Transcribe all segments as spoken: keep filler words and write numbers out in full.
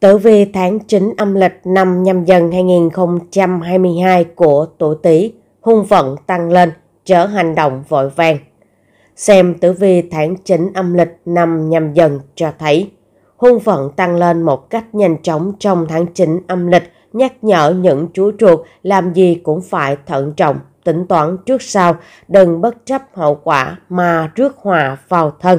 Tử vi tháng chín âm lịch năm Nhâm Dần hai nghìn không trăm hai mươi hai của tuổi Tý, hung vận tăng lên, chớ hành động vội vàng. Xem tử vi tháng chín âm lịch năm Nhâm Dần cho thấy, hung vận tăng lên một cách nhanh chóng trong tháng chín âm lịch, nhắc nhở những chú chuột làm gì cũng phải thận trọng, tính toán trước sau, đừng bất chấp hậu quả mà rước họa vào thân.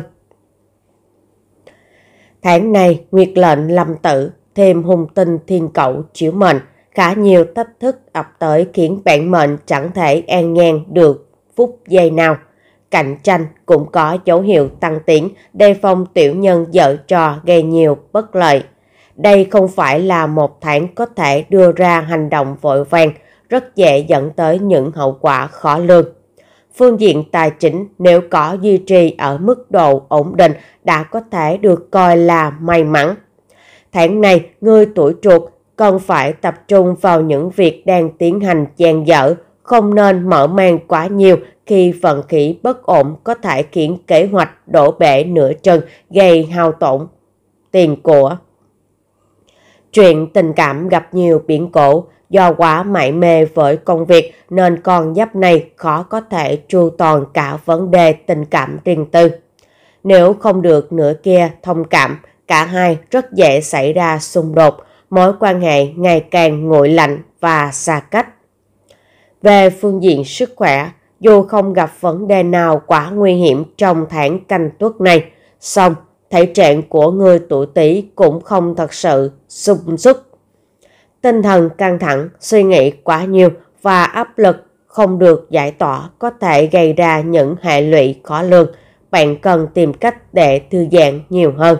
Tháng này, nguyệt lệnh lâm tử, thêm hung tinh thiên cẩu chiếu mệnh, khá nhiều thách thức ập tới khiến bản mệnh chẳng thể an nhàn được phút giây nào. Cạnh tranh cũng có dấu hiệu tăng tiến, đề phòng tiểu nhân giở trò gây nhiều bất lợi. Đây không phải là một tháng có thể đưa ra hành động vội vàng, rất dễ dẫn tới những hậu quả khó lường. Phương diện tài chính nếu có duy trì ở mức độ ổn định đã có thể được coi là may mắn. Tháng này, người tuổi Chuột cần phải tập trung vào những việc đang tiến hành dang dở, không nên mở mang quá nhiều khi vận khí bất ổn có thể khiến kế hoạch đổ bể nửa chừng, gây hao tổn tiền của. Chuyện tình cảm gặp nhiều biến cố, do quá mải mê với công việc nên con giáp này khó có thể tru toàn cả vấn đề tình cảm riêng tư. Nếu không được nửa kia thông cảm, cả hai rất dễ xảy ra xung đột, mối quan hệ ngày càng nguội lạnh và xa cách. Về phương diện sức khỏe, dù không gặp vấn đề nào quá nguy hiểm trong tháng Canh Tuất này, song thể trạng của người tuổi Tý cũng không thật sự sung sức. Tinh thần căng thẳng, suy nghĩ quá nhiều và áp lực không được giải tỏa có thể gây ra những hệ lụy khó lường. Bạn cần tìm cách để thư giãn nhiều hơn.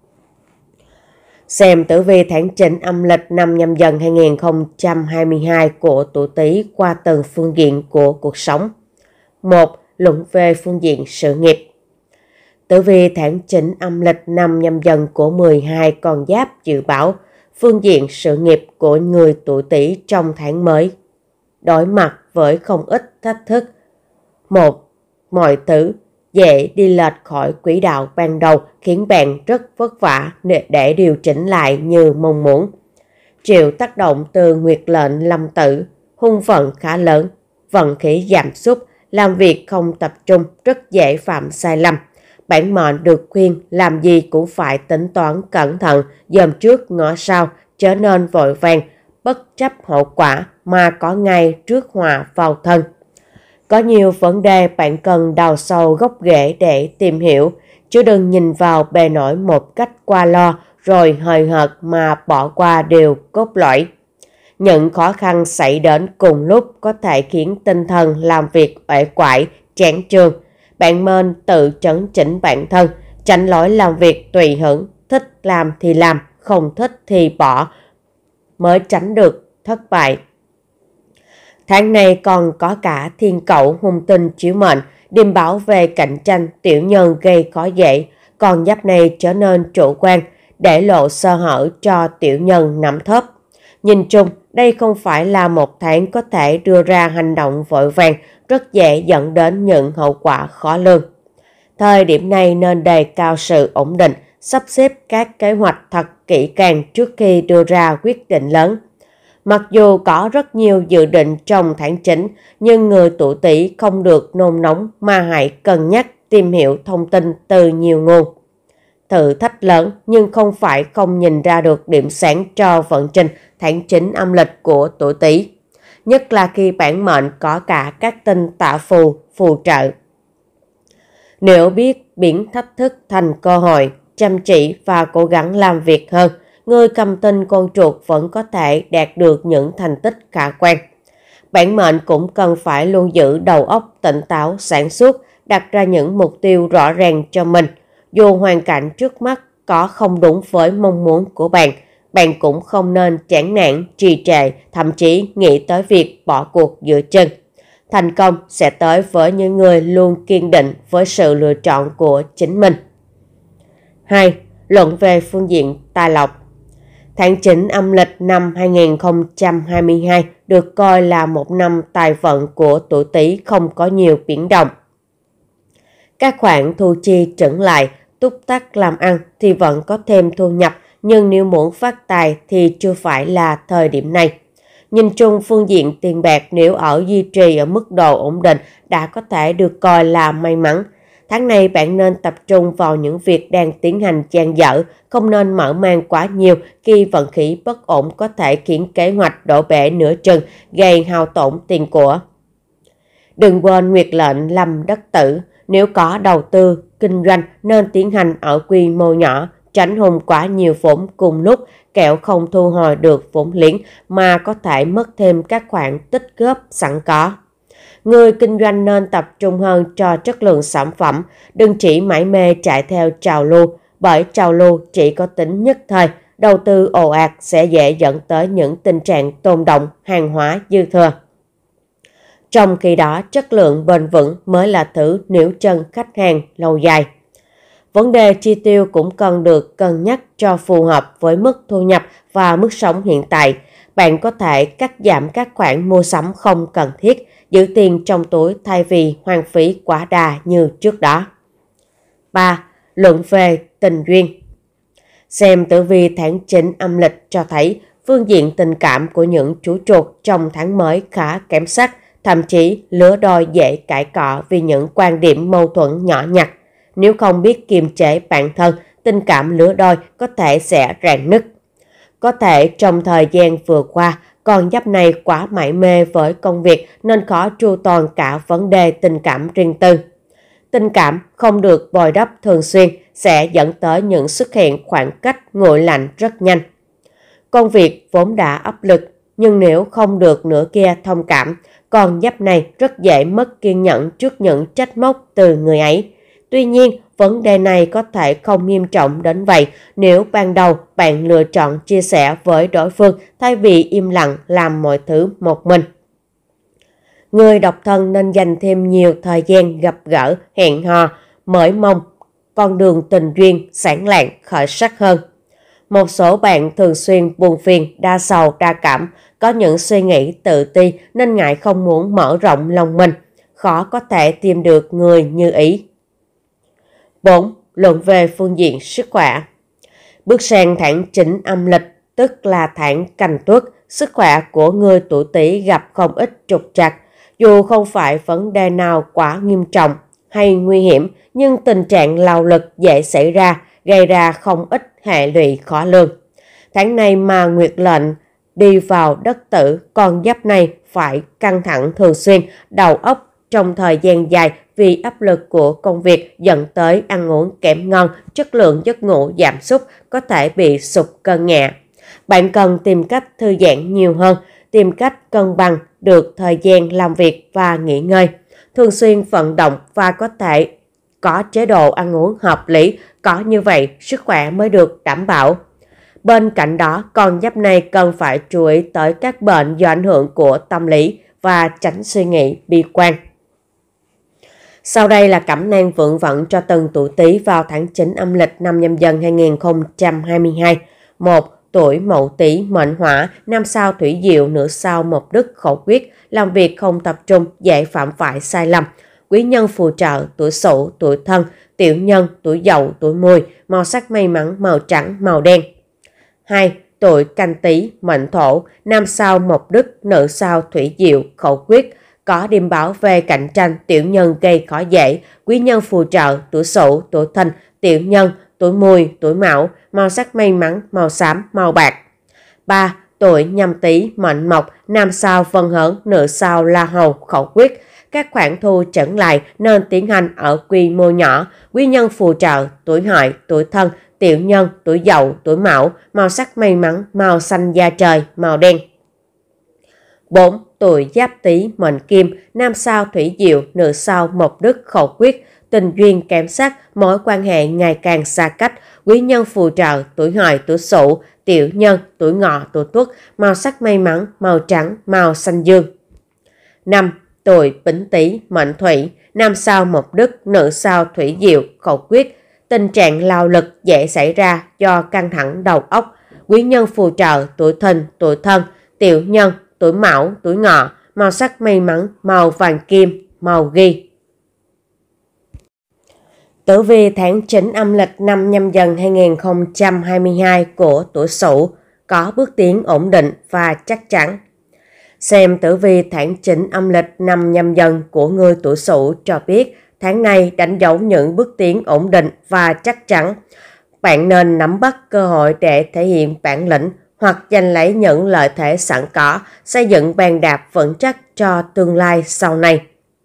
Xem tử vi tháng chín âm lịch năm Nhâm Dần hai nghìn không trăm hai mươi hai của tuổi Tý qua từng phương diện của cuộc sống. một. Luận về phương diện sự nghiệp. Tử vi tháng chín âm lịch năm Nhâm Dần của mười hai con giáp dự báo phương diện sự nghiệp của người tuổi Tý trong tháng mới đối mặt với không ít thách thức. một. Mọi thứ dễ đi lệch khỏi quỹ đạo ban đầu khiến bạn rất vất vả để, để điều chỉnh lại như mong muốn. Chịu tác động từ nguyệt lệnh lâm tử, hung vận khá lớn, vận khí giảm sút, làm việc không tập trung, rất dễ phạm sai lầm. Bản mệnh được khuyên làm gì cũng phải tính toán cẩn thận, dòm trước ngó sau, trở nên vội vàng, bất chấp hậu quả mà có ngay trước họa vào thân. Có nhiều vấn đề bạn cần đào sâu gốc rễ để tìm hiểu, chứ đừng nhìn vào bề nổi một cách qua lo rồi hời hợt mà bỏ qua điều cốt lõi. Những khó khăn xảy đến cùng lúc có thể khiến tinh thần làm việc uể oải, chán chường. Bạn nên tự trấn chỉnh bản thân, tránh lối làm việc tùy hứng, thích làm thì làm, không thích thì bỏ, mới tránh được thất bại. Tháng này còn có cả thiên cẩu hung tinh chiếu mệnh, điềm báo về cạnh tranh, tiểu nhân gây khó dễ. Con giáp này trở nên chủ quan, để lộ sơ hở cho tiểu nhân nắm thóp. Nhìn chung, đây không phải là một tháng có thể đưa ra hành động vội vàng, rất dễ dẫn đến những hậu quả khó lường. Thời điểm này nên đề cao sự ổn định, sắp xếp các kế hoạch thật kỹ càng trước khi đưa ra quyết định lớn. Mặc dù có rất nhiều dự định trong tháng chín, nhưng người tuổi Tý không được nôn nóng mà hãy cân nhắc tìm hiểu thông tin từ nhiều nguồn. Thử thách lớn nhưng không phải không nhìn ra được điểm sáng cho vận trình tháng chín âm lịch của tuổi Tý. Nhất là khi bản mệnh có cả các tinh tạ phù, phù trợ. Nếu biết biến thách thức thành cơ hội, chăm chỉ và cố gắng làm việc hơn, người cầm tinh con chuột vẫn có thể đạt được những thành tích khả quan. Bản mệnh cũng cần phải luôn giữ đầu óc tỉnh táo, sáng suốt, đặt ra những mục tiêu rõ ràng cho mình. Dù hoàn cảnh trước mắt có không đúng với mong muốn của bạn, bạn cũng không nên chán nản, trì trệ, thậm chí nghĩ tới việc bỏ cuộc giữa chừng. Thành công sẽ tới với những người luôn kiên định với sự lựa chọn của chính mình. hai. Luận về phương diện tài lộc. Tháng chín âm lịch năm hai nghìn không trăm hai mươi hai được coi là một năm tài vận của tuổi Tý không có nhiều biến động. Các khoản thu chi trứng lại, túc tắc làm ăn thì vẫn có thêm thu nhập, nhưng nếu muốn phát tài thì chưa phải là thời điểm này. Nhìn chung phương diện tiền bạc nếu ở duy trì ở mức độ ổn định đã có thể được coi là may mắn. Tháng này bạn nên tập trung vào những việc đang tiến hành dang dở, không nên mở mang quá nhiều khi vận khí bất ổn có thể khiến kế hoạch đổ bể nửa chừng, gây hao tổn tiền của. Đừng quên nguyệt lệnh lâm đất tử, nếu có đầu tư, kinh doanh nên tiến hành ở quy mô nhỏ, tránh hùng quá nhiều vốn cùng lúc, kẻo không thu hồi được vốn liếng mà có thể mất thêm các khoản tích góp sẵn có. Người kinh doanh nên tập trung hơn cho chất lượng sản phẩm, đừng chỉ mải mê chạy theo trào lưu, bởi trào lưu chỉ có tính nhất thời, đầu tư ồ ạt sẽ dễ dẫn tới những tình trạng tồn động hàng hóa dư thừa. Trong khi đó, chất lượng bền vững mới là thứ níu chân khách hàng lâu dài. Vấn đề chi tiêu cũng cần được cân nhắc cho phù hợp với mức thu nhập và mức sống hiện tại. Bạn có thể cắt giảm các khoản mua sắm không cần thiết, giữ tiền trong túi thay vì hoang phí quá đà như trước đó. ba. Luận về tình duyên. Xem tử vi tháng chín âm lịch cho thấy phương diện tình cảm của những chú chuột trong tháng mới khá kém sắc, thậm chí lứa đôi dễ cãi cọ vì những quan điểm mâu thuẫn nhỏ nhặt. Nếu không biết kiềm chế bản thân, tình cảm lứa đôi có thể sẽ rạn nứt. Có thể trong thời gian vừa qua, con giáp này quá mải mê với công việc nên khó tru toàn cả vấn đề tình cảm riêng tư. Tình cảm không được bồi đắp thường xuyên sẽ dẫn tới những xuất hiện khoảng cách nguội lạnh rất nhanh. Công việc vốn đã áp lực, nhưng nếu không được nửa kia thông cảm, con giáp này rất dễ mất kiên nhẫn trước những trách móc từ người ấy. Tuy nhiên, vấn đề này có thể không nghiêm trọng đến vậy nếu ban đầu bạn lựa chọn chia sẻ với đối phương thay vì im lặng làm mọi thứ một mình. Người độc thân nên dành thêm nhiều thời gian gặp gỡ, hẹn hò, mới mong con đường tình duyên sáng lạng khởi sắc hơn. Một số bạn thường xuyên buồn phiền, đa sầu, đa cảm, có những suy nghĩ tự ti nên ngại không muốn mở rộng lòng mình, khó có thể tìm được người như ý. bốn. Luận về phương diện sức khỏe. Bước sang tháng chín âm lịch, tức là tháng Canh Tuất, sức khỏe của người tuổi Tý gặp không ít trục trặc. Dù không phải vấn đề nào quá nghiêm trọng hay nguy hiểm, nhưng tình trạng lao lực dễ xảy ra, gây ra không ít hệ lụy khó lường. Tháng này mà nguyệt lệnh đi vào đất tử, con giáp này phải căng thẳng thường xuyên, đầu óc trong thời gian dài vì áp lực của công việc dẫn tới ăn uống kém ngon, chất lượng giấc ngủ giảm sút, có thể bị sụt cân nhẹ. Bạn cần tìm cách thư giãn nhiều hơn, tìm cách cân bằng được thời gian làm việc và nghỉ ngơi, thường xuyên vận động và có thể có chế độ ăn uống hợp lý, có như vậy sức khỏe mới được đảm bảo. Bên cạnh đó, con giáp này cần phải chú ý tới các bệnh do ảnh hưởng của tâm lý và tránh suy nghĩ bi quan. Sau đây là cẩm nang vượng vận cho từng tuổi Tý vào tháng chín âm lịch năm Nhâm Dần hai nghìn không trăm hai mươi hai. một. Tuổi Mậu Tý, mệnh hỏa, nam sao thủy diệu, nữ sao mộc đức, khẩu quyết, làm việc không tập trung, dễ phạm phải sai lầm. Quý nhân phù trợ, tuổi Sửu, tuổi Thân, tiểu nhân, tuổi Dậu, tuổi Mùi, màu sắc may mắn màu trắng, màu đen. hai. Tuổi Canh Tý, mệnh thổ, nam sao mộc đức, nữ sao thủy diệu, khẩu quyết, có điềm báo về cạnh tranh, tiểu nhân gây khó dễ. Quý nhân phù trợ, tuổi Sửu, tuổi Thìn, tiểu nhân, tuổi Mùi, tuổi Mão, màu sắc may mắn màu xám, màu bạc. ba. Tuổi Nhâm Tý, mệnh mộc, nam sao Vân Hớn, nữ sao La Hầu, khẩu quyết. Các khoản thu chững lại nên tiến hành ở quy mô nhỏ. Quý nhân phù trợ, tuổi Hợi, tuổi Thân, tiểu nhân, tuổi Dậu, tuổi Mão, màu sắc may mắn màu xanh da trời, màu đen. bốn. Tuổi Giáp Tý, mệnh Kim, nam sao Thủy Diệu, nữ sao Mộc Đức, khẩu quyết, tình duyên kém sắc, mối quan hệ ngày càng xa cách. Quý nhân phù trợ, tuổi Hợi, tuổi Sửu, tiểu nhân, tuổi Ngọ, tuổi Tuất, màu sắc may mắn màu trắng, màu xanh dương. năm. Tuổi Bính Tý, mệnh Thủy, nam sao Mộc Đức, nữ sao Thủy Diệu, khẩu quyết, tình trạng lao lực dễ xảy ra do căng thẳng đầu óc. Quý nhân phù trợ, tuổi Thìn, tuổi Thân, tiểu nhân, tuổi Mão, tuổi Ngọ, màu sắc may mắn màu vàng kim, màu ghi. Tử vi tháng chín âm lịch năm Nhâm Dần hai nghìn không trăm hai mươi hai của tuổi Sửu có bước tiến ổn định và chắc chắn. Xem tử vi tháng chín âm lịch năm Nhâm Dần của người tuổi Sửu cho biết tháng này đánh dấu những bước tiến ổn định và chắc chắn. Bạn nên nắm bắt cơ hội để thể hiện bản lĩnh hoặc giành lấy những lợi thế sẵn có, xây dựng bàn đạp vững chắc cho tương lai sau này.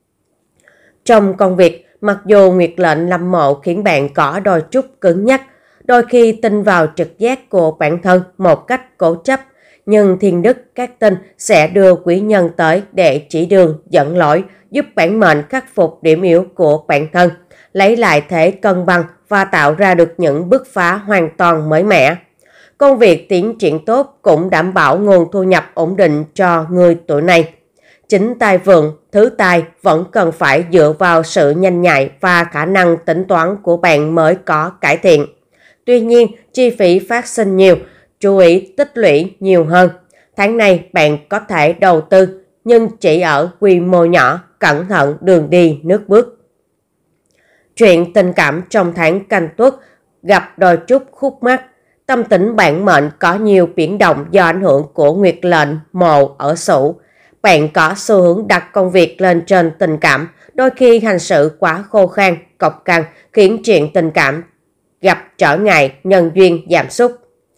Trong công việc, mặc dù nguyệt lệnh lâm mộ khiến bạn có đôi chút cứng nhắc, đôi khi tin vào trực giác của bản thân một cách cố chấp, nhưng thiên đức các tinh sẽ đưa quý nhân tới để chỉ đường dẫn lối, giúp bản mệnh khắc phục điểm yếu của bản thân, lấy lại thế cân bằng và tạo ra được những bứt phá hoàn toàn mới mẻ. Công việc tiến triển tốt cũng đảm bảo nguồn thu nhập ổn định cho người tuổi này. Chính tài vượng, thứ tài vẫn cần phải dựa vào sự nhanh nhạy và khả năng tính toán của bạn mới có cải thiện. Tuy nhiên, chi phí phát sinh nhiều, chú ý tích lũy nhiều hơn. Tháng này bạn có thể đầu tư, nhưng chỉ ở quy mô nhỏ, cẩn thận đường đi nước bước. Chuyện tình cảm trong tháng Canh Tuất gặp đôi chút khúc mắc. Tâm tính bản mệnh có nhiều biến động do ảnh hưởng của nguyệt lệnh mộ ở Sửu. Bạn có xu hướng đặt công việc lên trên tình cảm, đôi khi hành xử quá khô khan, cộc cằn khiến chuyện tình cảm gặp trở ngại, nhân duyên giảm sút.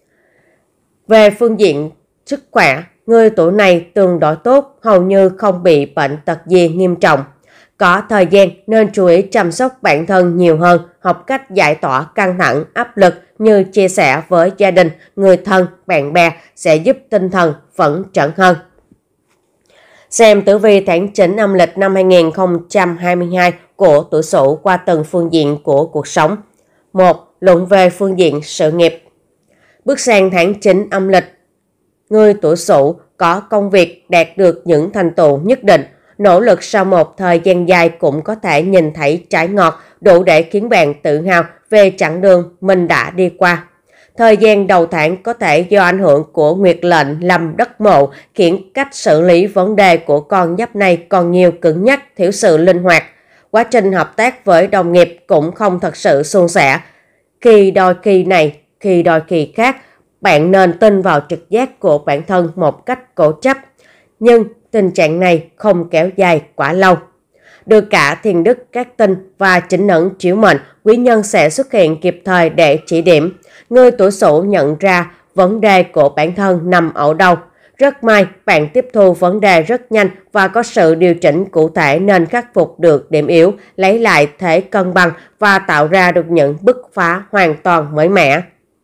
Về phương diện sức khỏe, người tuổi này tương đối tốt, hầu như không bị bệnh tật gì nghiêm trọng. Có thời gian nên chú ý chăm sóc bản thân nhiều hơn, học cách giải tỏa căng thẳng, áp lực như chia sẻ với gia đình, người thân, bạn bè sẽ giúp tinh thần phấn chấn hơn. Xem tử vi tháng chín âm lịch năm hai nghìn không trăm hai mươi hai của tuổi Sửu qua từng phương diện của cuộc sống. một. Luận về phương diện sự nghiệp. Bước sang tháng chín âm lịch, người tuổi Sửu có công việc đạt được những thành tựu nhất định. Nỗ lực sau một thời gian dài cũng có thể nhìn thấy trái ngọt, đủ để khiến bạn tự hào về chặng đường mình đã đi qua. Thời gian đầu tháng có thể do ảnh hưởng của nguyệt lệnh lâm đất mộ khiến cách xử lý vấn đề của con giáp này còn nhiều cứng nhắc, thiếu sự linh hoạt. Quá trình hợp tác với đồng nghiệp cũng không thật sự suôn sẻ. Khi đôi khi này, khi đôi khi khác, bạn nên tin vào trực giác của bản thân một cách cố chấp. Nhưng tình trạng này không kéo dài quá lâu. Được cả thiên đức các tinh và chính ẩn chiếu mệnh, quý nhân sẽ xuất hiện kịp thời để chỉ điểm. Người tuổi Sửu nhận ra vấn đề của bản thân nằm ở đâu. Rất may bạn tiếp thu vấn đề rất nhanh và có sự điều chỉnh cụ thể nên khắc phục được điểm yếu, lấy lại thế cân bằng và tạo ra được những bứt phá hoàn toàn mới mẻ.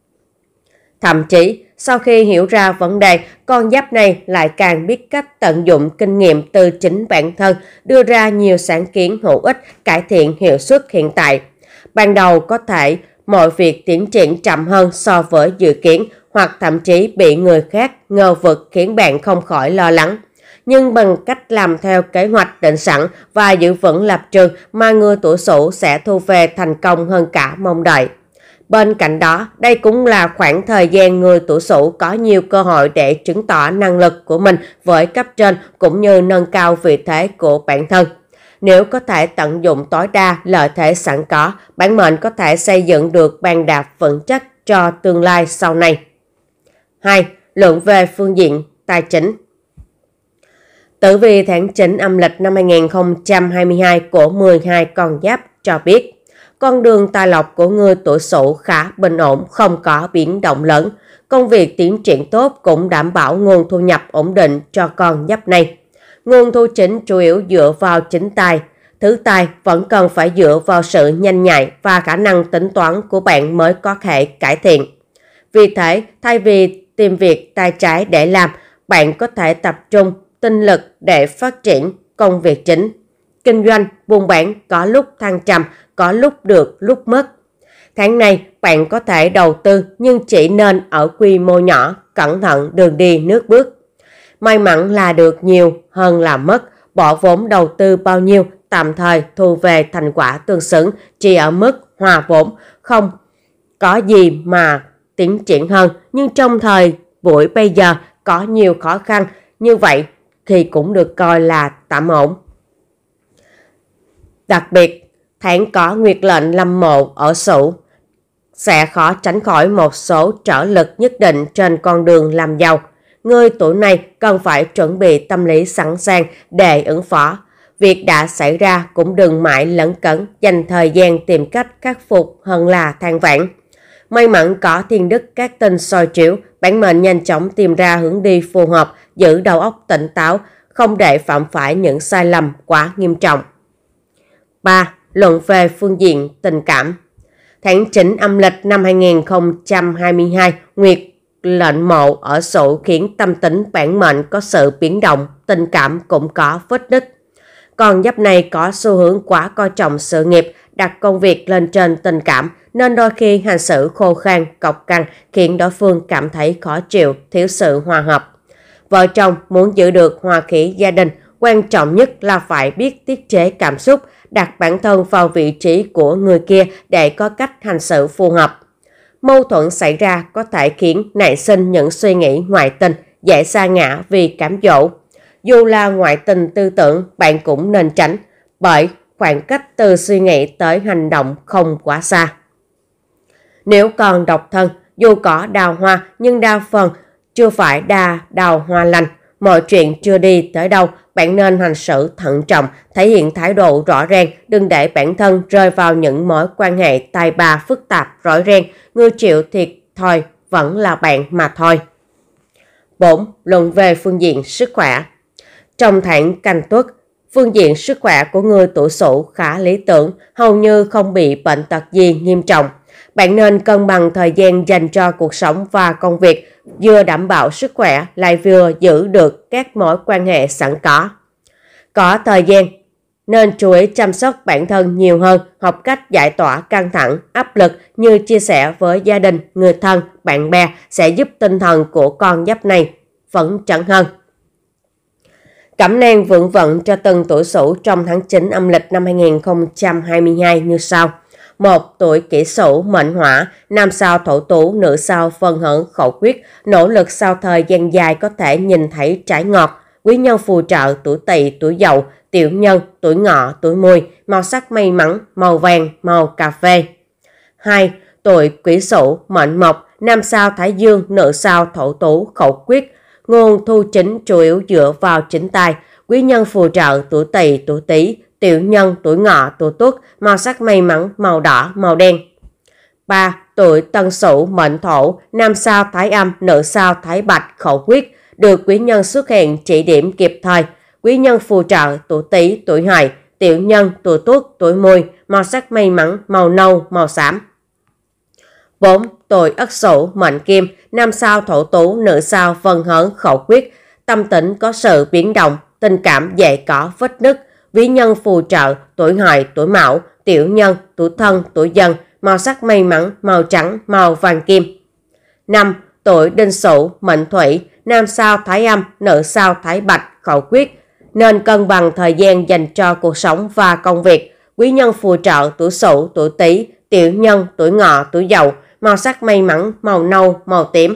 Thậm chí, sau khi hiểu ra vấn đề, con giáp này lại càng biết cách tận dụng kinh nghiệm từ chính bản thân, đưa ra nhiều sáng kiến hữu ích, cải thiện hiệu suất hiện tại. Ban đầu có thể mọi việc tiến triển chậm hơn so với dự kiến, hoặc thậm chí bị người khác ngờ vực khiến bạn không khỏi lo lắng. Nhưng bằng cách làm theo kế hoạch định sẵn và giữ vững lập trường mà người tuổi Sửu sẽ thu về thành công hơn cả mong đợi. Bên cạnh đó, đây cũng là khoảng thời gian người tuổi Sửu có nhiều cơ hội để chứng tỏ năng lực của mình với cấp trên cũng như nâng cao vị thế của bản thân. Nếu có thể tận dụng tối đa lợi thế sẵn có, bản mệnh có thể xây dựng được bàn đạp vững chắc cho tương lai sau này. hai. Luận về phương diện tài chính. Tử vi tháng chín âm lịch năm hai nghìn không trăm hai mươi hai của mười hai con giáp cho biết, con đường tài lộc của người tuổi Sửu khá bình ổn, không có biến động lớn. Công việc tiến triển tốt cũng đảm bảo nguồn thu nhập ổn định cho con giáp này. Nguồn thu chính chủ yếu dựa vào chính tài. Thứ tài vẫn cần phải dựa vào sự nhanh nhạy và khả năng tính toán của bạn mới có thể cải thiện. Vì thế, thay vì tìm việc tay trái để làm, bạn có thể tập trung tinh lực để phát triển công việc chính. Kinh doanh, buôn bán có lúc thăng trầm, có lúc được, lúc mất. Tháng này, bạn có thể đầu tư nhưng chỉ nên ở quy mô nhỏ, cẩn thận đường đi nước bước. May mắn là được nhiều hơn là mất, bỏ vốn đầu tư bao nhiêu, tạm thời thu về thành quả tương xứng, chỉ ở mức hòa vốn, không có gì mà tiến triển hơn. Nhưng trong thời buổi bây giờ có nhiều khó khăn, như vậy thì cũng được coi là tạm ổn. Đặc biệt, Tháng có nguyệt lệnh lâm mộ ở Sửu sẽ khó tránh khỏi một số trở lực nhất định trên con đường làm giàu. Người tuổi này cần phải chuẩn bị tâm lý sẵn sàng để ứng phó. Việc đã xảy ra cũng đừng mãi lấn cấn, dành thời gian tìm cách khắc phục hơn là than vãn. May mắn có thiên đức các tinh soi chiếu, bản mệnh nhanh chóng tìm ra hướng đi phù hợp, giữ đầu óc tỉnh táo, không để phạm phải những sai lầm quá nghiêm trọng. ba. Luận về phương diện tình cảm. Tháng chín âm lịch năm hai nghìn không trăm hai mươi hai, nguyệt lệnh mộ ở Sửu khiến tâm tính bản mệnh có sự biến động, tình cảm cũng có vết nứt. Con giáp này có xu hướng quá coi trọng sự nghiệp, đặt công việc lên trên tình cảm, nên đôi khi hành xử khô khan, cọc cằn khiến đối phương cảm thấy khó chịu, thiếu sự hòa hợp. Vợ chồng muốn giữ được hòa khí gia đình, quan trọng nhất là phải biết tiết chế cảm xúc, đặt bản thân vào vị trí của người kia để có cách hành xử phù hợp. Mâu thuẫn xảy ra có thể khiến nảy sinh những suy nghĩ ngoại tình, dễ sa ngã vì cám dỗ. Dù là ngoại tình tư tưởng, bạn cũng nên tránh, bởi khoảng cách từ suy nghĩ tới hành động không quá xa. Nếu còn độc thân, dù có đào hoa nhưng đa phần chưa phải đa đào hoa lành. Mọi chuyện chưa đi tới đâu, bạn nên hành xử thận trọng, thể hiện thái độ rõ ràng, đừng để bản thân rơi vào những mối quan hệ tai ba phức tạp rối ren. Người chịu thiệt thòi vẫn là bạn mà thôi. bốn. Luận về phương diện sức khỏe. Trong tháng Canh Tuất, phương diện sức khỏe của người tuổi Sửu khá lý tưởng, hầu như không bị bệnh tật gì nghiêm trọng. Bạn nên cân bằng thời gian dành cho cuộc sống và công việc, vừa đảm bảo sức khỏe lại vừa giữ được các mối quan hệ sẵn có. Có thời gian nên chú ý chăm sóc bản thân nhiều hơn, học cách giải tỏa căng thẳng, áp lực như chia sẻ với gia đình, người thân, bạn bè sẽ giúp tinh thần của con giáp này phấn chấn hơn. Cẩm nang vượng vận cho từng tuổi Sửu trong tháng chín âm lịch năm hai nghìn không trăm hai mươi hai như sau. một. Tuổi Kỷ Sửu mệnh hỏa, nam sao Thổ Tú, nữ sao Phân Hận Khẩu Quyết, nỗ lực sau thời gian dài có thể nhìn thấy trái ngọt. Quý nhân phù trợ tuổi Tỵ, tuổi Dậu, tiểu nhân tuổi Ngọ, tuổi Mùi, màu sắc may mắn màu vàng, màu cà phê. hai. Tuổi Quý Sửu mệnh Mộc, nam sao Thái Dương, nữ sao Thổ Tú Khẩu Quyết, nguồn thu chính chủ yếu dựa vào chính tài. Quý nhân phù trợ tuổi Tỵ, tuổi Tý, tiểu nhân tuổi Ngọ, tuổi Tuất, màu sắc may mắn màu đỏ, màu đen. ba. Tuổi Tân Sửu mệnh Thổ, nam sao Thái Âm, nữ sao Thái Bạch Khẩu Quyết, được quý nhân xuất hiện chỉ điểm kịp thời. Quý nhân phù trợ tuổi Tý, tuổi Hợi, tiểu nhân tuổi Tuất, tuổi Mùi, màu sắc may mắn màu nâu, màu xám. bốn. Tuổi Ất Sửu mệnh Kim, nam sao Thổ Tú, nữ sao Vân Hớn Khẩu Quyết, tâm tính có sự biến động, tình cảm dễ có vết nứt. Quý nhân phù trợ tuổi Hợi, tuổi Mão, tiểu nhân tuổi Thân, tuổi Dần, màu sắc may mắn màu trắng, màu vàng kim. năm. Tuổi Đinh Sửu mệnh Thủy, nam sao Thái Âm, nữ sao Thái Bạch Khẩu Quyết, nên cân bằng thời gian dành cho cuộc sống và công việc. Quý nhân phù trợ tuổi Sửu, tuổi Tý, tiểu nhân tuổi Ngọ, tuổi Dậu, màu sắc may mắn màu nâu, màu tím.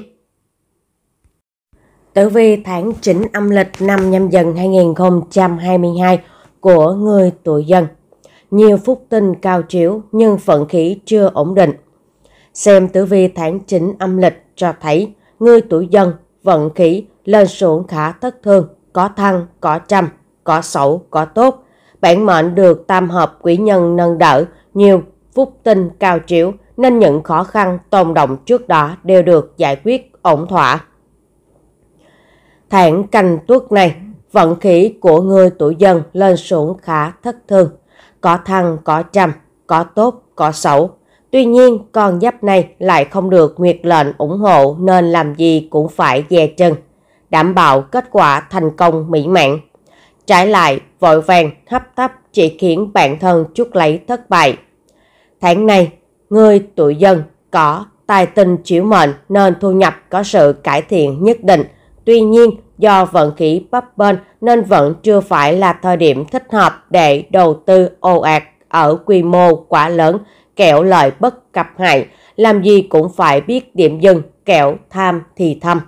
Tử vi tháng chín âm lịch năm Nhâm Dần hai nghìn không trăm hai mươi hai của người tuổi Dần. Nhiều phúc tinh cao chiếu nhưng vận khí chưa ổn định. Xem tử vi tháng chín âm lịch cho thấy người tuổi Dần vận khí lên xuống khá thất thường, có thăng, có trăm, có xấu, có tốt. Bản mệnh được tam hợp quý nhân nâng đỡ, nhiều phúc tinh cao chiếu nên những khó khăn tồn động trước đó đều được giải quyết ổn thỏa. Tháng Canh Tuất này, vận khí của người tuổi Dần lên xuống khá thất thường, có thăng, có trăm, có tốt, có xấu. Tuy nhiên, con giáp này lại không được nguyệt lệnh ủng hộ nên làm gì cũng phải dè chừng, đảm bảo kết quả thành công mỹ mãn. Trái lại, vội vàng, hấp tấp chỉ khiến bản thân chuốc lấy thất bại. Tháng này, người tuổi Dần có tài tinh chiếu mệnh nên thu nhập có sự cải thiện nhất định. Tuy nhiên, do vận khí bấp bênh nên vẫn chưa phải là thời điểm thích hợp để đầu tư ồ ạt ở quy mô quá lớn, kẻo lợi bất cập hại, làm gì cũng phải biết điểm dừng, kẻo tham thì thâm.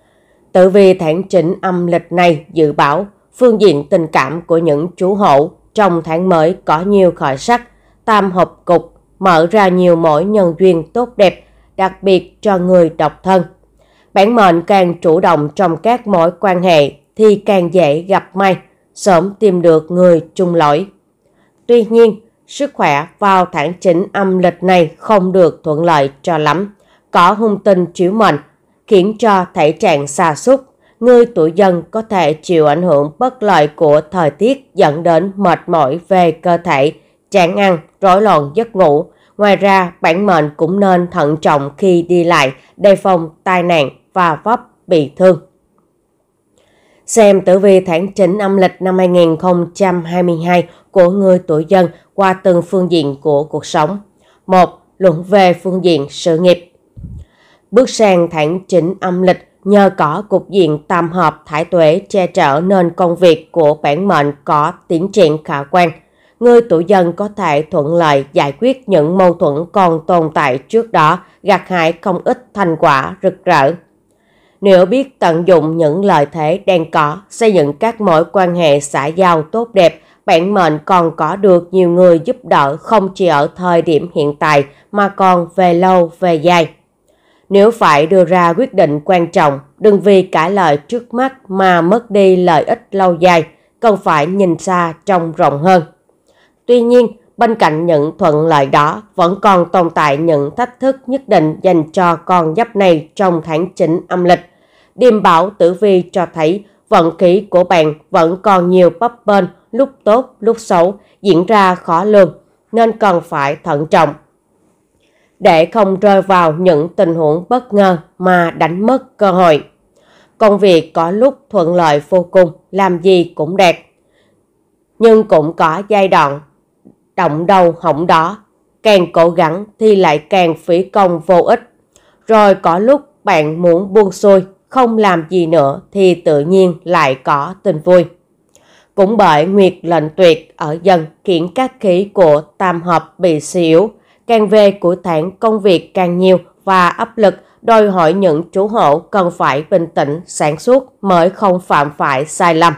Tử vi tháng chín âm lịch này dự báo phương diện tình cảm của những chú hổ trong tháng mới có nhiều khởi sắc, tam hợp cục mở ra nhiều mối nhân duyên tốt đẹp, đặc biệt cho người độc thân. Bản mệnh càng chủ động trong các mối quan hệ thì càng dễ gặp may, sớm tìm được người chung lối. Tuy nhiên, sức khỏe vào tháng chín âm lịch này không được thuận lợi cho lắm, có hung tinh chiếu mệnh, khiến cho thể trạng sa sút. Người tuổi Dần có thể chịu ảnh hưởng bất lợi của thời tiết dẫn đến mệt mỏi về cơ thể, chán ăn, rối loạn giấc ngủ. Ngoài ra, bản mệnh cũng nên thận trọng khi đi lại, đề phòng tai nạn và vấp bị thương. Xem tử vi tháng chín âm lịch năm hai nghìn không trăm hai mươi hai của người tuổi Dần qua từng phương diện của cuộc sống. một. Luận về phương diện sự nghiệp. Bước sang tháng chín âm lịch, nhờ có cục diện tam hợp thái tuế che chở nên công việc của bản mệnh có tiến triển khả quan. Người tuổi Dần có thể thuận lợi giải quyết những mâu thuẫn còn tồn tại trước đó, gặt hái không ít thành quả rực rỡ. Nếu biết tận dụng những lợi thế đang có, xây dựng các mối quan hệ xã giao tốt đẹp, bản mệnh còn có được nhiều người giúp đỡ không chỉ ở thời điểm hiện tại mà còn về lâu về dài. Nếu phải đưa ra quyết định quan trọng, đừng vì cái lợi trước mắt mà mất đi lợi ích lâu dài, cần phải nhìn xa trông rộng hơn. Tuy nhiên, bên cạnh những thuận lợi đó, vẫn còn tồn tại những thách thức nhất định dành cho con giáp này trong tháng chín âm lịch. Điềm báo tử vi cho thấy vận khí của bạn vẫn còn nhiều bấp bênh, lúc tốt lúc xấu, diễn ra khó lường, nên cần phải thận trọng để không rơi vào những tình huống bất ngờ mà đánh mất cơ hội. Công việc có lúc thuận lợi vô cùng, làm gì cũng đẹp, nhưng cũng có giai đoạn động đầu hỏng đó, càng cố gắng thì lại càng phí công vô ích. Rồi có lúc bạn muốn buông xuôi, không làm gì nữa thì tự nhiên lại có tin vui. Cũng bởi nguyệt lệnh tuyệt ở Dần khiến các khí của tam hợp bị suy yếu, càng về cuối tháng công việc càng nhiều và áp lực, đòi hỏi những chủ hộ cần phải bình tĩnh, sáng suốt mới không phạm phải sai lầm.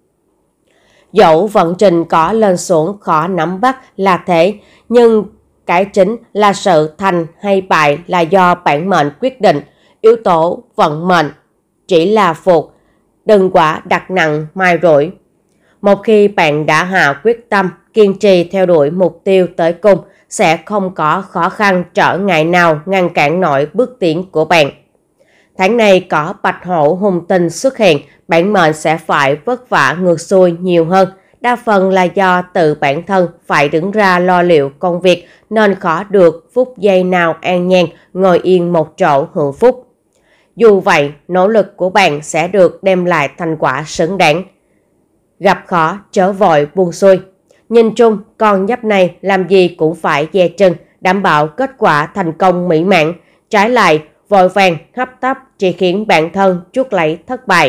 Dẫu vận trình có lên xuống khó nắm bắt là thế, nhưng cái chính là sự thành hay bại là do bản mệnh quyết định. Yếu tố vận mệnh chỉ là phụ, đừng quá đặt nặng mai rủi. Một khi bạn đã hạ quyết tâm, kiên trì theo đuổi mục tiêu tới cùng, sẽ không có khó khăn trở ngại nào ngăn cản nổi bước tiến của bạn. Tháng này có bạch hổ hung tinh xuất hiện, bản mệnh sẽ phải vất vả ngược xuôi nhiều hơn. Đa phần là do tự bản thân phải đứng ra lo liệu công việc nên khó được phút giây nào an nhàn ngồi yên một chỗ hưởng phúc. Dù vậy, nỗ lực của bạn sẽ được đem lại thành quả xứng đáng. Gặp khó chớ vội buông xuôi. Nhìn chung, con giáp này làm gì cũng phải dè chừng, đảm bảo kết quả thành công mỹ mãn. Trái lại, vội vàng hấp tấp chỉ khiến bản thân chuốc lấy thất bại.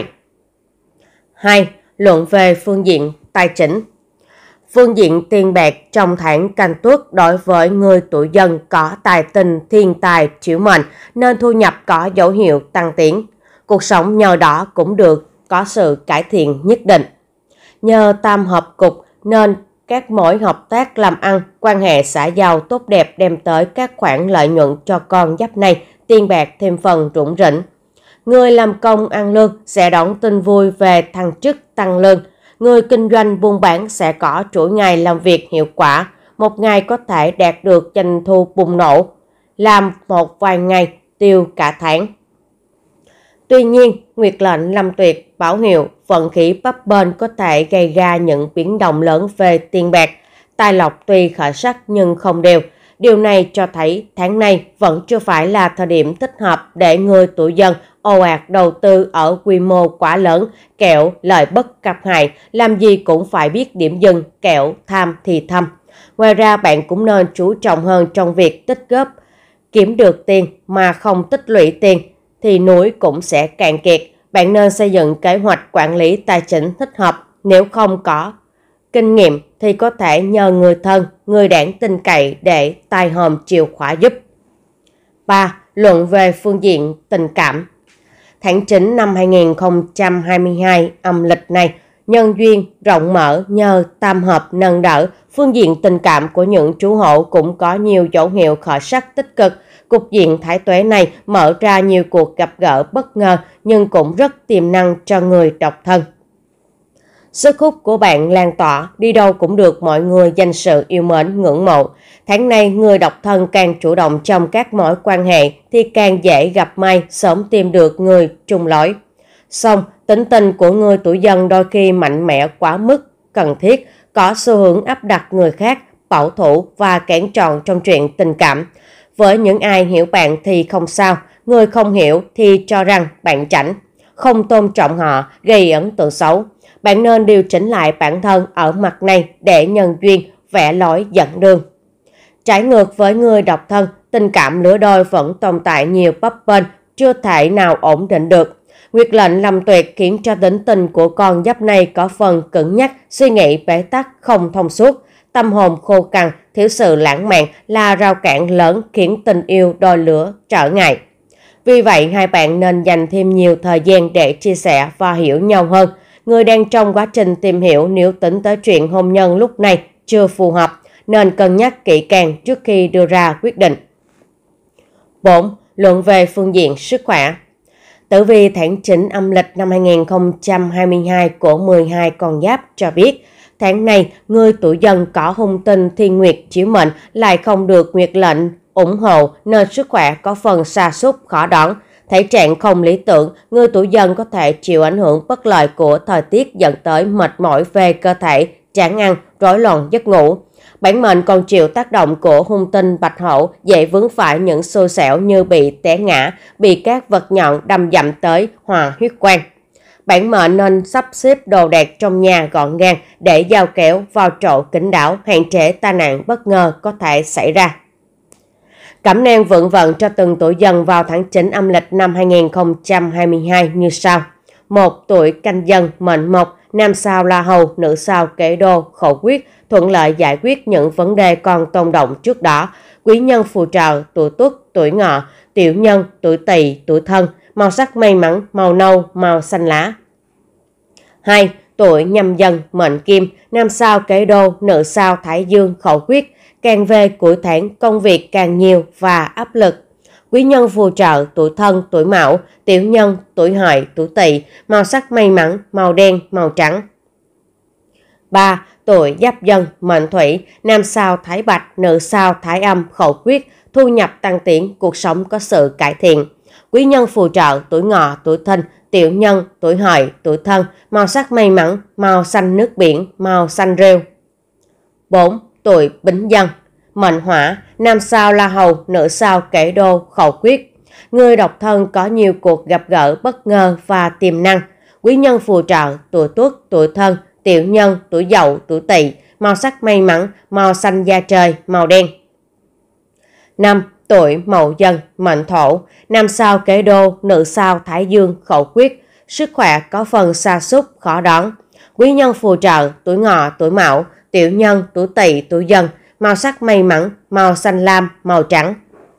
hai. Luận về phương diện tài chính. Phương diện tiền bạc trong tháng Canh Tuất đối với người tuổi Dần có tài tinh thiên tài chiếu mệnh nên thu nhập có dấu hiệu tăng tiến. Cuộc sống nhờ đó cũng được có sự cải thiện nhất định. Nhờ tam hợp cục nên các mối hợp tác làm ăn, quan hệ xã giao tốt đẹp đem tới các khoản lợi nhuận cho con giáp này, tiền bạc thêm phần rủng rỉnh. Người làm công ăn lương sẽ đón tin vui về thăng chức tăng lương. Người kinh doanh buôn bán sẽ có chuỗi ngày làm việc hiệu quả, một ngày có thể đạt được doanh thu bùng nổ, làm một vài ngày tiêu cả tháng. Tuy nhiên, nguyệt lệnh lâm tuyệt báo hiệu vận khí bấp bênh có thể gây ra những biến động lớn về tiền bạc. Tài lộc tuy khởi sắc nhưng không đều. Điều này cho thấy tháng này vẫn chưa phải là thời điểm thích hợp để người tuổi Dần ồ ạt đầu tư ở quy mô quá lớn, kẻo lợi bất cập hại, làm gì cũng phải biết điểm dừng, kẻo tham thì thâm. Ngoài ra, bạn cũng nên chú trọng hơn trong việc tích góp. Kiếm được tiền mà không tích lũy tiền thì núi cũng sẽ cạn kiệt. Bạn nên xây dựng kế hoạch quản lý tài chính thích hợp. Nếu không có kinh nghiệm thì có thể nhờ người thân, người đáng tin cậy để tay hòm chìa khóa giúp. ba. Luận về phương diện tình cảm. Tháng chín năm hai nghìn không trăm hai mươi hai âm lịch này, nhân duyên, rộng mở, nhờ tam hợp nâng đỡ. Phương diện tình cảm của những chủ hộ cũng có nhiều dấu hiệu khởi sắc tích cực. Cục diện thái tuế này mở ra nhiều cuộc gặp gỡ bất ngờ nhưng cũng rất tiềm năng cho người độc thân. Sức hút của bạn lan tỏa, đi đâu cũng được mọi người dành sự yêu mến ngưỡng mộ. Tháng này, người độc thân càng chủ động trong các mối quan hệ thì càng dễ gặp may, sớm tìm được người chung lối. Song, tính tình của người tuổi Dần đôi khi mạnh mẽ quá mức cần thiết, có xu hướng áp đặt người khác, bảo thủ và kén chọn trong chuyện tình cảm. Với những ai hiểu bạn thì không sao, người không hiểu thì cho rằng bạn chảnh, không tôn trọng họ, gây ấn tượng xấu. Bạn nên điều chỉnh lại bản thân ở mặt này để nhân duyên, vẽ lối dẫn đường. Trái ngược với người độc thân, tình cảm lứa đôi vẫn tồn tại nhiều bấp bênh, chưa thể nào ổn định được. Nguyệt lệnh lâm tuyệt khiến cho tính tình của con giáp này có phần cứng nhắc, suy nghĩ bế tắc, không thông suốt. Tâm hồn khô cằn, thiếu sự lãng mạn là rào cản lớn khiến tình yêu đôi lứa trở ngại. Vì vậy, hai bạn nên dành thêm nhiều thời gian để chia sẻ và hiểu nhau hơn. Người đang trong quá trình tìm hiểu nếu tính tới chuyện hôn nhân lúc này chưa phù hợp, nên cân nhắc kỹ càng trước khi đưa ra quyết định. bốn. Luận về phương diện sức khỏe. Tử vi tháng chín âm lịch năm hai nghìn không trăm hai mươi hai của mười hai con giáp cho biết, tháng này người tuổi Dần có hung tinh thiên nguyệt chiếu mệnh lại không được nguyệt lệnh ủng hộ nên sức khỏe có phần sa sút khó đoán. Thể trạng không lý tưởng, người tuổi Dần có thể chịu ảnh hưởng bất lợi của thời tiết dẫn tới mệt mỏi về cơ thể, chán ăn, rối loạn giấc ngủ. Bản mệnh còn chịu tác động của hung tinh bạch hổ, dễ vướng phải những xui xẻo như bị té ngã, bị các vật nhọn đâm dặm tới hòa huyết quan. Bản mệnh nên sắp xếp đồ đạc trong nhà gọn gàng để dao kéo vào chỗ kín đáo, hạn chế tai nạn bất ngờ có thể xảy ra. Cẩm nang vượng vận cho từng tuổi Dần vào tháng chín âm lịch năm hai nghìn không trăm hai mươi hai như sau. một. Tuổi Canh Dần mệnh Mộc, nam sao La Hầu, nữ sao Kỷ Đô, khẩu quyết, thuận lợi giải quyết những vấn đề còn tồn động trước đó. Quý nhân phù trợ tuổi Tuất, tuổi Ngọ, tiểu nhân tuổi Tỵ, tuổi Thân, màu sắc may mắn màu nâu, màu xanh lá. hai. Tuổi Nhâm Dần mệnh Kim, nam sao Kỷ Đô, nữ sao Thái Dương, khẩu quyết, càng về cuối tháng công việc càng nhiều và áp lực. Quý nhân phù trợ tuổi Thân, tuổi Mão, tiểu nhân tuổi Hợi, tuổi Tỵ, màu sắc may mắn màu đen, màu trắng. ba. Tuổi Giáp Dần mệnh Thủy, nam sao Thái Bạch, nữ sao Thái Âm, khẩu quyết, thu nhập tăng tiến, cuộc sống có sự cải thiện. Quý nhân phù trợ tuổi Ngọ, tuổi Thìn, tiểu nhân tuổi Hợi, tuổi Thân, màu sắc may mắn màu xanh nước biển, màu xanh rêu. bốn. Tuổi Bính Dần mệnh Hỏa, nam sao La Hầu, nữ sao Kỷ Đô, khẩu quyết. Người độc thân có nhiều cuộc gặp gỡ bất ngờ và tiềm năng. Quý nhân phù trợ tuổi Tuất, tuổi Thân, tiểu nhân tuổi Dậu, tuổi Tỵ, màu sắc may mắn màu xanh da trời, màu đen. năm. Tuổi Mậu Dần mệnh Thổ, nam sao Kỷ Đô, nữ sao Thái Dương, khẩu quyết, sức khỏe có phần sa sút khó đoán. Quý nhân phù trợ tuổi Ngọ, tuổi Mão, tiểu nhân tuổi Tỵ, tuổi Dần, màu sắc may mắn màu xanh lam, màu trắng.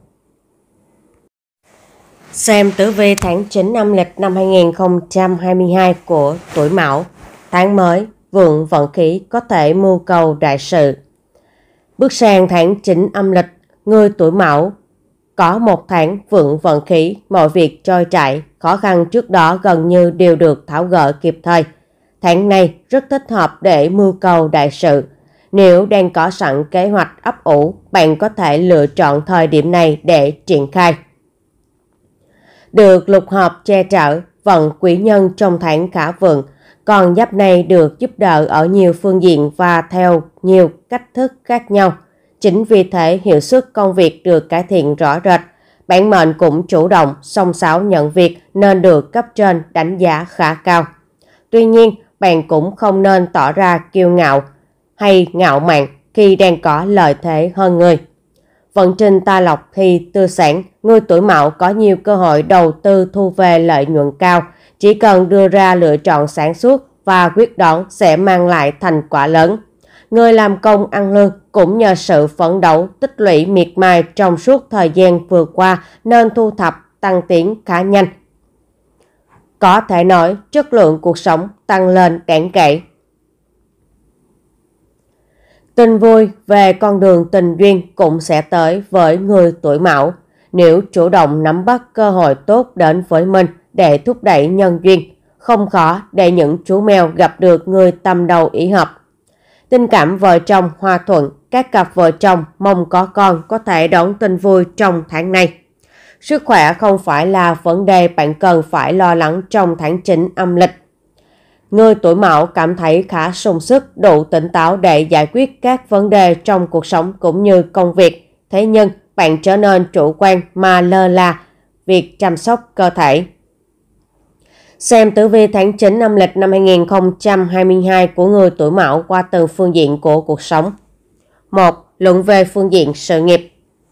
Xem tử vi tháng chín âm lịch năm hai nghìn không trăm hai mươi hai của tuổi Mão. Tháng mới, vượng vận khí có thể mưu cầu đại sự. Bước sang tháng chín âm lịch, người tuổi Mão có một tháng vượng vận khí, mọi việc trôi chảy, khó khăn trước đó gần như đều được tháo gỡ kịp thời. Tháng này rất thích hợp để mưu cầu đại sự. Nếu đang có sẵn kế hoạch ấp ủ, bạn có thể lựa chọn thời điểm này để triển khai. Được lục hợp che chở, vận quý nhân trong tháng khá vượng. Con giáp này được giúp đỡ ở nhiều phương diện và theo nhiều cách thức khác nhau. Chính vì thế hiệu suất công việc được cải thiện rõ rệt. Bản mệnh cũng chủ động, xông xáo nhận việc nên được cấp trên đánh giá khá cao. Tuy nhiên, bạn cũng không nên tỏ ra kiêu ngạo hay ngạo mạn khi đang có lợi thế hơn người. Vận trình tài lộc thì tươi sáng, người tuổi Mão có nhiều cơ hội đầu tư thu về lợi nhuận cao. Chỉ cần đưa ra lựa chọn sáng suốt và quyết đoán sẽ mang lại thành quả lớn. Người làm công ăn lương cũng nhờ sự phấn đấu tích lũy miệt mài trong suốt thời gian vừa qua nên thu thập tăng tiến khá nhanh. Có thể nói chất lượng cuộc sống tăng lên đáng kể. Tin vui về con đường tình duyên cũng sẽ tới với người tuổi Mão nếu chủ động nắm bắt cơ hội tốt đến với mình để thúc đẩy nhân duyên. Không khó để những chú mèo gặp được người tâm đầu ý hợp. Tình cảm vợ chồng hòa thuận, các cặp vợ chồng mong có con có thể đón tin vui trong tháng này. Sức khỏe không phải là vấn đề bạn cần phải lo lắng trong tháng chín âm lịch. Người tuổi Mão cảm thấy khá sung sức, đủ tỉnh táo để giải quyết các vấn đề trong cuộc sống cũng như công việc. Thế nhưng bạn trở nên chủ quan mà lơ là việc chăm sóc cơ thể. Xem tử vi tháng chín âm lịch năm hai nghìn không trăm hai mươi hai của người tuổi Mão qua từng phương diện của cuộc sống. một. Luận về phương diện sự nghiệp.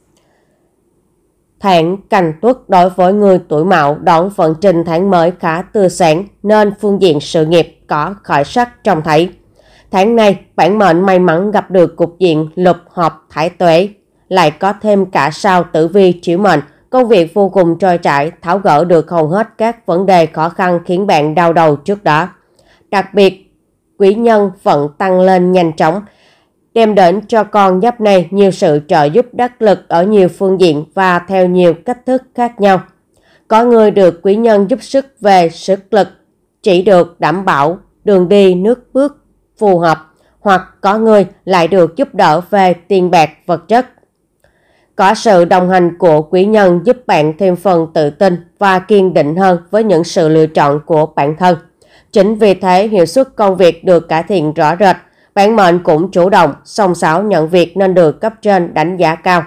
Tháng Canh Tuất đối với người tuổi Mão đón vận trình tháng mới khá tươi sáng nên phương diện sự nghiệp có khởi sắc trông thấy. Tháng này, bản mệnh may mắn gặp được cục diện lục hợp thái tuế, lại có thêm cả sao tử vi chiếu mệnh, công việc vô cùng trôi chảy, tháo gỡ được hầu hết các vấn đề khó khăn khiến bạn đau đầu trước đó. Đặc biệt, quý nhân vận tăng lên nhanh chóng, đem đến cho con giáp này nhiều sự trợ giúp đắc lực ở nhiều phương diện và theo nhiều cách thức khác nhau. Có người được quý nhân giúp sức về sức lực, chỉ được đảm bảo đường đi nước bước phù hợp, hoặc có người lại được giúp đỡ về tiền bạc vật chất. Có sự đồng hành của quý nhân giúp bạn thêm phần tự tin và kiên định hơn với những sự lựa chọn của bản thân. Chính vì thế hiệu suất công việc được cải thiện rõ rệt. Bản mệnh cũng chủ động, xông xáo nhận việc nên được cấp trên đánh giá cao.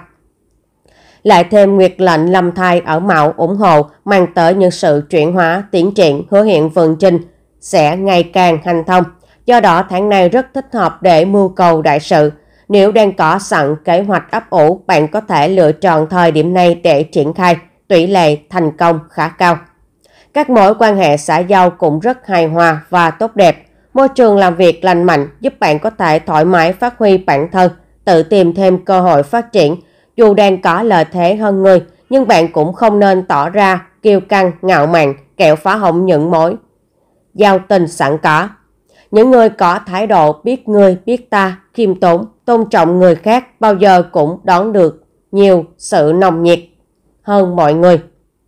Lại thêm nguyệt lệnh lâm thai ở Mão ủng hộ, mang tới những sự chuyển hóa, tiến triển, hứa hẹn vận trình sẽ ngày càng hành thông. Do đó tháng này rất thích hợp để mưu cầu đại sự. Nếu đang có sẵn kế hoạch ấp ủ, bạn có thể lựa chọn thời điểm này để triển khai, tỷ lệ thành công khá cao. Các mối quan hệ xã giao cũng rất hài hòa và tốt đẹp. Môi trường làm việc lành mạnh giúp bạn có thể thoải mái phát huy bản thân, tự tìm thêm cơ hội phát triển. Dù đang có lợi thế hơn người, nhưng bạn cũng không nên tỏ ra kiêu căng, ngạo mạn, kẻo phá hỏng những mối giao tình sẵn có. Những người có thái độ biết người biết ta, khiêm tốn, tôn trọng người khác bao giờ cũng đón được nhiều sự nồng nhiệt hơn mọi người.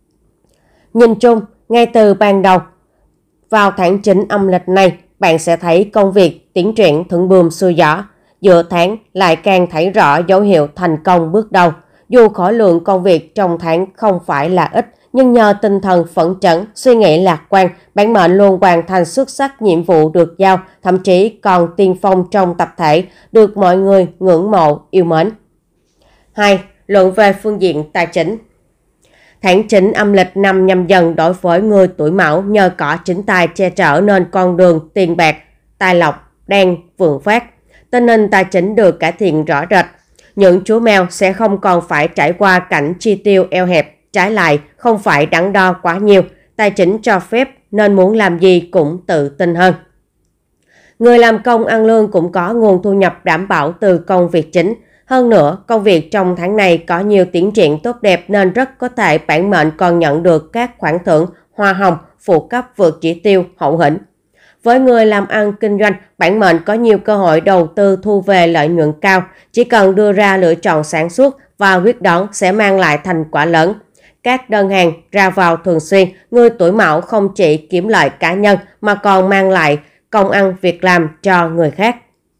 Nhìn chung, ngay từ ban đầu, vào tháng chín âm lịch này, bạn sẽ thấy công việc tiến triển thuận buồm xuôi gió. Giữa tháng lại càng thấy rõ dấu hiệu thành công bước đầu. Dù khối lượng công việc trong tháng không phải là ít, nhưng nhờ tinh thần phấn chấn, suy nghĩ lạc quan, bản mệnh luôn hoàn thành xuất sắc nhiệm vụ được giao, thậm chí còn tiên phong trong tập thể, được mọi người ngưỡng mộ, yêu mến. hai. Luận về phương diện tài chính. Tháng chín âm lịch năm Nhâm Dần đối với người tuổi Mão nhờ có chính tài che chở nên con đường tiền bạc, tài lộc đang vượng phát. Tình hình tài chính được cải thiện rõ rệt. Những chú mèo sẽ không còn phải trải qua cảnh chi tiêu eo hẹp, trái lại không phải đắn đo quá nhiều. Tài chính cho phép nên muốn làm gì cũng tự tin hơn. Người làm công ăn lương cũng có nguồn thu nhập đảm bảo từ công việc chính. Hơn nữa, công việc trong tháng này có nhiều tiến triển tốt đẹp nên rất có thể bản mệnh còn nhận được các khoản thưởng, hoa hồng, phụ cấp vượt chỉ tiêu hậu hĩnh. Với người làm ăn kinh doanh, bản mệnh có nhiều cơ hội đầu tư thu về lợi nhuận cao. Chỉ cần đưa ra lựa chọn sáng suốt và quyết đoán sẽ mang lại thành quả lớn. Các đơn hàng ra vào thường xuyên, người tuổi Mão không chỉ kiếm lợi cá nhân mà còn mang lại công ăn việc làm cho người khác.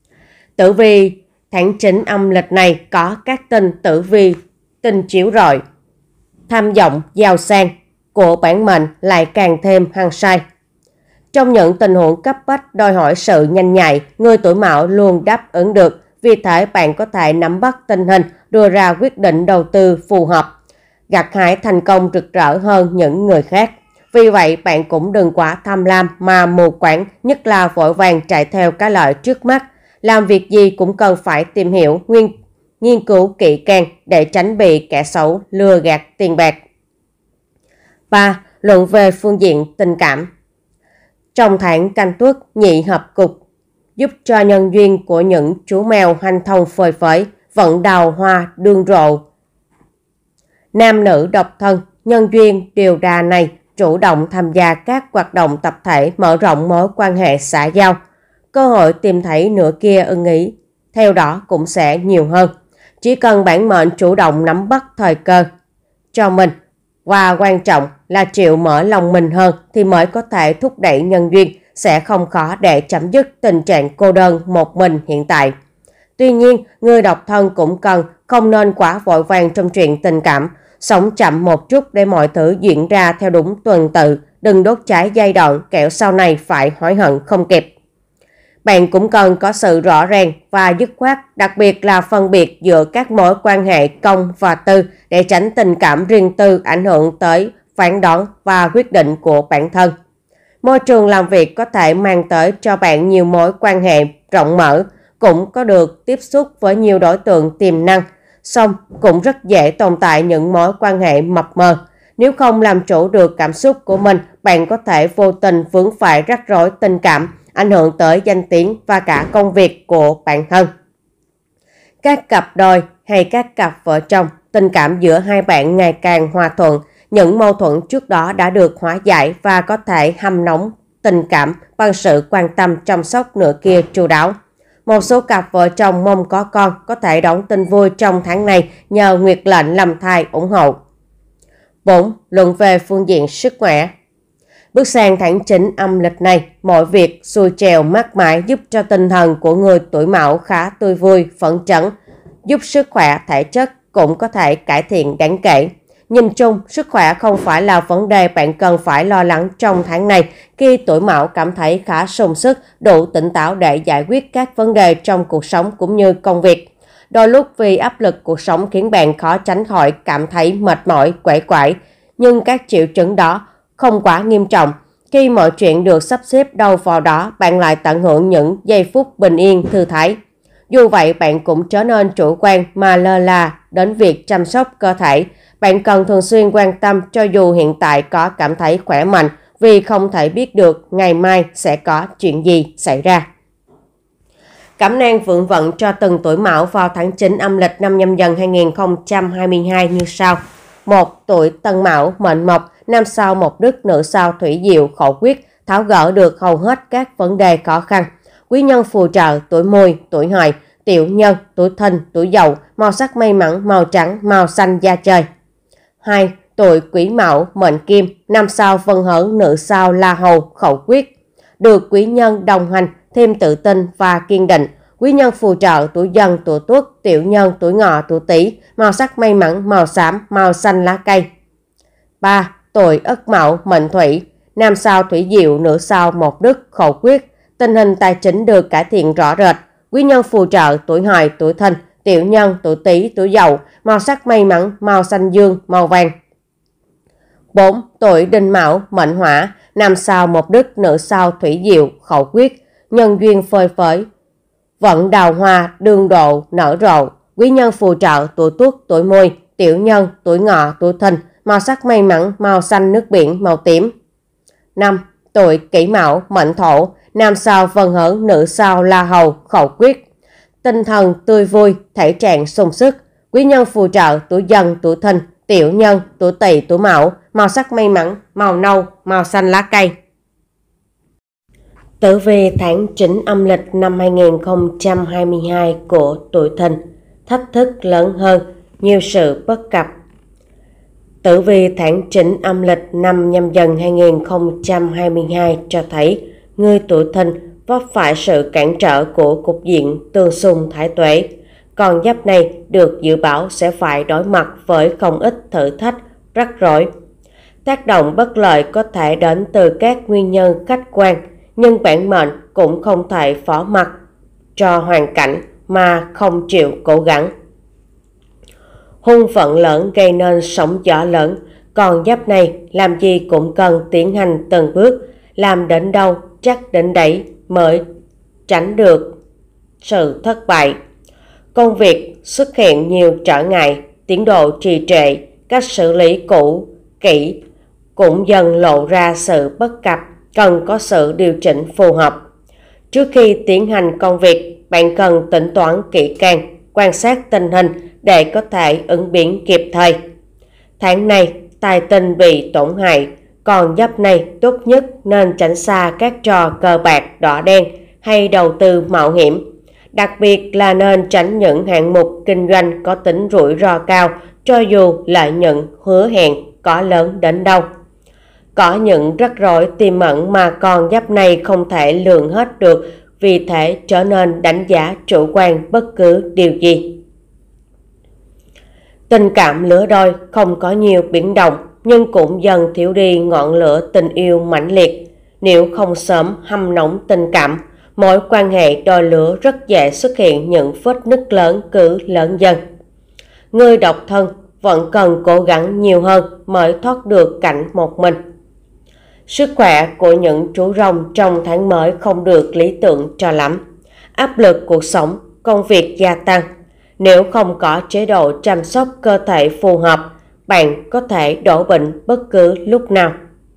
Tử vi tháng chín âm lịch này có các tinh tử vi tinh chiếu rọi, tham vọng giàu sang của bản mệnh lại càng thêm hăng say. Trong những tình huống cấp bách đòi hỏi sự nhanh nhạy, người tuổi Mão luôn đáp ứng được. Vì thế bạn có thể nắm bắt tình hình, đưa ra quyết định đầu tư phù hợp, gặt hái thành công rực rỡ hơn những người khác. Vì vậy bạn cũng đừng quá tham lam mà mù quáng, nhất là vội vàng chạy theo cái lợi trước mắt. Làm việc gì cũng cần phải tìm hiểu, nguyên, nghiên cứu kỹ càng để tránh bị kẻ xấu lừa gạt tiền bạc. ba. Luận về phương diện tình cảm. Trong tháng Canh Tuất nhị hợp cục giúp cho nhân duyên của những chú mèo hanh thông phơi phới, vận đào hoa đương rộ. Nam nữ độc thân, nhân duyên điều đà này chủ động tham gia các hoạt động tập thể, mở rộng mối quan hệ xã giao. Cơ hội tìm thấy nửa kia ưng ý, theo đó cũng sẽ nhiều hơn. Chỉ cần bản mệnh chủ động nắm bắt thời cơ cho mình, và quan trọng là chịu mở lòng mình hơn thì mới có thể thúc đẩy nhân duyên, sẽ không khó để chấm dứt tình trạng cô đơn một mình hiện tại. Tuy nhiên, người độc thân cũng cần không nên quá vội vàng trong chuyện tình cảm, sống chậm một chút để mọi thứ diễn ra theo đúng tuần tự, đừng đốt cháy giai đoạn kẻo sau này phải hối hận không kịp. Bạn cũng cần có sự rõ ràng và dứt khoát, đặc biệt là phân biệt giữa các mối quan hệ công và tư để tránh tình cảm riêng tư ảnh hưởng tới phán đoán và quyết định của bản thân. Môi trường làm việc có thể mang tới cho bạn nhiều mối quan hệ rộng mở, cũng có được tiếp xúc với nhiều đối tượng tiềm năng, song cũng rất dễ tồn tại những mối quan hệ mập mờ. Nếu không làm chủ được cảm xúc của mình, bạn có thể vô tình vướng phải rắc rối tình cảm, ảnh hưởng tới danh tiếng và cả công việc của bản thân. Các cặp đôi hay các cặp vợ chồng, tình cảm giữa hai bạn ngày càng hòa thuận, những mâu thuẫn trước đó đã được hóa giải và có thể hâm nóng tình cảm bằng sự quan tâm chăm sóc nửa kia chu đáo. Một số cặp vợ chồng mong có con có thể đón tin vui trong tháng này nhờ nguyệt lệnh làm thai ủng hộ. bốn. Luận về phương diện sức khỏe. Bước sang tháng chín âm lịch này, mọi việc xuôi trèo mát mái giúp cho tinh thần của người tuổi Mão khá tươi vui, phấn chấn, giúp sức khỏe thể chất cũng có thể cải thiện đáng kể. Nhìn chung, sức khỏe không phải là vấn đề bạn cần phải lo lắng trong tháng này khi tuổi Mão cảm thấy khá sung sức, đủ tỉnh táo để giải quyết các vấn đề trong cuộc sống cũng như công việc. Đôi lúc vì áp lực cuộc sống khiến bạn khó tránh khỏi cảm thấy mệt mỏi, quẩy quải, nhưng các triệu chứng đó không quá nghiêm trọng. Khi mọi chuyện được sắp xếp đâu vào đó, bạn lại tận hưởng những giây phút bình yên, thư thái. Dù vậy, bạn cũng trở nên chủ quan mà lơ là đến việc chăm sóc cơ thể. Bạn cần thường xuyên quan tâm cho dù hiện tại có cảm thấy khỏe mạnh, vì không thể biết được ngày mai sẽ có chuyện gì xảy ra. Cẩm nang vượng vận cho từng tuổi Mão vào tháng chín âm lịch năm Nhâm Dần hai nghìn không trăm hai mươi hai như sau. một. Tuổi Tân Mão, mệnh Mộc, nam sao Mộc Đức, nữ sao Thủy Diệu, khẩu quyết, tháo gỡ được hầu hết các vấn đề khó khăn. Quý nhân phù trợ tuổi Mùi, tuổi Hợi, Tiểu Nhân, tuổi Thìn, tuổi Dậu, màu sắc may mắn màu trắng, màu xanh da trời. hai. Tuổi Quý Mão, mệnh Kim, nam sao Vân Hỡn, nữ sao La Hầu, khẩu quyết, được quý nhân đồng hành, thêm tự tin và kiên định. Quý nhân phù trợ tuổi Dần, tuổi Tuất, Tiểu Nhân, tuổi Ngọ, tuổi Tý, màu sắc may mắn màu xám, màu xanh lá cây. ba. Tuổi Ất Mão, mệnh Thủy, nam sao Thủy Diệu, nữ sao Mộc Đức, khẩu quyết, tình hình tài chính được cải thiện rõ rệt. Quý nhân phù trợ tuổi Hợi, tuổi Thìn, Tiểu Nhân, tuổi Tý, tuổi Dậu, màu sắc may mắn màu xanh dương, màu vàng. bốn. Tuổi Đinh Mão, mệnh Hỏa, nam sao Mộc Đức, nữ sao Thủy Diệu, khẩu quyết, nhân duyên phơi phới, vận đào hoa đương độ nở rộ. Quý nhân phù trợ tuổi Tuất, tuổi Mùi, Tiểu Nhân, tuổi Ngọ, tuổi Thìn, màu sắc may mắn màu xanh nước biển, màu tím. năm. Tuổi Kỷ Mão, mệnh Thổ, nam sao Vân Hỡn, nữ sao La Hầu, khẩu quyết, tinh thần tươi vui, thể trạng sung sức. Quý nhân phù trợ tuổi Dần, tuổi Thìn, Tiểu Nhân, tuổi Tỵ, tuổi Mão, màu sắc may mắn màu nâu, màu xanh lá cây. Tử vi tháng chín âm lịch năm hai nghìn không trăm hai mươi hai của tuổi Thìn. Thách thức lớn hơn, nhiều sự bất cập. Tử vi tháng chín âm lịch năm Nhâm Dần hai nghìn không trăm hai mươi hai cho thấy người tuổi Thìn vấp phải sự cản trở của cục diện tương xung thái tuế. Con giáp này được dự báo sẽ phải đối mặt với không ít thử thách, rắc rối. Tác động bất lợi có thể đến từ các nguyên nhân khách quan, nhưng bản mệnh cũng không thể phó mặc cho hoàn cảnh mà không chịu cố gắng. Hung vận lớn gây nên sóng gió lớn, còn giáp này làm gì cũng cần tiến hành từng bước, làm đến đâu chắc đến đấy mới tránh được sự thất bại. Công việc xuất hiện nhiều trở ngại, tiến độ trì trệ, cách xử lý cũ kỹ cũng dần lộ ra sự bất cập, cần có sự điều chỉnh phù hợp. Trước khi tiến hành công việc, bạn cần tính toán kỹ càng, quan sát tình hình để có thể ứng biến kịp thời. Tháng này, tài tinh bị tổn hại, Con giáp này tốt nhất nên tránh xa các trò cờ bạc đỏ đen hay đầu tư mạo hiểm. Đặc biệt là nên tránh những hạng mục kinh doanh có tính rủi ro cao cho dù lợi nhuận hứa hẹn có lớn đến đâu. Có những rắc rối tiềm ẩn mà con giáp này không thể lường hết được, vì thế trở nên đánh giá chủ quan bất cứ điều gì. Tình cảm lứa đôi không có nhiều biến động, nhưng cũng dần thiếu đi ngọn lửa tình yêu mãnh liệt. Nếu không sớm hâm nóng tình cảm, mối quan hệ đôi lứa rất dễ xuất hiện những vết nứt lớn cứ lớn dần. Người độc thân vẫn cần cố gắng nhiều hơn mới thoát được cảnh một mình. Sức khỏe của những chú rồng trong tháng mới không được lý tưởng cho lắm. Áp lực cuộc sống, công việc gia tăng. Nếu không có chế độ chăm sóc cơ thể phù hợp, bạn có thể đổ bệnh bất cứ lúc nào.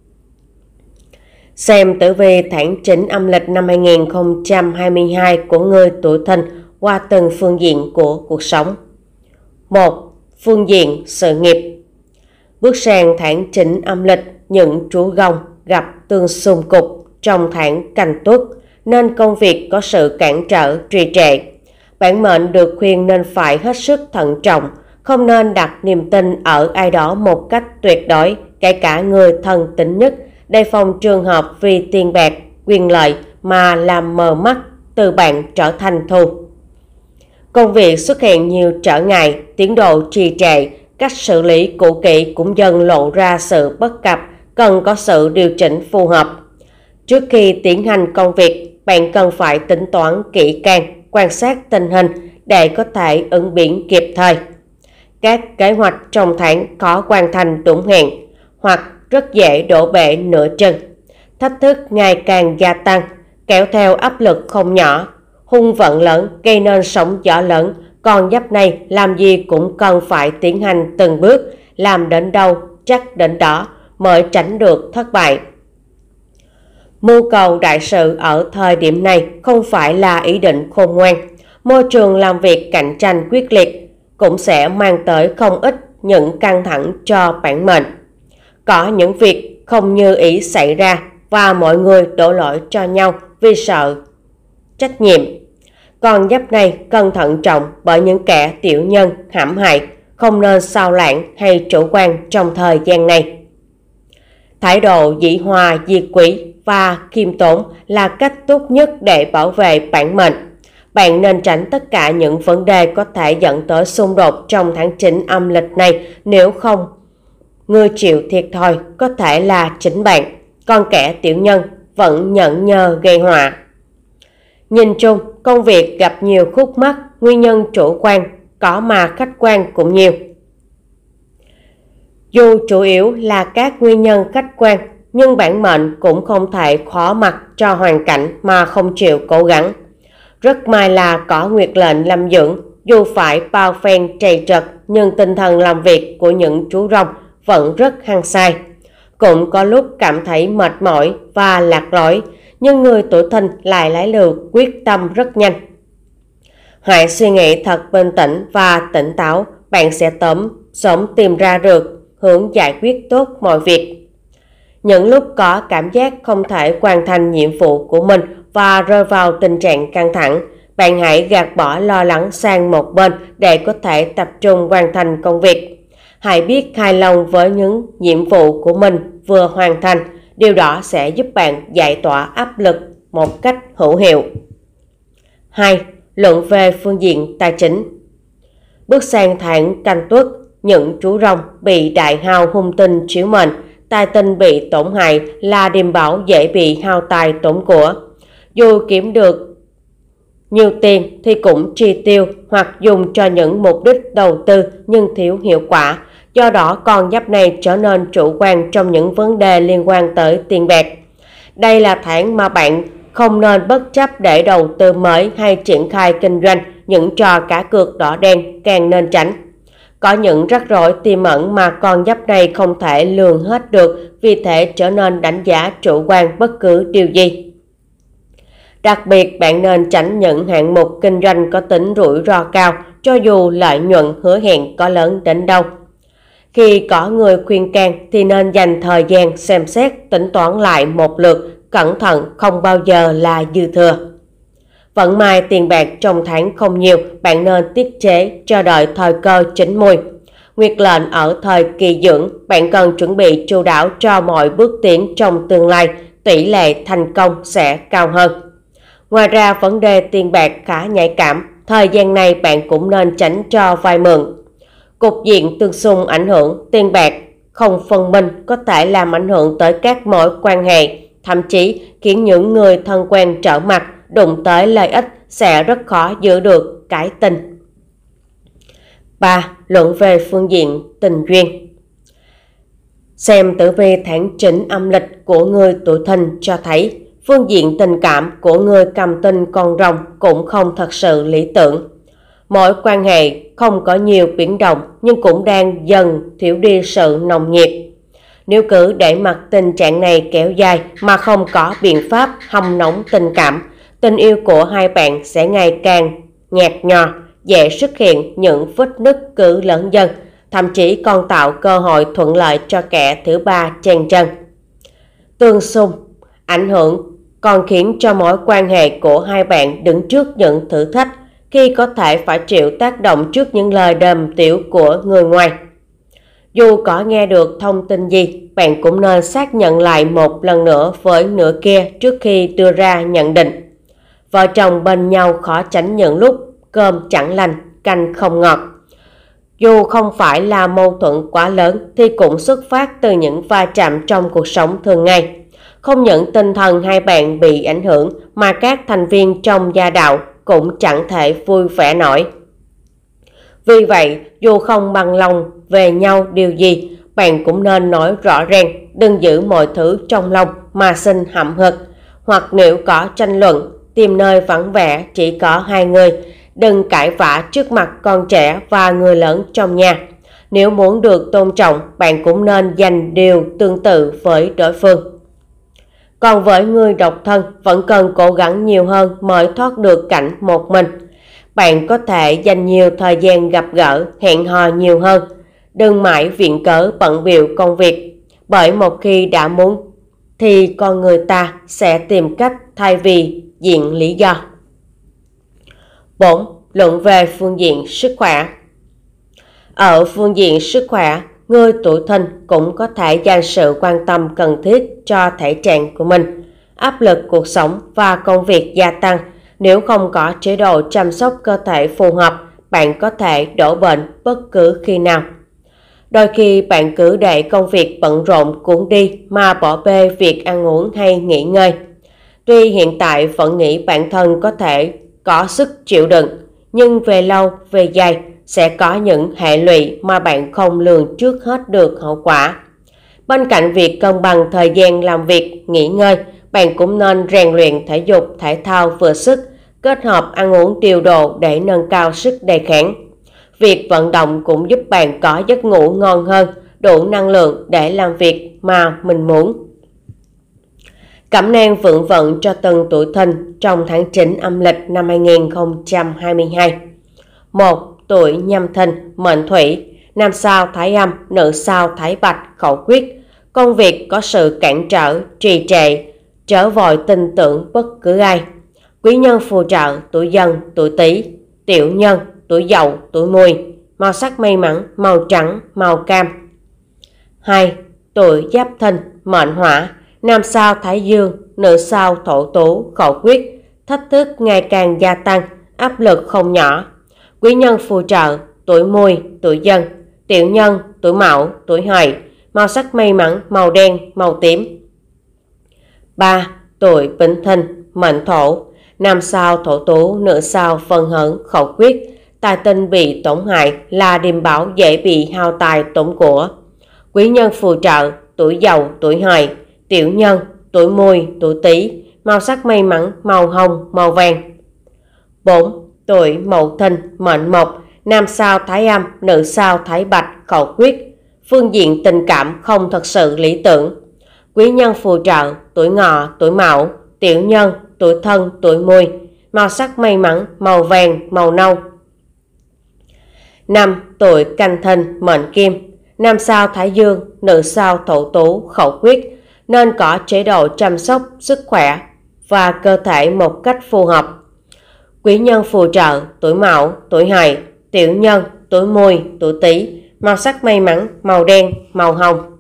Xem tử vi tháng chín âm lịch năm hai nghìn không trăm hai mươi hai của người tuổi Thìn qua từng phương diện của cuộc sống. một. Phương diện sự nghiệp. Bước sang tháng chín âm lịch, những chú gông gặp tương xung cục trong tháng Canh Tuất nên công việc có sự cản trở trì trệ. Bản mệnh được khuyên nên phải hết sức thận trọng, không nên đặt niềm tin ở ai đó một cách tuyệt đối, kể cả người thân tín nhất, đề phòng trường hợp vì tiền bạc, quyền lợi mà làm mờ mắt từ bạn trở thành thù. Công việc xuất hiện nhiều trở ngại, tiến độ trì trệ, cách xử lý cũ kỹ cũng dần lộ ra sự bất cập, cần có sự điều chỉnh phù hợp. Trước khi tiến hành công việc, bạn cần phải tính toán kỹ càng, quan sát tình hình để có thể ứng biến kịp thời. Các kế hoạch trong tháng khó hoàn thành đúng hẹn hoặc rất dễ đổ bể nửa chừng. Thách thức ngày càng gia tăng, kéo theo áp lực không nhỏ. Hung vận lớn gây nên sóng gió lớn, con giáp này làm gì cũng cần phải tiến hành từng bước, làm đến đâu chắc đến đó mới tránh được thất bại. Mưu cầu đại sự ở thời điểm này không phải là ý định khôn ngoan. Môi trường làm việc cạnh tranh quyết liệt cũng sẽ mang tới không ít những căng thẳng cho bản mệnh. Có những việc không như ý xảy ra và mọi người đổ lỗi cho nhau vì sợ trách nhiệm. Con giáp này cần thận trọng bởi những kẻ tiểu nhân hãm hại, không nên sao lãng hay chủ quan trong thời gian này. Thái độ dĩ hòa diệt quý và khiêm tốn là cách tốt nhất để bảo vệ bản mệnh. Bạn nên tránh tất cả những vấn đề có thể dẫn tới xung đột trong tháng chín âm lịch này, nếu không, người chịu thiệt thòi có thể là chính bạn, còn kẻ tiểu nhân vẫn nhẫn nhơ gây họa. Nhìn chung, công việc gặp nhiều khúc mắc, nguyên nhân chủ quan có mà khách quan cũng nhiều. Dù chủ yếu là các nguyên nhân khách quan, nhưng bản mệnh cũng không thể khó mặt cho hoàn cảnh mà không chịu cố gắng. Rất may là có nguyệt lệnh lâm dưỡng, dù phải bao phen trầy trật nhưng tinh thần làm việc của những chú rồng vẫn rất hăng say. Cũng có lúc cảm thấy mệt mỏi và lạc lối, nhưng người tuổi Thìn lại lấy lược quyết tâm rất nhanh. Hãy suy nghĩ thật bình tĩnh và tỉnh táo, bạn sẽ tóm sớm tìm ra được hướng giải quyết tốt mọi việc. Những lúc có cảm giác không thể hoàn thành nhiệm vụ của mình và rơi vào tình trạng căng thẳng, bạn hãy gạt bỏ lo lắng sang một bên để có thể tập trung hoàn thành công việc. Hãy biết hài lòng với những nhiệm vụ của mình vừa hoàn thành, điều đó sẽ giúp bạn giải tỏa áp lực một cách hữu hiệu. hai. Luận về phương diện tài chính. Bước sang tháng Canh Tuất, những chú rồng bị đại hao hung tinh chiếu mệnh, tài tinh bị tổn hại là điềm báo dễ bị hao tài tổn của. Dù kiếm được nhiều tiền thì cũng chi tiêu hoặc dùng cho những mục đích đầu tư nhưng thiếu hiệu quả. Do đó con giáp này trở nên chủ quan trong những vấn đề liên quan tới tiền bạc. Đây là tháng mà bạn không nên bất chấp để đầu tư mới hay triển khai kinh doanh, những trò cá cược đỏ đen càng nên tránh. Có những rắc rối tiềm ẩn mà con giáp này không thể lường hết được, vì thế trở nên đánh giá chủ quan bất cứ điều gì. Đặc biệt bạn nên tránh những hạng mục kinh doanh có tính rủi ro cao, cho dù lợi nhuận hứa hẹn có lớn đến đâu. Khi có người khuyên can thì nên dành thời gian xem xét tính toán lại một lượt, cẩn thận không bao giờ là dư thừa. Vận may tiền bạc trong tháng không nhiều, bạn nên tiết chế cho đợi thời cơ chín mùi. Nguyệt lệnh ở thời kỳ dưỡng, bạn cần chuẩn bị chu đáo cho mọi bước tiến trong tương lai, tỷ lệ thành công sẽ cao hơn. Ngoài ra, vấn đề tiền bạc khá nhạy cảm, thời gian này bạn cũng nên tránh cho vay mượn. Cục diện tương xung ảnh hưởng, tiền bạc không phân minh có thể làm ảnh hưởng tới các mối quan hệ, thậm chí khiến những người thân quen trở mặt, đụng tới lợi ích sẽ rất khó giữ được cái tình. ba. Luận về phương diện tình duyên. Xem tử vi tháng chín âm lịch của người tuổi Thìn cho thấy phương diện tình cảm của người cầm tinh con rồng cũng không thật sự lý tưởng. Mối quan hệ không có nhiều biến động nhưng cũng đang dần thiếu đi sự nồng nhiệt. Nếu cứ để mặc tình trạng này kéo dài mà không có biện pháp hâm nóng tình cảm, tình yêu của hai bạn sẽ ngày càng nhạt nhòa, dễ xuất hiện những vết nứt cứ lớn dần, thậm chí còn tạo cơ hội thuận lợi cho kẻ thứ ba chen chân. Tương xung ảnh hưởng còn khiến cho mối quan hệ của hai bạn đứng trước những thử thách khi có thể phải chịu tác động trước những lời đàm tiếu của người ngoài. Dù có nghe được thông tin gì, bạn cũng nên xác nhận lại một lần nữa với nửa kia trước khi đưa ra nhận định. Vợ chồng bên nhau khó tránh những lúc cơm chẳng lành, canh không ngọt. Dù không phải là mâu thuẫn quá lớn thì cũng xuất phát từ những va chạm trong cuộc sống thường ngày. Không những tinh thần hai bạn bị ảnh hưởng mà các thành viên trong gia đạo cũng chẳng thể vui vẻ nổi. Vì vậy, dù không bằng lòng về nhau điều gì, bạn cũng nên nói rõ ràng, đừng giữ mọi thứ trong lòng mà sinh hậm hực. Hoặc nếu có tranh luận, tìm nơi vắng vẻ chỉ có hai người, đừng cãi vã trước mặt con trẻ và người lớn trong nhà. Nếu muốn được tôn trọng, bạn cũng nên dành điều tương tự với đối phương. Còn với người độc thân, vẫn cần cố gắng nhiều hơn mới thoát được cảnh một mình. Bạn có thể dành nhiều thời gian gặp gỡ, hẹn hò nhiều hơn. Đừng mãi viện cớ bận bịu công việc, bởi một khi đã muốn thì con người ta sẽ tìm cách thay vì diện lý do. bốn. Luận về phương diện sức khỏe. Ở phương diện sức khỏe, người tuổi Thìn cũng có thể dành sự quan tâm cần thiết cho thể trạng của mình. Áp lực cuộc sống và công việc gia tăng. Nếu không có chế độ chăm sóc cơ thể phù hợp, bạn có thể đổ bệnh bất cứ khi nào. Đôi khi bạn cứ để công việc bận rộn cuốn đi mà bỏ bê việc ăn uống hay nghỉ ngơi. Tuy hiện tại vẫn nghĩ bản thân có thể có sức chịu đựng, nhưng về lâu về dài sẽ có những hệ lụy mà bạn không lường trước hết được hậu quả. Bên cạnh việc cân bằng thời gian làm việc, nghỉ ngơi, bạn cũng nên rèn luyện thể dục thể thao vừa sức, kết hợp ăn uống điều độ để nâng cao sức đề kháng. Việc vận động cũng giúp bạn có giấc ngủ ngon hơn, đủ năng lượng để làm việc mà mình muốn. Cẩm nang vượng vận cho từng tuổi Thìn trong tháng chín âm lịch năm hai nghìn không trăm hai mươi hai. một. Tuổi Nhâm Thìn, mệnh Thủy, nam sao Thái Âm, nữ sao Thái Bạch, khẩu quyết. Công việc có sự cản trở, trì trệ, chớ vội tin tưởng bất cứ ai. Quý nhân phù trợ, tuổi Dần, tuổi Tý, tiểu nhân, tuổi Dậu, tuổi Mùi. Màu sắc may mắn, màu trắng, màu cam. hai. Tuổi Giáp Thìn, mệnh Hỏa, nam sao Thái Dương, nữ sao Thổ Tú, khẩu quyết. Thách thức ngày càng gia tăng, áp lực không nhỏ. Quý nhân phù trợ, tuổi Mùi, tuổi Dần, tiểu nhân, tuổi Mão, tuổi Hợi. Màu sắc may mắn, màu đen, màu tím. ba. Tuổi Bính Thìn, mệnh Thổ, nam sao Thổ Tú, nữ sao Phân Hấn, khẩu quyết. Tài tinh bị tổn hại là điềm báo dễ bị hao tài tổn của. Quý nhân phù trợ, tuổi Dậu, tuổi Hợi, tiểu nhân, tuổi Mùi, tuổi Tý. Màu sắc may mắn, màu hồng, màu vàng. bốn. Tuổi Mậu Thìn, mệnh Mộc, nam sao Thái Âm, nữ sao Thái Bạch, khẩu quyết. Phương diện tình cảm không thật sự lý tưởng. Quý nhân phù trợ, tuổi Ngọ, tuổi Mão, tiểu nhân, tuổi Thân, tuổi Mùi. Màu sắc may mắn, màu vàng, màu nâu. năm. Tuổi Canh Thìn, mệnh Kim, nam sao Thái Dương, nữ sao Thổ Tú, Khẩu Quyết, nên có chế độ chăm sóc sức khỏe và cơ thể một cách phù hợp. Quý nhân phù trợ: tuổi Mão, tuổi Hợi, tiểu nhân, tuổi Mùi, tuổi Tý. Màu sắc may mắn: màu đen, màu hồng.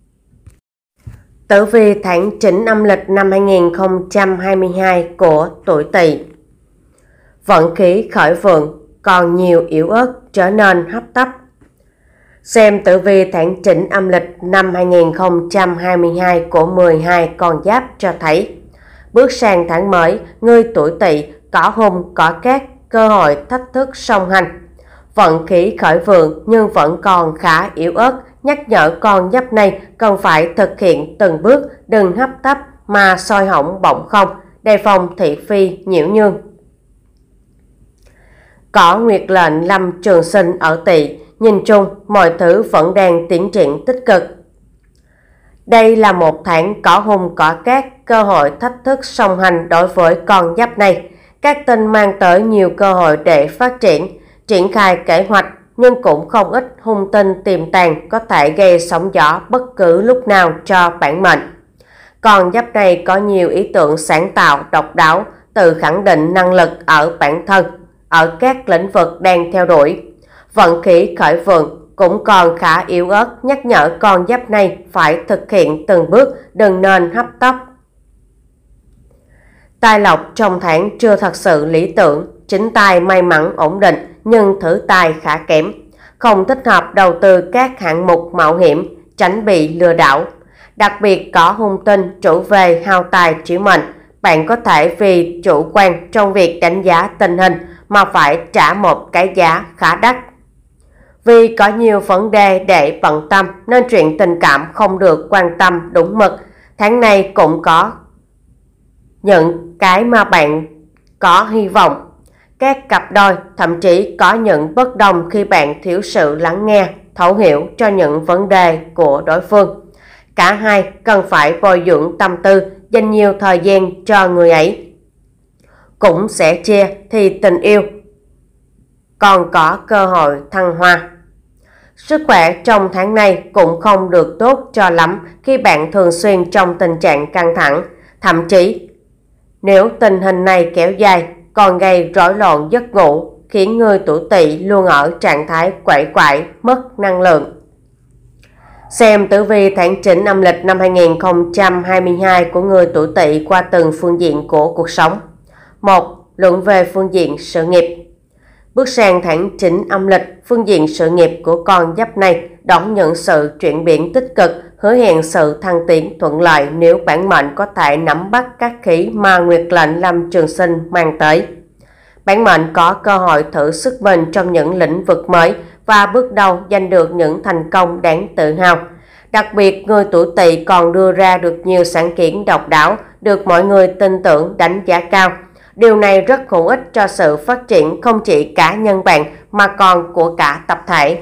Tử vi tháng chín âm lịch năm hai nghìn không trăm hai mươi hai của tuổi Tỵ. Vận khí khởi vượng, còn nhiều yếu ớt, trở nên hấp tấp. Xem tử vi tháng chín âm lịch năm hai nghìn không trăm hai mươi hai của mười hai con giáp cho thấy, bước sang tháng mới, người tuổi Tỵ có hung có cát, cơ hội thách thức song hành. Vận khí khởi vượng nhưng vẫn còn khá yếu ớt, nhắc nhở con giáp này cần phải thực hiện từng bước, đừng hấp tấp mà soi hỏng bỏng không, đề phòng thị phi nhiễu nhương. Có nguyệt lệnh Lâm Trường Sinh ở Tỵ, nhìn chung mọi thứ vẫn đang tiến triển tích cực. Đây là một tháng có hung có cát, cơ hội thách thức song hành đối với con giáp này. Các tinh mang tới nhiều cơ hội để phát triển, triển khai kế hoạch, nhưng cũng không ít hung tinh tiềm tàng có thể gây sóng gió bất cứ lúc nào cho bản mệnh. Con giáp này có nhiều ý tưởng sáng tạo, độc đáo, tự khẳng định năng lực ở bản thân, ở các lĩnh vực đang theo đuổi. Vận khí khởi vượng cũng còn khá yếu ớt, nhắc nhở con giáp này phải thực hiện từng bước, đừng nên hấp tấp. Tài lộc trong tháng chưa thật sự lý tưởng, chính tài may mắn ổn định nhưng thử tài khá kém, không thích hợp đầu tư các hạng mục mạo hiểm, tránh bị lừa đảo. Đặc biệt có hung tinh chủ về hao tài chiếu mệnh, bạn có thể vì chủ quan trong việc đánh giá tình hình mà phải trả một cái giá khá đắt. Vì có nhiều vấn đề để bận tâm nên chuyện tình cảm không được quan tâm đúng mực. Tháng này cũng có những cái mà bạn có hy vọng. Các cặp đôi thậm chí có những bất đồng khi bạn thiếu sự lắng nghe, thấu hiểu cho những vấn đề của đối phương. Cả hai cần phải bồi dưỡng tâm tư, dành nhiều thời gian cho người ấy. Cũng sẽ chia thì tình yêu còn có cơ hội thăng hoa. Sức khỏe trong tháng này cũng không được tốt cho lắm khi bạn thường xuyên trong tình trạng căng thẳng. Thậm chí nếu tình hình này kéo dài còn gây rối loạn giấc ngủ, khiến người tuổi Tỵ luôn ở trạng thái quẩy quải, mất năng lượng. Xem tử vi tháng chín âm lịch năm hai nghìn không trăm hai mươi hai của người tuổi Tỵ qua từng phương diện của cuộc sống. một. Luận về phương diện sự nghiệp. Bước sang tháng chín âm lịch, phương diện sự nghiệp của con giáp này đón nhận sự chuyển biến tích cực, hứa hẹn sự thăng tiến thuận lợi nếu bản mệnh có thể nắm bắt các khí mà nguyệt lệnh Lâm Trường Sinh mang tới. Bản mệnh có cơ hội thử sức mình trong những lĩnh vực mới và bước đầu giành được những thành công đáng tự hào. Đặc biệt, người tuổi Tỵ còn đưa ra được nhiều sáng kiến độc đáo, được mọi người tin tưởng đánh giá cao. Điều này rất hữu ích cho sự phát triển không chỉ cá nhân bạn mà còn của cả tập thể.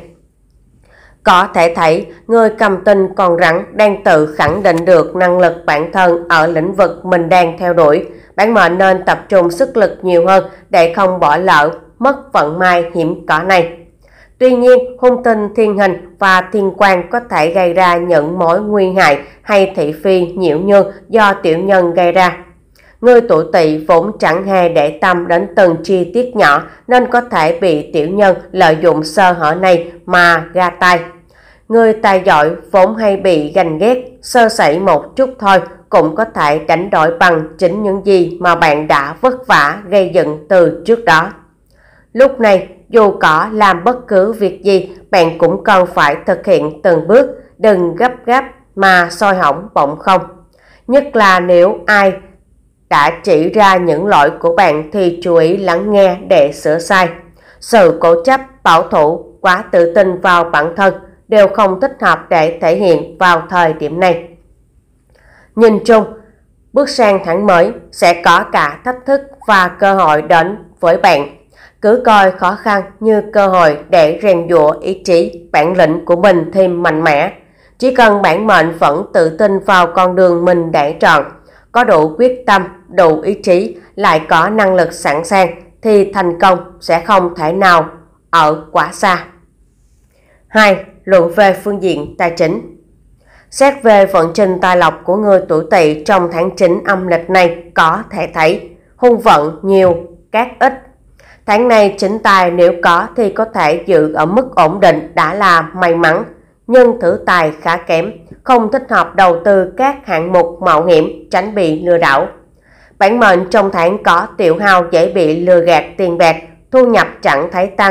Có thể thấy, người cầm tinh con rắn đang tự khẳng định được năng lực bản thân ở lĩnh vực mình đang theo đuổi. Bản mệnh nên tập trung sức lực nhiều hơn để không bỏ lỡ, mất vận may hiếm có này. Tuy nhiên, hung tinh thiên hình và thiên quan có thể gây ra những mối nguy hại hay thị phi nhiễu nhương do tiểu nhân gây ra. Người tuổi Tỵ vốn chẳng hề để tâm đến từng chi tiết nhỏ nên có thể bị tiểu nhân lợi dụng sơ hở này mà ga tay. Người tài giỏi vốn hay bị ganh ghét, sơ sẩy một chút thôi cũng có thể đánh đổi bằng chính những gì mà bạn đã vất vả gây dựng từ trước đó. Lúc này, dù có làm bất cứ việc gì, bạn cũng cần phải thực hiện từng bước, đừng gấp gáp mà soi hỏng bỗng không. Nhất là nếu ai đã chỉ ra những lỗi của bạn thì chú ý lắng nghe để sửa sai. Sự cố chấp, bảo thủ, quá tự tin vào bản thân đều không thích hợp để thể hiện vào thời điểm này. Nhìn chung, bước sang tháng mới sẽ có cả thách thức và cơ hội đến với bạn. Cứ coi khó khăn như cơ hội để rèn giũa ý chí, bản lĩnh của mình thêm mạnh mẽ. Chỉ cần bản mệnh vẫn tự tin vào con đường mình đã chọn, có đủ quyết tâm, đủ ý chí, lại có năng lực sẵn sàng, thì thành công sẽ không thể nào ở quá xa. hai. luận về phương diện tài chính. Xét về vận trình tài lộc của người tuổi Tỵ trong tháng chín âm lịch này có thể thấy hung vận nhiều, cát ít. Tháng này chính tài nếu có thì có thể giữ ở mức ổn định đã là may mắn, nhưng thử tài khá kém, không thích hợp đầu tư các hạng mục mạo hiểm, tránh bị lừa đảo. Bản mệnh trong tháng có tiểu hao dễ bị lừa gạt tiền bạc, thu nhập chẳng thấy tăng,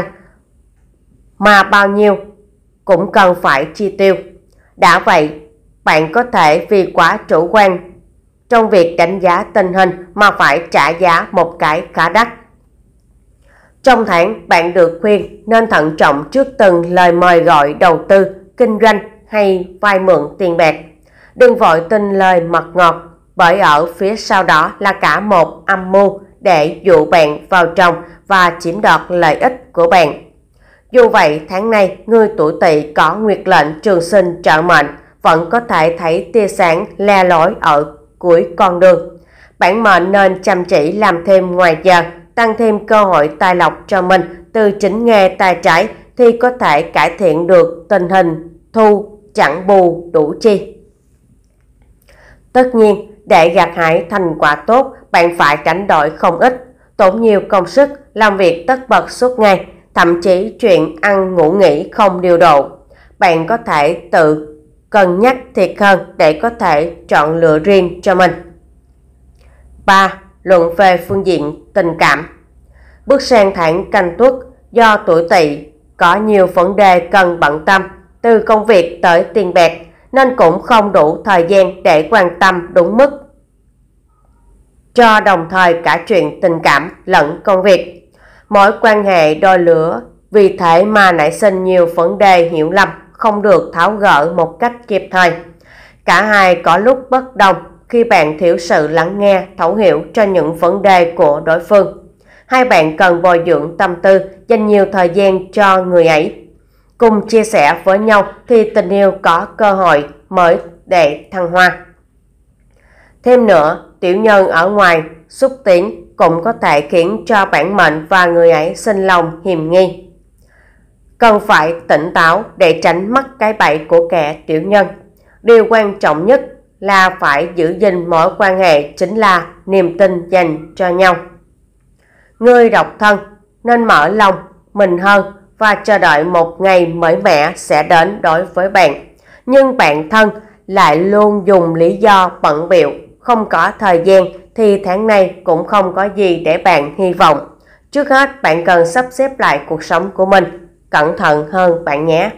mà bao nhiêu cũng cần phải chi tiêu. Đã vậy, bạn có thể vì quá chủ quan trong việc đánh giá tình hình mà phải trả giá một cái khá đắt. Trong tháng, bạn được khuyên nên thận trọng trước từng lời mời gọi đầu tư, kinh doanh hay vay mượn tiền bạc. Đừng vội tin lời mật ngọt, bởi ở phía sau đó là cả một âm mưu để dụ bạn vào trong và chiếm đoạt lợi ích của bạn. Dù vậy, tháng này, người tuổi Tỵ có nguyệt lệnh trường sinh trợ mệnh, vẫn có thể thấy tia sáng le lói ở cuối con đường. Bản mệnh nên chăm chỉ làm thêm ngoài giờ, tăng thêm cơ hội tài lộc cho mình từ chính nghề tay trái thì có thể cải thiện được tình hình thu chẳng bù đủ chi. Tất nhiên, để gặt hái thành quả tốt, bạn phải đánh đổi không ít, tốn nhiều công sức, làm việc tất bật suốt ngày, thậm chí chuyện ăn ngủ nghỉ không điều độ. Bạn có thể tự cân nhắc thiệt hơn để có thể chọn lựa riêng cho mình. ba. Luận về phương diện tình cảm. Bước sang tháng Canh Tuất, do tuổi Tỵ có nhiều vấn đề cần bận tâm, từ công việc tới tiền bạc, nên cũng không đủ thời gian để quan tâm đúng mức cho đồng thời cả chuyện tình cảm lẫn công việc. Mối quan hệ đôi lứa vì thế mà nảy sinh nhiều vấn đề hiểu lầm, không được tháo gỡ một cách kịp thời. Cả hai có lúc bất đồng khi bạn thiếu sự lắng nghe, thấu hiểu cho những vấn đề của đối phương. Hai bạn cần bồi dưỡng tâm tư, dành nhiều thời gian cho người ấy. Cùng chia sẻ với nhau thì tình yêu có cơ hội mới để thăng hoa. Thêm nữa, tiểu nhân ở ngoài xúc tiến cũng có thể khiến cho bản mệnh và người ấy sinh lòng hiềm nghi. Cần phải tỉnh táo để tránh mắc cái bẫy của kẻ tiểu nhân. Điều quan trọng nhất là phải giữ gìn mối quan hệ chính là niềm tin dành cho nhau. Người độc thân nên mở lòng mình hơn và chờ đợi một ngày mới mẻ sẽ đến đối với bạn. Nhưng bạn thân lại luôn dùng lý do bận bịu, không có thời gian thì tháng này cũng không có gì để bạn hy vọng. Trước hết, bạn cần sắp xếp lại cuộc sống của mình, cẩn thận hơn bạn nhé.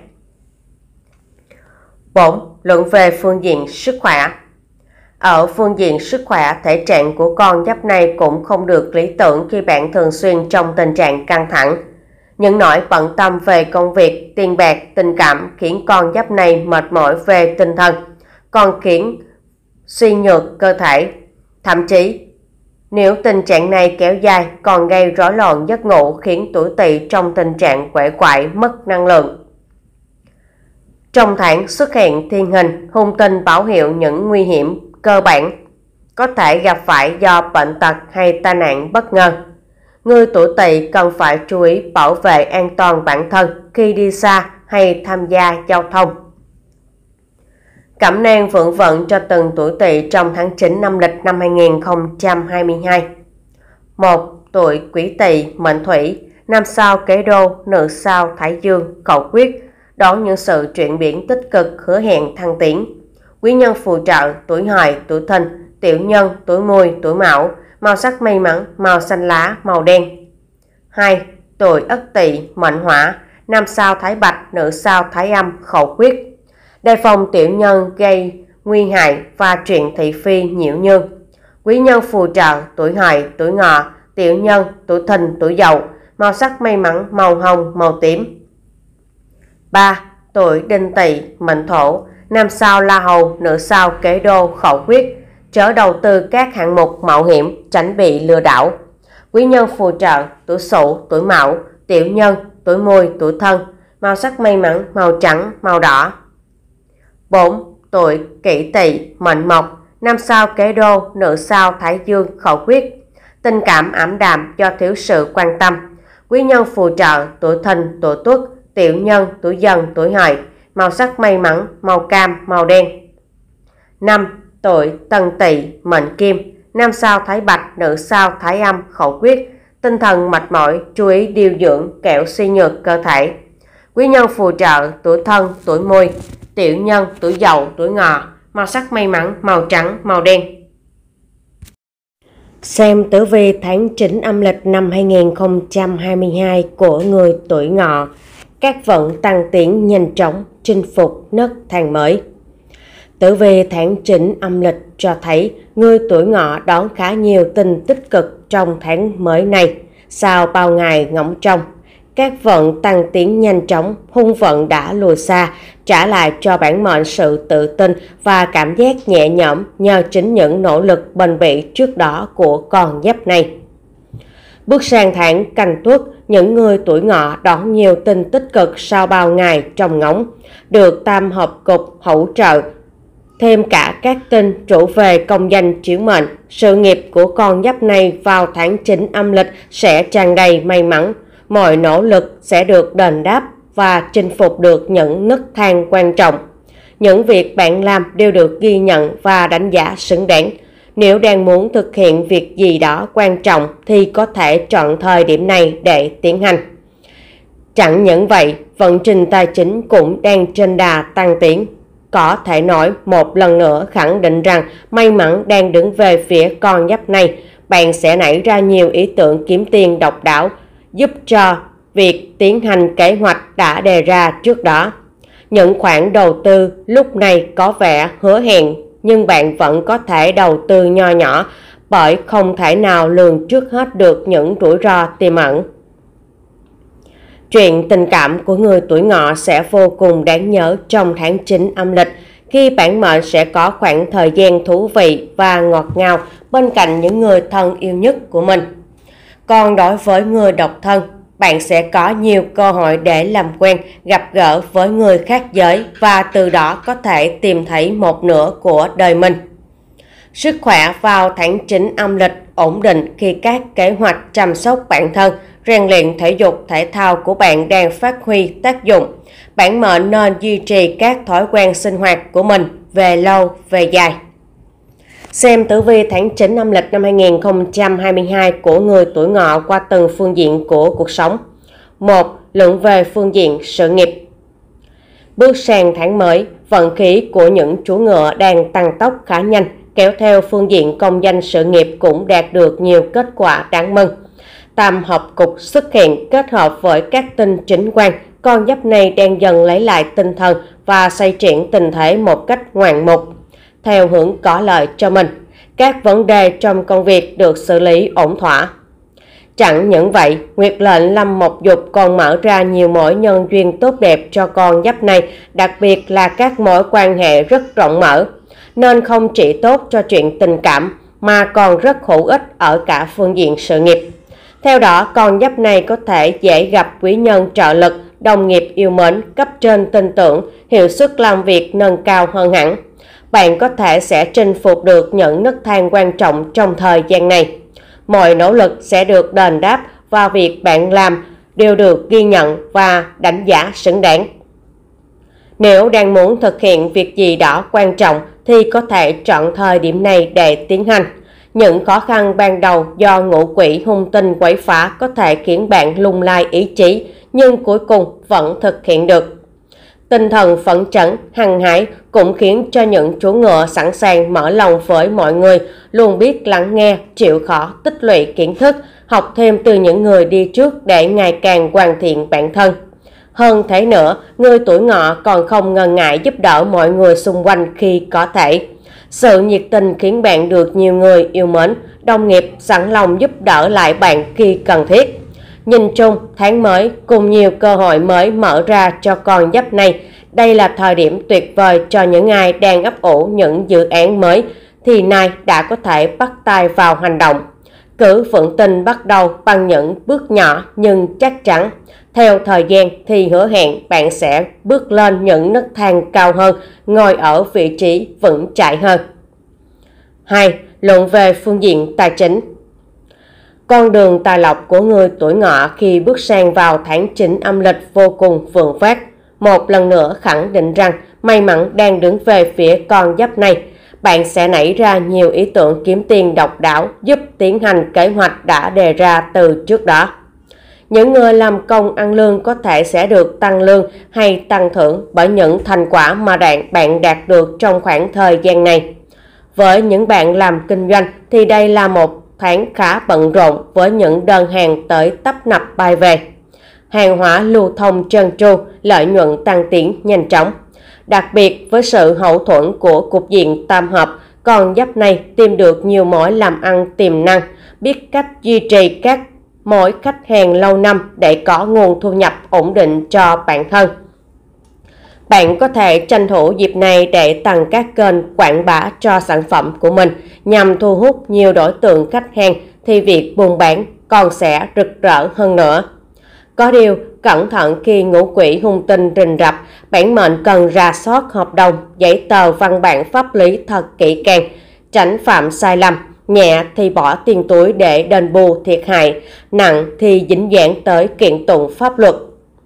bốn. Luận về phương diện sức khỏe. Ở phương diện sức khỏe, thể trạng của con giáp này cũng không được lý tưởng khi bạn thường xuyên trong tình trạng căng thẳng. Những nỗi bận tâm về công việc, tiền bạc, tình cảm khiến con giáp này mệt mỏi về tinh thần, còn khiến suy nhược cơ thể. Thậm chí, nếu tình trạng này kéo dài còn gây rối loạn giấc ngủ, khiến tuổi Tỵ trong tình trạng uể oải, mất năng lượng. Trong tháng xuất hiện thiên hình, hung tinh báo hiệu những nguy hiểm cơ bản có thể gặp phải do bệnh tật hay tai nạn bất ngờ. Người tuổi Tỵ cần phải chú ý bảo vệ an toàn bản thân khi đi xa hay tham gia giao thông. Cẩm nang vượng vận cho từng tuổi Tỵ trong tháng chín năm lịch năm hai nghìn không trăm hai mươi hai. một. Tuổi Quý Tỵ, mệnh Thủy, nam sao Kế Đô, nữ sao Thái Dương, Khẩu Quyết, đón những sự chuyển biến tích cực, hứa hẹn thăng tiến. Quý nhân phù trợ tuổi Hợi, tuổi Thìn, tiểu nhân tuổi Mùi, tuổi Mão, màu sắc may mắn màu xanh lá, màu đen. hai. Tuổi Ất Tỵ, mệnh Hỏa, nam sao Thái Bạch, nữ sao Thái Âm, Khẩu Quyết, đề phòng tiểu nhân gây nguy hại và chuyện thị phi nhiễu nhương. Quý nhân phù trợ tuổi Hợi, tuổi Ngọ, tiểu nhân tuổi Thìn, tuổi Dậu, màu sắc may mắn màu hồng, màu tím. ba. Tuổi Đinh Tỵ, mệnh Thổ, nam sao La Hầu, nữ sao Kế Đô, Khẩu Quyết, chớ đầu tư các hạng mục mạo hiểm, tránh bị lừa đảo. Quý nhân phù trợ tuổi Sửu, tuổi Mão, tiểu nhân tuổi Mùi, tuổi Thân, màu sắc may mắn màu trắng, màu đỏ. bốn. Tuổi Kỷ Tỵ, mệnh Mộc, nam sao Kế Đô, nữ sao Thái Dương, Khẩu Quyết, tình cảm ảm đạm do thiếu sự quan tâm. Quý nhân phù trợ tuổi Thìn, tuổi Tuất, tiểu nhân tuổi Dần, tuổi Hợi, màu sắc may mắn, màu cam, màu đen. năm. Tuổi Tân Tỵ, mệnh Kim, nam sao Thái Bạch, nữ sao Thái Âm, khẩu quyết, tinh thần mệt mỏi, chú ý điều dưỡng, kẻo suy nhược cơ thể. Quý nhân phù trợ: tuổi Thân, tuổi Mùi, tiểu nhân, tuổi Dậu, tuổi Ngọ, màu sắc may mắn, màu trắng, màu đen. Xem tử vi tháng chín âm lịch năm hai nghìn không trăm hai mươi hai của người tuổi Ngọ. Các vận tăng tiến nhanh chóng, chinh phục nấc thang mới. Tử vi tháng chín âm lịch cho thấy người tuổi Ngọ đón khá nhiều tin tích cực trong tháng mới này. Sau bao ngày ngóng trông, các vận tăng tiến nhanh chóng, hung vận đã lùi xa, trả lại cho bản mệnh sự tự tin và cảm giác nhẹ nhõm nhờ chính những nỗ lực bền bỉ trước đó của con giáp này. Bước sang tháng Canh Tuất, những người tuổi Ngọ đón nhiều tin tích cực sau bao ngày trông ngóng, được tam hợp cục hỗ trợ. Thêm cả các tin trụ về công danh chiếu mệnh, sự nghiệp của con giáp này vào tháng chín âm lịch sẽ tràn đầy may mắn. Mọi nỗ lực sẽ được đền đáp và chinh phục được những nấc thang quan trọng. Những việc bạn làm đều được ghi nhận và đánh giá xứng đáng. Nếu đang muốn thực hiện việc gì đó quan trọng thì có thể chọn thời điểm này để tiến hành. Chẳng những vậy, vận trình tài chính cũng đang trên đà tăng tiến. Có thể nói một lần nữa khẳng định rằng may mắn đang đứng về phía con giáp này. Bạn sẽ nảy ra nhiều ý tưởng kiếm tiền độc đáo, giúp cho việc tiến hành kế hoạch đã đề ra trước đó. Những khoản đầu tư lúc này có vẻ hứa hẹn, nhưng bạn vẫn có thể đầu tư nho nhỏ bởi không thể nào lường trước hết được những rủi ro tiềm ẩn. Chuyện tình cảm của người tuổi Ngọ sẽ vô cùng đáng nhớ trong tháng chín âm lịch, khi bản mệnh sẽ có khoảng thời gian thú vị và ngọt ngào bên cạnh những người thân yêu nhất của mình. Còn đối với người độc thân, bạn sẽ có nhiều cơ hội để làm quen, gặp gỡ với người khác giới và từ đó có thể tìm thấy một nửa của đời mình. Sức khỏe vào tháng chín âm lịch ổn định khi các kế hoạch chăm sóc bản thân, rèn luyện thể dục thể thao của bạn đang phát huy tác dụng. Bản mệnh nên duy trì các thói quen sinh hoạt của mình về lâu về dài. Xem tử vi tháng chín âm lịch năm hai nghìn không trăm hai mươi hai của người tuổi Ngọ qua từng phương diện của cuộc sống. một. Luận về phương diện sự nghiệp. Bước sang tháng mới, vận khí của những chú ngựa đang tăng tốc khá nhanh, kéo theo phương diện công danh sự nghiệp cũng đạt được nhiều kết quả đáng mừng. Tam hợp cục xuất hiện kết hợp với các tinh chính quan, con giáp này đang dần lấy lại tinh thần và xoay chuyển tình thế một cách ngoạn mục, theo hướng có lợi cho mình. Các vấn đề trong công việc được xử lý ổn thỏa. Chẳng những vậy, nguyệt lệnh Lâm Mộc Dục còn mở ra nhiều mối nhân duyên tốt đẹp cho con giáp này, đặc biệt là các mối quan hệ rất rộng mở, nên không chỉ tốt cho chuyện tình cảm mà còn rất hữu ích ở cả phương diện sự nghiệp. Theo đó, con giáp này có thể dễ gặp quý nhân trợ lực, đồng nghiệp yêu mến, cấp trên tin tưởng, hiệu suất làm việc nâng cao hơn hẳn. Bạn có thể sẽ chinh phục được những nấc thang quan trọng trong thời gian này. Mọi nỗ lực sẽ được đền đáp và việc bạn làm đều được ghi nhận và đánh giá xứng đáng. Nếu đang muốn thực hiện việc gì đó quan trọng thì có thể chọn thời điểm này để tiến hành. Những khó khăn ban đầu do ngũ quỷ hung tinh quấy phá có thể khiến bạn lung lay ý chí, nhưng cuối cùng vẫn thực hiện được. Tinh thần phấn chấn, hăng hái cũng khiến cho những chú ngựa sẵn sàng mở lòng với mọi người, luôn biết lắng nghe, chịu khó, tích lũy kiến thức, học thêm từ những người đi trước để ngày càng hoàn thiện bản thân. Hơn thế nữa, người tuổi Ngọ còn không ngần ngại giúp đỡ mọi người xung quanh khi có thể. Sự nhiệt tình khiến bạn được nhiều người yêu mến, đồng nghiệp sẵn lòng giúp đỡ lại bạn khi cần thiết. Nhìn chung, tháng mới cùng nhiều cơ hội mới mở ra cho con giáp này. Đây là thời điểm tuyệt vời cho những ai đang ấp ủ những dự án mới, thì nay đã có thể bắt tay vào hành động. Cứ vững tin bắt đầu bằng những bước nhỏ nhưng chắc chắn. Theo thời gian thì hứa hẹn bạn sẽ bước lên những nấc thang cao hơn, ngồi ở vị trí vững chãi hơn. hai. Luận về phương diện tài chính. Con đường tài lộc của người tuổi Ngọ khi bước sang vào tháng chín âm lịch vô cùng vượng phát. một lần nữa khẳng định rằng may mắn đang đứng về phía con giáp này. Bạn sẽ nảy ra nhiều ý tưởng kiếm tiền độc đáo giúp tiến hành kế hoạch đã đề ra từ trước đó. Những người làm công ăn lương có thể sẽ được tăng lương hay tăng thưởng bởi những thành quả mà bạn đạt được trong khoảng thời gian này. Với những bạn làm kinh doanh thì đây là một tháng khá bận rộn với những đơn hàng tới tấp nập bay về. Hàng hóa lưu thông trơn tru, lợi nhuận tăng tiến nhanh chóng. Đặc biệt với sự hậu thuẫn của cục diện tam hợp, con giáp này tìm được nhiều mối làm ăn tiềm năng, biết cách duy trì các mối khách hàng lâu năm để có nguồn thu nhập ổn định cho bản thân. Bạn có thể tranh thủ dịp này để tăng các kênh quảng bá cho sản phẩm của mình nhằm thu hút nhiều đối tượng khách hàng thì việc buôn bán còn sẽ rực rỡ hơn nữa. Có điều, cẩn thận khi ngũ quỷ hung tinh rình rập, bản mệnh cần rà soát hợp đồng, giấy tờ văn bản pháp lý thật kỹ càng, tránh phạm sai lầm, nhẹ thì bỏ tiền túi để đền bù thiệt hại, nặng thì dính dáng tới kiện tụng pháp luật.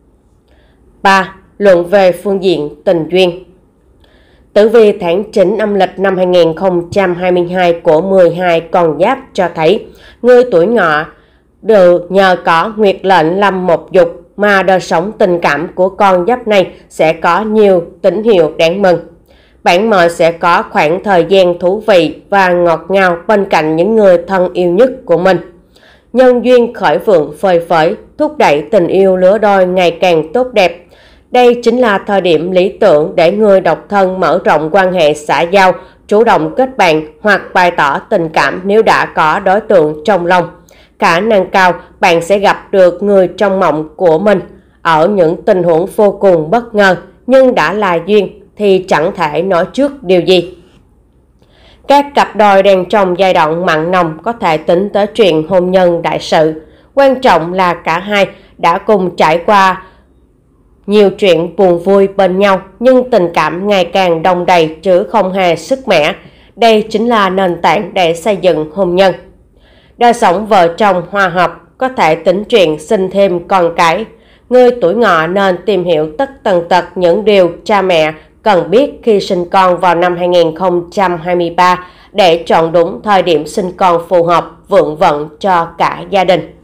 ba. Luận về phương diện tình duyên. Tử vi tháng chín âm lịch năm hai nghìn không trăm hai mươi hai của mười hai con giáp cho thấy người tuổi Ngọ được nhờ có nguyệt lệnh lâm một dục mà đời sống tình cảm của con giáp này sẽ có nhiều tín hiệu đáng mừng. Bản mệnh sẽ có khoảng thời gian thú vị và ngọt ngào bên cạnh những người thân yêu nhất của mình. Nhân duyên khởi vượng phơi phới, thúc đẩy tình yêu lứa đôi ngày càng tốt đẹp. Đây chính là thời điểm lý tưởng để người độc thân mở rộng quan hệ xã giao, chủ động kết bạn hoặc bày tỏ tình cảm nếu đã có đối tượng trong lòng. Khả năng cao bạn sẽ gặp được người trong mộng của mình ở những tình huống vô cùng bất ngờ, nhưng đã là duyên thì chẳng thể nói trước điều gì. Các cặp đôi đang trong giai đoạn mặn nồng có thể tính tới chuyện hôn nhân đại sự. Quan trọng là cả hai đã cùng trải qua nhiều chuyện buồn vui bên nhau, nhưng tình cảm ngày càng đong đầy chứ không hề sức mẻ. Đây chính là nền tảng để xây dựng hôn nhân. Đời sống vợ chồng hòa hợp, có thể tính chuyện sinh thêm con cái. Người tuổi Ngọ nên tìm hiểu tất tần tật những điều cha mẹ cần biết khi sinh con vào năm hai nghìn không trăm hai mươi ba để chọn đúng thời điểm sinh con phù hợp, vượng vận cho cả gia đình.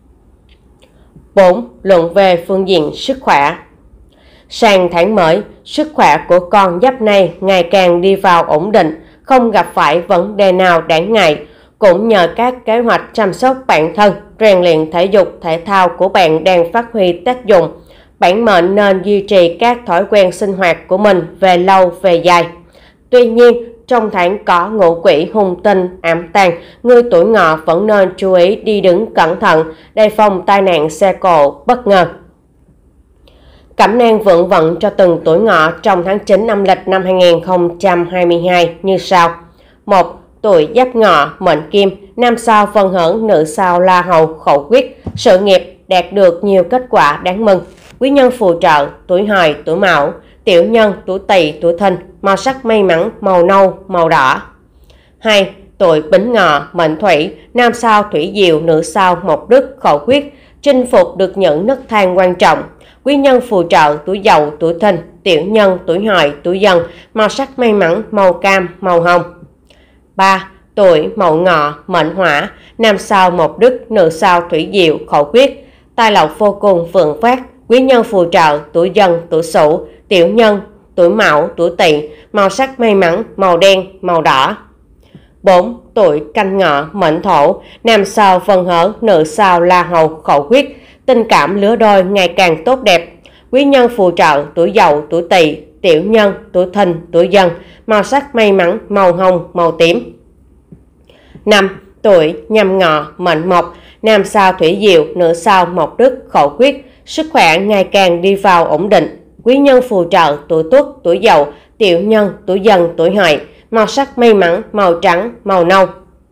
bốn. Luận về phương diện sức khỏe. Sang tháng mới, sức khỏe của con giáp này ngày càng đi vào ổn định, không gặp phải vấn đề nào đáng ngại. Cũng nhờ các kế hoạch chăm sóc bản thân, rèn luyện thể dục thể thao của bạn đang phát huy tác dụng. Bản mệnh nên duy trì các thói quen sinh hoạt của mình về lâu về dài. Tuy nhiên, trong tháng có ngũ quỷ hung tinh ám tàn, người tuổi Ngọ vẫn nên chú ý đi đứng cẩn thận, đề phòng tai nạn xe cộ bất ngờ. Cẩm nang vượng vận cho từng tuổi Ngọ trong tháng chín âm lịch năm hai nghìn không trăm hai mươi hai như sau. một. Tuổi Giáp Ngọ, mệnh Kim, nam sao Vân Hỡn, nữ sao La Hầu, khẩu quyết, sự nghiệp đạt được nhiều kết quả đáng mừng. Quý nhân phù trợ, tuổi Hợi, tuổi Mão, tiểu nhân, tuổi Tỵ, tuổi Thìn, màu sắc may mắn, màu nâu, màu đỏ. hai. Tuổi Bính Ngọ, mệnh Thủy, nam sao Thủy Diệu, nữ sao Mộc Đức, khẩu quyết, chinh phục được những nấc thang quan trọng. Quý nhân phù trợ, tuổi Dậu, tuổi Thìn, tiểu nhân, tuổi Hợi, tuổi Dần, màu sắc may mắn, màu cam, màu hồng. ba. Tuổi Mậu Ngọ, mệnh Hỏa, nam sao Mộc Đức, nữ sao Thủy Diệu, khẩu quyết, tài lộc vô cùng vượng phát. Quý nhân phù trợ, tuổi Dần, tuổi Sửu, tiểu nhân, tuổi Mão, tuổi Tỵ, màu sắc may mắn, màu đen, màu đỏ. bốn. Tuổi Canh Ngọ, mệnh Thổ, nam sao Vân Hỡn, nữ sao La Hầu, khẩu quyết, tình cảm lứa đôi ngày càng tốt đẹp. Quý nhân phù trợ, tuổi Dậu, tuổi Tỵ, tiểu nhân, tuổi Thìn, tuổi Dần, màu sắc may mắn, màu hồng, màu tím. năm. Tuổi Nhâm Ngọ, mệnh Mộc, nam sao Thủy Diệu, nữ sao Mộc Đức, khẩu quyết, sức khỏe ngày càng đi vào ổn định. Quý nhân phù trợ, tuổi Tuất, tuổi Dậu, tiểu nhân, tuổi Dần, tuổi Hợi, màu sắc may mắn, màu trắng, màu nâu.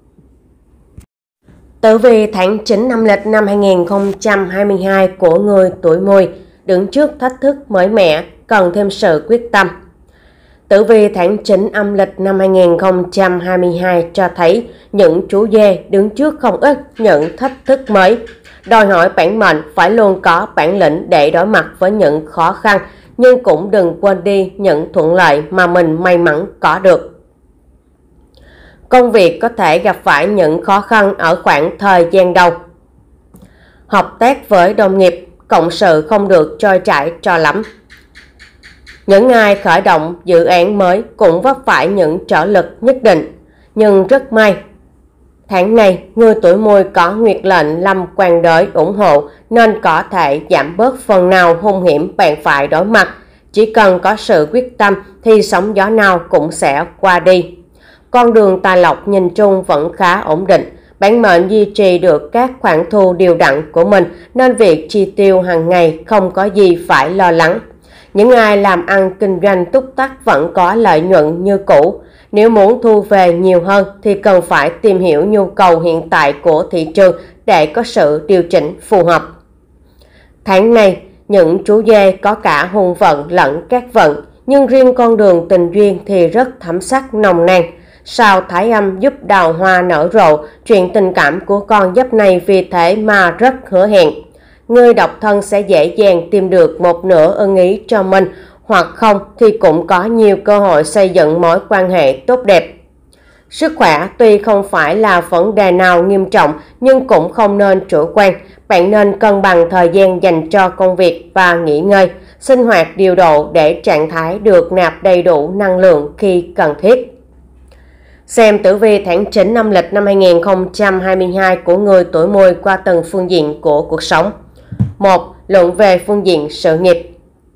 Tử vi tháng chín âm lịch năm hai nghìn không trăm hai mươi hai của người tuổi Mùi, đứng trước thách thức mới mẻ, cần thêm sự quyết tâm. Tử vi tháng chín âm lịch năm hai nghìn không trăm hai mươi hai cho thấy những chú dê đứng trước không ít những thách thức mới, đòi hỏi bản mệnh phải luôn có bản lĩnh để đối mặt với những khó khăn, nhưng cũng đừng quên đi những thuận lợi mà mình may mắn có được. Công việc có thể gặp phải những khó khăn ở khoảng thời gian đầu. Hợp tác với đồng nghiệp, cộng sự không được trôi chảy cho lắm. Những ai khởi động dự án mới cũng vấp phải những trở lực nhất định, nhưng rất may tháng này người tuổi Mùi có nguyệt lệnh lâm quan đới ủng hộ nên có thể giảm bớt phần nào hung hiểm bạn phải đối mặt. Chỉ cần có sự quyết tâm thì sóng gió nào cũng sẽ qua đi. Con đường tài lộc nhìn chung vẫn khá ổn định. Bản mệnh duy trì được các khoản thu đều đặn của mình nên việc chi tiêu hàng ngày không có gì phải lo lắng. Những ai làm ăn kinh doanh túc tắc vẫn có lợi nhuận như cũ. Nếu muốn thu về nhiều hơn thì cần phải tìm hiểu nhu cầu hiện tại của thị trường để có sự điều chỉnh phù hợp. Tháng này, những chú dê có cả hung vận lẫn cát vận, nhưng riêng con đường tình duyên thì rất thắm sắc nồng nàn. Sao Thái Âm giúp đào hoa nở rộ, chuyện tình cảm của con giáp này vì thế mà rất hứa hẹn. Người độc thân sẽ dễ dàng tìm được một nửa ưng ý cho mình, hoặc không thì cũng có nhiều cơ hội xây dựng mối quan hệ tốt đẹp. Sức khỏe tuy không phải là vấn đề nào nghiêm trọng nhưng cũng không nên chủ quan. Bạn nên cân bằng thời gian dành cho công việc và nghỉ ngơi, sinh hoạt điều độ để trạng thái được nạp đầy đủ năng lượng khi cần thiết. Xem tử vi tháng chín âm lịch năm hai nghìn không trăm hai mươi hai của người tuổi Mùi qua từng phương diện của cuộc sống. một. Luận về phương diện sự nghiệp.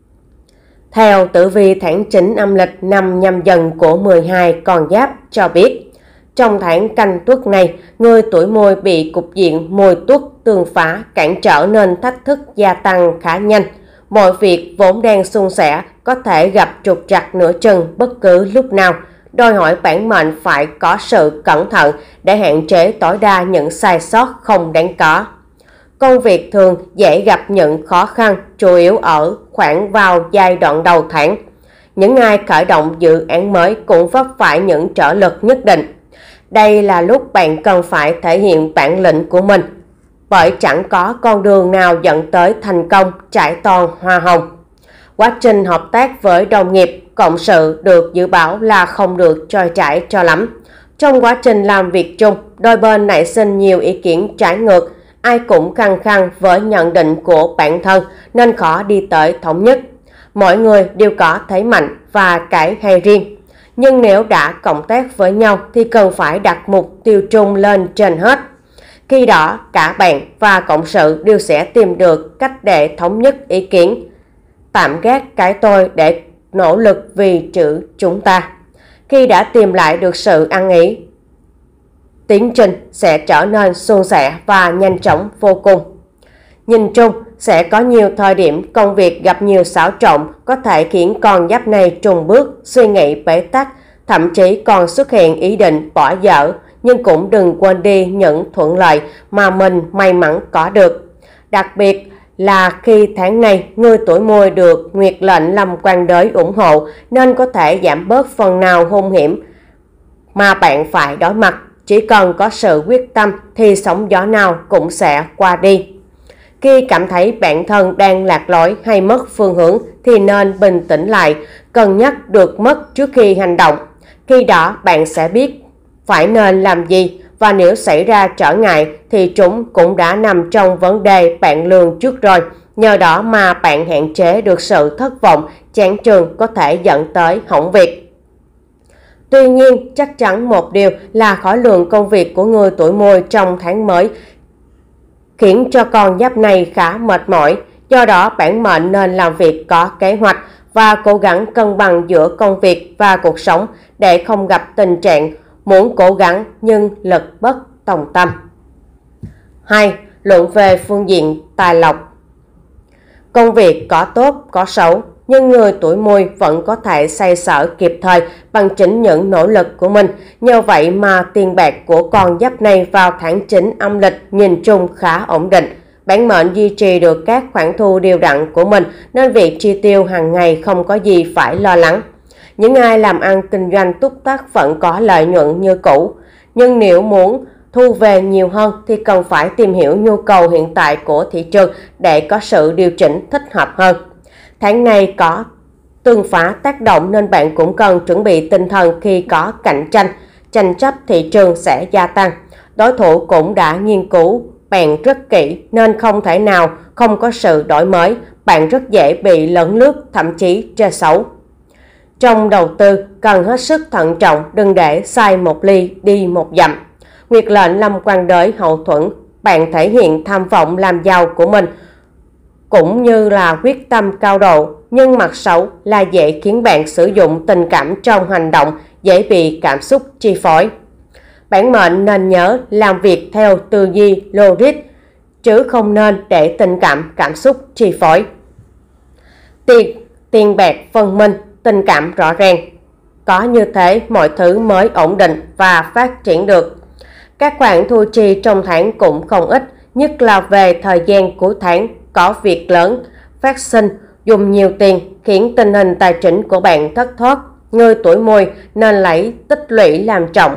Theo tử vi tháng chín âm lịch năm Nhâm Dần của mười hai con giáp cho biết, trong tháng Canh Tuất này, người tuổi Mùi bị cục diện Mùi Tuất tương phá cản trở nên thách thức gia tăng khá nhanh. Mọi việc vốn đang suôn sẻ có thể gặp trục trặc nửa chừng bất cứ lúc nào, đòi hỏi bản mệnh phải có sự cẩn thận để hạn chế tối đa những sai sót không đáng có. Công việc thường dễ gặp những khó khăn, chủ yếu ở khoảng vào giai đoạn đầu tháng. Những ai khởi động dự án mới cũng vấp phải những trở lực nhất định. Đây là lúc bạn cần phải thể hiện bản lĩnh của mình, bởi chẳng có con đường nào dẫn tới thành công trải toàn hoa hồng. Quá trình hợp tác với đồng nghiệp, cộng sự được dự báo là không được trôi chảy cho lắm. Trong quá trình làm việc chung, đôi bên nảy sinh nhiều ý kiến trái ngược, ai cũng khăng khăng với nhận định của bản thân nên khó đi tới thống nhất. Mỗi người đều có thế mạnh và cái hay riêng. Nhưng nếu đã cộng tác với nhau thì cần phải đặt mục tiêu chung lên trên hết. Khi đó, cả bạn và cộng sự đều sẽ tìm được cách để thống nhất ý kiến. Tạm gác cái tôi để nỗ lực vì chữ chúng ta. Khi đã tìm lại được sự ăn ý, tiến trình sẽ trở nên suôn sẻ và nhanh chóng vô cùng. Nhìn chung, sẽ có nhiều thời điểm công việc gặp nhiều xáo trộn có thể khiến con giáp này trùng bước, suy nghĩ bế tắc, thậm chí còn xuất hiện ý định bỏ dở, nhưng cũng đừng quên đi những thuận lợi mà mình may mắn có được. Đặc biệt là khi tháng này người tuổi Mùi được nguyệt lệnh lâm quan đới ủng hộ nên có thể giảm bớt phần nào hung hiểm mà bạn phải đối mặt. Chỉ cần có sự quyết tâm thì sóng gió nào cũng sẽ qua đi. Khi cảm thấy bản thân đang lạc lối hay mất phương hướng thì nên bình tĩnh lại, cân nhắc được mất trước khi hành động. Khi đó bạn sẽ biết phải nên làm gì, và nếu xảy ra trở ngại thì chúng cũng đã nằm trong vấn đề bạn lường trước rồi. Nhờ đó mà bạn hạn chế được sự thất vọng, chán chường có thể dẫn tới hỏng việc. Tuy nhiên, chắc chắn một điều là khối lượng công việc của người tuổi Mùi trong tháng mới khiến cho con giáp này khá mệt mỏi. Do đó, bản mệnh nên làm việc có kế hoạch và cố gắng cân bằng giữa công việc và cuộc sống để không gặp tình trạng muốn cố gắng nhưng lực bất tòng tâm. hai. Luận về phương diện tài lộc. Công việc có tốt, có xấu, nhưng người tuổi Mùi vẫn có thể xoay sở kịp thời bằng chính những nỗ lực của mình. Nhờ vậy mà tiền bạc của con giáp này vào tháng chín âm lịch nhìn chung khá ổn định. Bản mệnh duy trì được các khoản thu đều đặn của mình nên việc chi tiêu hàng ngày không có gì phải lo lắng. Những ai làm ăn kinh doanh túc tắc vẫn có lợi nhuận như cũ. Nhưng nếu muốn thu về nhiều hơn thì cần phải tìm hiểu nhu cầu hiện tại của thị trường để có sự điều chỉnh thích hợp hơn. Tháng này có tương phá tác động nên bạn cũng cần chuẩn bị tinh thần khi có cạnh tranh, tranh chấp thị trường sẽ gia tăng. Đối thủ cũng đã nghiên cứu bạn rất kỹ nên không thể nào không có sự đổi mới, bạn rất dễ bị lấn lướt, thậm chí chơi xấu. Trong đầu tư, cần hết sức thận trọng, đừng để sai một ly đi một dặm. Nguyệt lệnh lâm quan đới hậu thuẫn, bạn thể hiện tham vọng làm giàu của mình cũng như là quyết tâm cao độ, nhưng mặt xấu là dễ khiến bạn sử dụng tình cảm trong hành động, dễ bị cảm xúc chi phối. Bản mệnh nên nhớ làm việc theo tư duy logic, chứ không nên để tình cảm cảm xúc chi phối. Tiền, tiền bạc phân minh, tình cảm rõ ràng. Có như thế mọi thứ mới ổn định và phát triển được. Các khoản thu chi trong tháng cũng không ít, nhất là về thời gian cuối tháng, có việc lớn phát sinh, dùng nhiều tiền khiến tình hình tài chính của bạn thất thoát. Người tuổi Mùi nên lấy tích lũy làm trọng,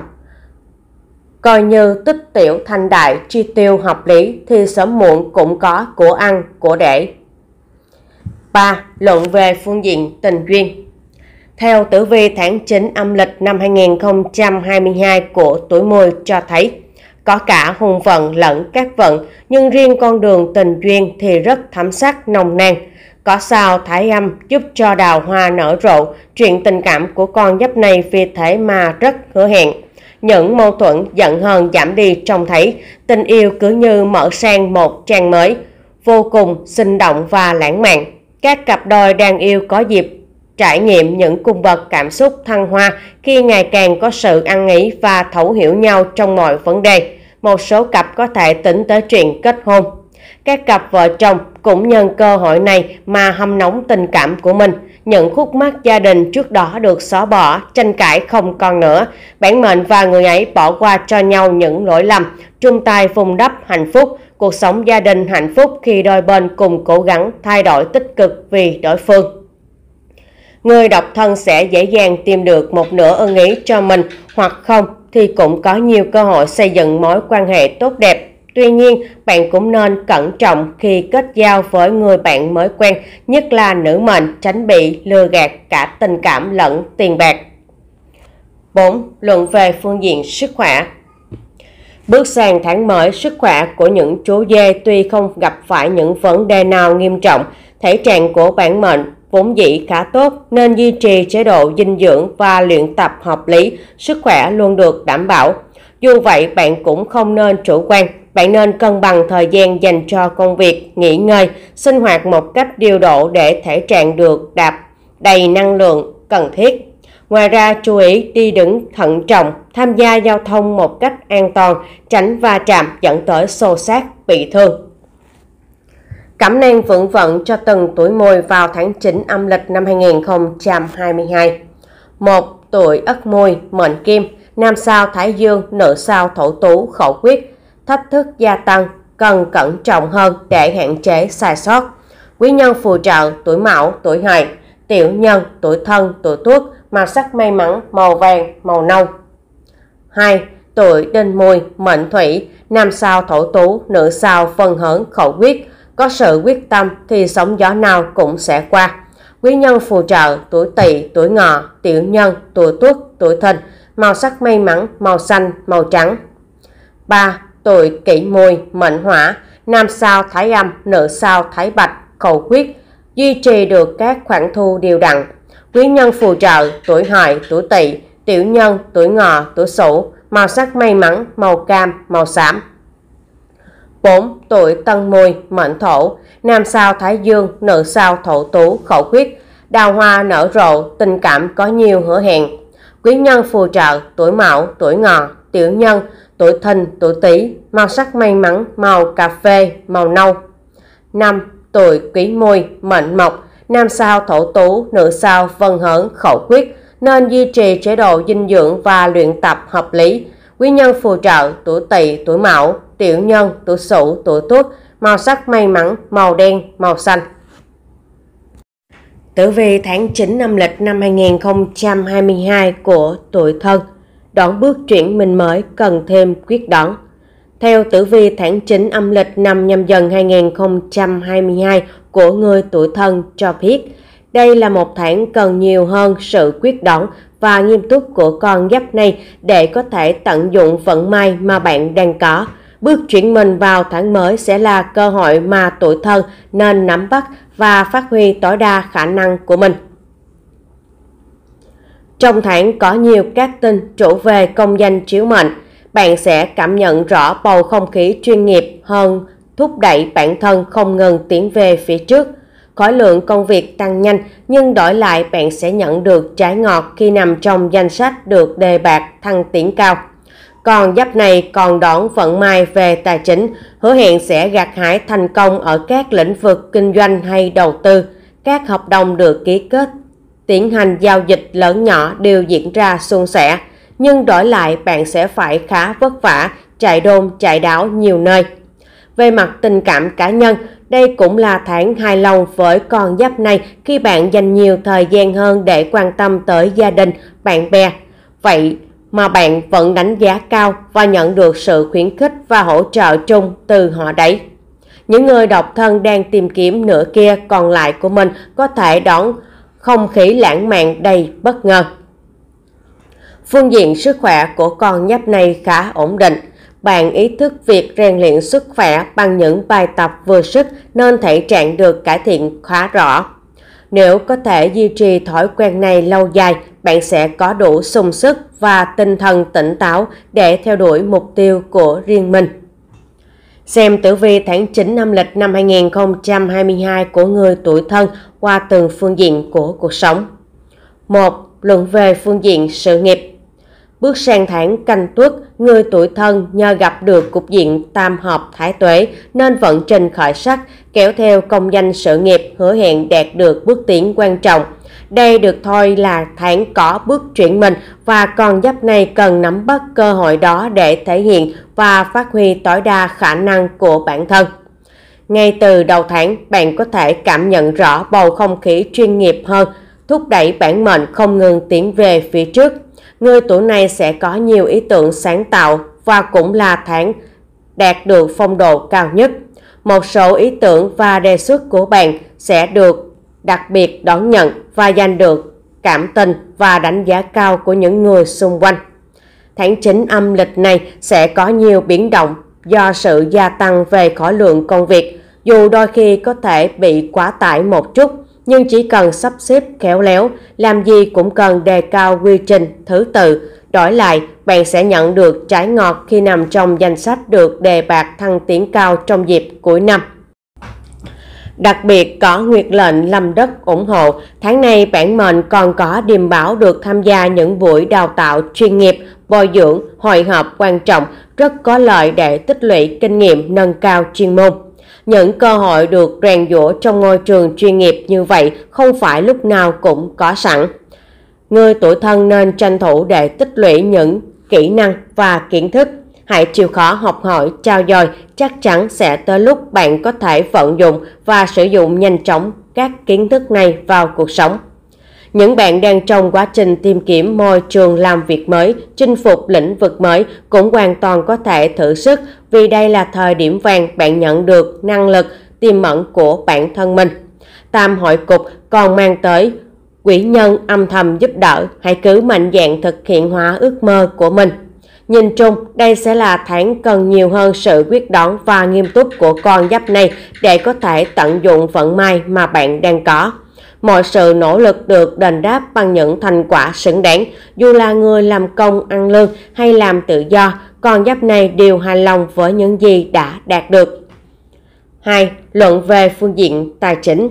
coi như tích tiểu thành đại, chi tiêu hợp lý thì sớm muộn cũng có của ăn của để. ba. Luận về phương diện tình duyên. Theo tử vi tháng chín âm lịch năm hai nghìn không trăm hai mươi hai của tuổi Mùi cho thấy có cả hung vận lẫn các vận, nhưng riêng con đường tình duyên thì rất thắm sắc nồng nàn. Có sao thái âm giúp cho đào hoa nở rộ, chuyện tình cảm của con giáp này vì thế mà rất hứa hẹn. Những mâu thuẫn giận hờn giảm đi trông thấy, tình yêu cứ như mở sang một trang mới, vô cùng sinh động và lãng mạn. Các cặp đôi đang yêu có dịp trải nghiệm những cung bậc cảm xúc thăng hoa khi ngày càng có sự ăn ý và thấu hiểu nhau trong mọi vấn đề. Một số cặp có thể tính tới chuyện kết hôn. Các cặp vợ chồng cũng nhân cơ hội này mà hâm nóng tình cảm của mình. Những khúc mắc gia đình trước đó được xóa bỏ, tranh cãi không còn nữa. Bản mệnh và người ấy bỏ qua cho nhau những lỗi lầm, chung tay vun đắp hạnh phúc, cuộc sống gia đình hạnh phúc khi đôi bên cùng cố gắng thay đổi tích cực vì đối phương. Người độc thân sẽ dễ dàng tìm được một nửa ưng ý cho mình, hoặc không thì cũng có nhiều cơ hội xây dựng mối quan hệ tốt đẹp. Tuy nhiên, bạn cũng nên cẩn trọng khi kết giao với người bạn mới quen, nhất là nữ mệnh, tránh bị lừa gạt cả tình cảm lẫn tiền bạc. bốn. Luận về phương diện sức khỏe. Bước sang tháng mới, sức khỏe của những chú dê tuy không gặp phải những vấn đề nào nghiêm trọng, thể trạng của bản mệnh vốn dĩ khá tốt nên duy trì chế độ dinh dưỡng và luyện tập hợp lý, sức khỏe luôn được đảm bảo. Dù vậy, bạn cũng không nên chủ quan, bạn nên cân bằng thời gian dành cho công việc, nghỉ ngơi, sinh hoạt một cách điều độ để thể trạng được đạp đầy năng lượng cần thiết. Ngoài ra, chú ý đi đứng thận trọng, tham gia giao thông một cách an toàn, tránh va chạm dẫn tới xô xát, bị thương. Cẩm nang vượng vận cho từng tuổi Mùi vào tháng chín âm lịch năm hai nghìn không trăm hai mươi hai. một. Tuổi Ất Mùi, mệnh Kim, nam sao Thái Dương, nữ sao Thổ Tú, khẩu quyết, thách thức gia tăng, cần cẩn trọng hơn để hạn chế sai sót. Quý nhân phù trợ tuổi Mão, tuổi Hợi, tiểu nhân tuổi Thân, tuổi Tuất, màu sắc may mắn màu vàng, màu nâu. hai. Tuổi Đinh Mùi, mệnh Thủy, nam sao Thổ Tú, nữ sao Phân Hớn, khẩu quyết, có sự quyết tâm thì sóng gió nào cũng sẽ qua. Quý nhân phù trợ tuổi Tỵ, tuổi Ngọ, tiểu nhân tuổi Tuất, tuổi Thìn, màu sắc may mắn màu xanh, màu trắng. ba. Tuổi Kỷ Mùi, mệnh Hỏa, nam sao Thái Âm, nữ sao Thái Bạch, khẩu quyết, duy trì được các khoản thu đều đặn. Quý nhân phù trợ tuổi Hợi, tuổi Tỵ, tiểu nhân tuổi Ngọ, tuổi Sửu, màu sắc may mắn màu cam, màu xám. bốn. Tuổi Tân Mùi, mệnh Thổ, nam sao Thái Dương, nữ sao Thổ Tú, khẩu quyết, đào hoa nở rộ, tình cảm có nhiều hứa hẹn. Quý nhân phù trợ tuổi Mão, tuổi Ngọ, tiểu nhân tuổi Thìn, tuổi Tý, màu sắc may mắn màu cà phê, màu nâu. năm. Tuổi Quý Mùi, mệnh Mộc, nam sao Thổ Tú, nữ sao Vân Hớn, khẩu quyết, nên duy trì chế độ dinh dưỡng và luyện tập hợp lý. Quý nhân phù trợ tuổi Tỵ, tuổi Mão, tiểu nhân tuổi Sửu, tuổi Tuất, màu sắc may mắn màu đen, màu xanh. Tử vi tháng chín âm lịch năm hai nghìn không trăm hai mươi hai của tuổi Thân. Đón bước chuyển mình mới cần thêm quyết đoán. Theo tử vi tháng chín âm lịch năm Nhâm Dần hai nghìn không trăm hai mươi hai của người tuổi Thân cho biết đây là một tháng cần nhiều hơn sự quyết đoán và nghiêm túc của con giáp này để có thể tận dụng vận may mà bạn đang có. Bước chuyển mình vào tháng mới sẽ là cơ hội mà tuổi Thân nên nắm bắt và phát huy tối đa khả năng của mình. Trong tháng có nhiều các tin chủ về công danh chiếu mệnh, bạn sẽ cảm nhận rõ bầu không khí chuyên nghiệp hơn, thúc đẩy bản thân không ngừng tiến về phía trước. Khối lượng công việc tăng nhanh nhưng đổi lại bạn sẽ nhận được trái ngọt khi nằm trong danh sách được đề bạt thăng tiến cao. Còn giáp này còn đón vận may về tài chính, hứa hẹn sẽ gặt hái thành công ở các lĩnh vực kinh doanh hay đầu tư. Các hợp đồng được ký kết, tiến hành giao dịch lớn nhỏ đều diễn ra suôn sẻ, nhưng đổi lại bạn sẽ phải khá vất vả, chạy đôn chạy đáo nhiều nơi. Về mặt tình cảm cá nhân, đây cũng là tháng hài lòng với con giáp này khi bạn dành nhiều thời gian hơn để quan tâm tới gia đình, bạn bè. Vậy mà bạn vẫn đánh giá cao và nhận được sự khuyến khích và hỗ trợ chung từ họ đấy. Những người độc thân đang tìm kiếm nửa kia còn lại của mình có thể đón không khí lãng mạn đầy bất ngờ. Phương diện sức khỏe của con giáp này khá ổn định. Bạn ý thức việc rèn luyện sức khỏe bằng những bài tập vừa sức nên thể trạng được cải thiện khá rõ. Nếu có thể duy trì thói quen này lâu dài, bạn sẽ có đủ sung sức và tinh thần tỉnh táo để theo đuổi mục tiêu của riêng mình. Xem tử vi tháng chín âm lịch năm hai nghìn không trăm hai mươi hai của người tuổi Thân qua từng phương diện của cuộc sống. một. Luận về phương diện sự nghiệp. Bước sang tháng Canh Tuất, người tuổi Thân nhờ gặp được cục diện tam hợp thái tuế nên vận trình khởi sắc, kéo theo công danh sự nghiệp hứa hẹn đạt được bước tiến quan trọng. Đây được thôi là tháng có bước chuyển mình và con giáp này cần nắm bắt cơ hội đó để thể hiện và phát huy tối đa khả năng của bản thân. Ngay từ đầu tháng, bạn có thể cảm nhận rõ bầu không khí chuyên nghiệp hơn, thúc đẩy bản mệnh không ngừng tiến về phía trước. Người tuổi này sẽ có nhiều ý tưởng sáng tạo và cũng là tháng đạt được phong độ cao nhất. Một số ý tưởng và đề xuất của bạn sẽ được đặc biệt đón nhận và giành được cảm tình và đánh giá cao của những người xung quanh. Tháng chín âm lịch này sẽ có nhiều biến động do sự gia tăng về khối lượng công việc. Dù đôi khi có thể bị quá tải một chút, nhưng chỉ cần sắp xếp khéo léo, làm gì cũng cần đề cao quy trình, thứ tự. Đổi lại, bạn sẽ nhận được trái ngọt khi nằm trong danh sách được đề bạt thăng tiến cao trong dịp cuối năm. Đặc biệt có nguyệt lệnh lâm đất ủng hộ, tháng này bản mệnh còn có điềm báo được tham gia những buổi đào tạo chuyên nghiệp, bồi dưỡng, hội họp quan trọng, rất có lợi để tích lũy kinh nghiệm nâng cao chuyên môn. Những cơ hội được rèn giũa trong ngôi trường chuyên nghiệp như vậy không phải lúc nào cũng có sẵn. Người tuổi Thân nên tranh thủ để tích lũy những kỹ năng và kiến thức. Hãy chịu khó học hỏi, trau dồi, chắc chắn sẽ tới lúc bạn có thể vận dụng và sử dụng nhanh chóng các kiến thức này vào cuộc sống. Những bạn đang trong quá trình tìm kiếm môi trường làm việc mới, chinh phục lĩnh vực mới cũng hoàn toàn có thể thử sức, vì đây là thời điểm vàng bạn nhận được năng lực tiềm ẩn của bản thân mình. Tam hội cục còn mang tới quý nhân âm thầm giúp đỡ, hãy cứ mạnh dạn thực hiện hóa ước mơ của mình. Nhìn chung, đây sẽ là tháng cần nhiều hơn sự quyết đoán và nghiêm túc của con giáp này để có thể tận dụng vận may mà bạn đang có. Mọi sự nỗ lực được đền đáp bằng những thành quả xứng đáng, dù là người làm công ăn lương hay làm tự do, con giáp này đều hài lòng với những gì đã đạt được. hai. Luận về phương diện tài chính.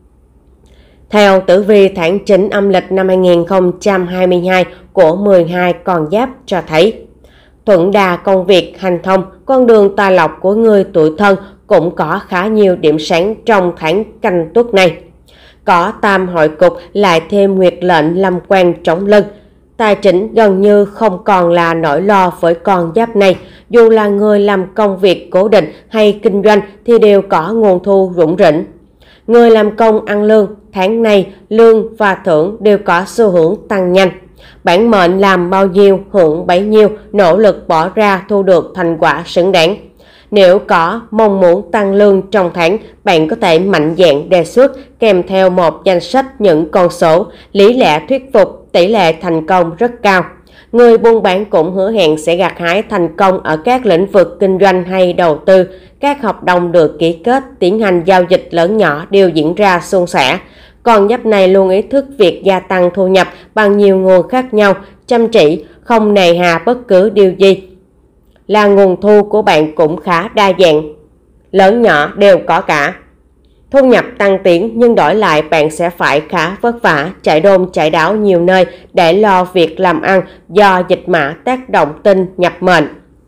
Theo tử vi tháng chín âm lịch năm hai nghìn không trăm hai mươi hai của mười hai con giáp cho thấy, thuận đà công việc hành thông, con đường tài lộc của người tuổi Thân cũng có khá nhiều điểm sáng trong tháng Canh Tuất này. Có tam hội cục lại thêm nguyệt lệnh lâm quan chống lưng. Tài chính gần như không còn là nỗi lo với con giáp này. Dù là người làm công việc cố định hay kinh doanh thì đều có nguồn thu rủng rỉnh. Người làm công ăn lương, tháng này lương và thưởng đều có xu hướng tăng nhanh. Bản mệnh làm bao nhiêu hưởng bấy nhiêu, nỗ lực bỏ ra thu được thành quả xứng đáng. Nếu có mong muốn tăng lương trong tháng, bạn có thể mạnh dạn đề xuất kèm theo một danh sách những con số, lý lẽ thuyết phục, tỷ lệ thành công rất cao. Người buôn bán cũng hứa hẹn sẽ gặt hái thành công ở các lĩnh vực kinh doanh hay đầu tư. Các hợp đồng được ký kết, tiến hành giao dịch lớn nhỏ đều diễn ra suôn sẻ. Con giáp này luôn ý thức việc gia tăng thu nhập bằng nhiều nguồn khác nhau, chăm chỉ, không nề hà bất cứ điều gì. Là nguồn thu của bạn cũng khá đa dạng, lớn nhỏ đều có cả. Thu nhập tăng tiến nhưng đổi lại bạn sẽ phải khá vất vả, chạy đôn chạy đáo nhiều nơi để lo việc làm ăn do dịch mã tác động tinh nhập mệnh.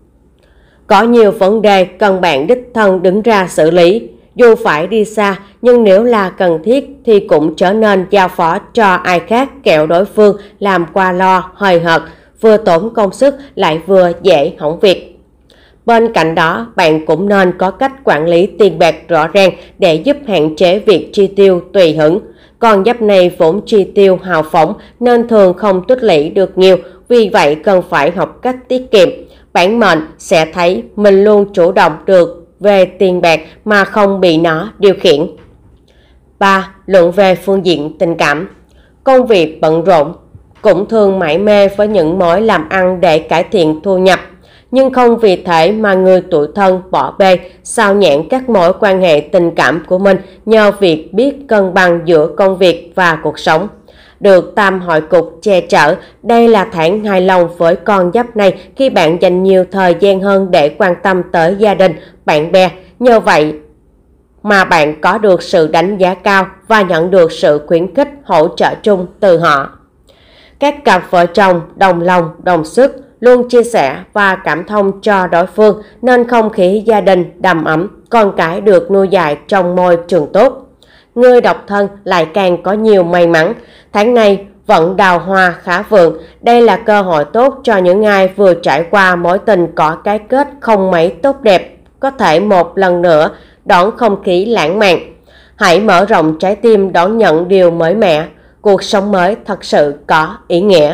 Có nhiều vấn đề cần bạn đích thân đứng ra xử lý. Dù phải đi xa, nhưng nếu là cần thiết thì cũng trở nên giao phó cho ai khác, kẻo đối phương làm qua lo, hời hợt, vừa tốn công sức lại vừa dễ hỏng việc. Bên cạnh đó, bạn cũng nên có cách quản lý tiền bạc rõ ràng để giúp hạn chế việc chi tiêu tùy hứng. Con giáp này vốn chi tiêu hào phóng nên thường không tích lũy được nhiều, vì vậy cần phải học cách tiết kiệm. Bản mệnh sẽ thấy mình luôn chủ động được về tiền bạc mà không bị nó điều khiển. ba. Luận về phương diện tình cảm. Công việc bận rộn, cũng thường mải mê với những mối làm ăn để cải thiện thu nhập. Nhưng không vì thế mà người tuổi Thân bỏ bê, sao nhãng các mối quan hệ tình cảm của mình nhờ việc biết cân bằng giữa công việc và cuộc sống. Được tam hội cục che chở, đây là tháng hài lòng với con giáp này khi bạn dành nhiều thời gian hơn để quan tâm tới gia đình, bạn bè. Nhờ vậy mà bạn có được sự đánh giá cao và nhận được sự khuyến khích hỗ trợ chung từ họ. Các cặp vợ chồng đồng lòng đồng sức, luôn chia sẻ và cảm thông cho đối phương nên không khí gia đình đầm ấm, con cái được nuôi dạy trong môi trường tốt. Người độc thân lại càng có nhiều may mắn. Tháng này vận đào hoa khá vượng. Đây là cơ hội tốt cho những ai vừa trải qua mối tình có cái kết không mấy tốt đẹp, có thể một lần nữa đón không khí lãng mạn. Hãy mở rộng trái tim đón nhận điều mới mẻ. Cuộc sống mới thật sự có ý nghĩa.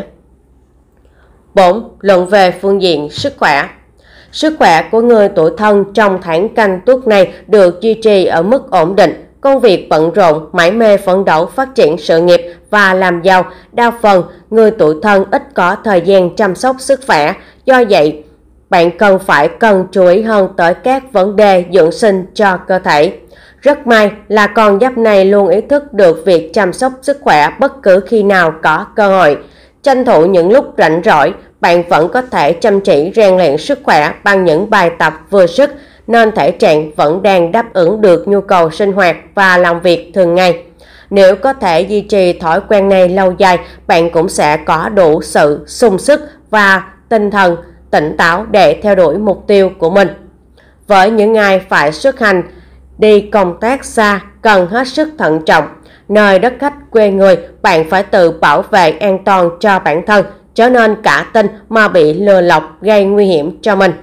bốn. Luận về phương diện sức khỏe. Sức khỏe của người tuổi Thân trong tháng Canh Tuất này được duy trì ở mức ổn định. Công việc bận rộn, mải mê phấn đấu phát triển sự nghiệp và làm giàu. Đa phần, người tuổi Thân ít có thời gian chăm sóc sức khỏe. Do vậy, bạn cần phải cần chú ý hơn tới các vấn đề dưỡng sinh cho cơ thể. Rất may là con giáp này luôn ý thức được việc chăm sóc sức khỏe bất cứ khi nào có cơ hội. Tranh thủ những lúc rảnh rỗi, bạn vẫn có thể chăm chỉ rèn luyện sức khỏe bằng những bài tập vừa sức, nên thể trạng vẫn đang đáp ứng được nhu cầu sinh hoạt và làm việc thường ngày. Nếu có thể duy trì thói quen này lâu dài, bạn cũng sẽ có đủ sự sung sức và tinh thần tỉnh táo để theo đuổi mục tiêu của mình. Với những ai phải xuất hành, đi công tác xa, cần hết sức thận trọng. Nơi đất khách quê người, bạn phải tự bảo vệ an toàn cho bản thân, trở nên cả tin mà bị lừa lọc gây nguy hiểm cho mình.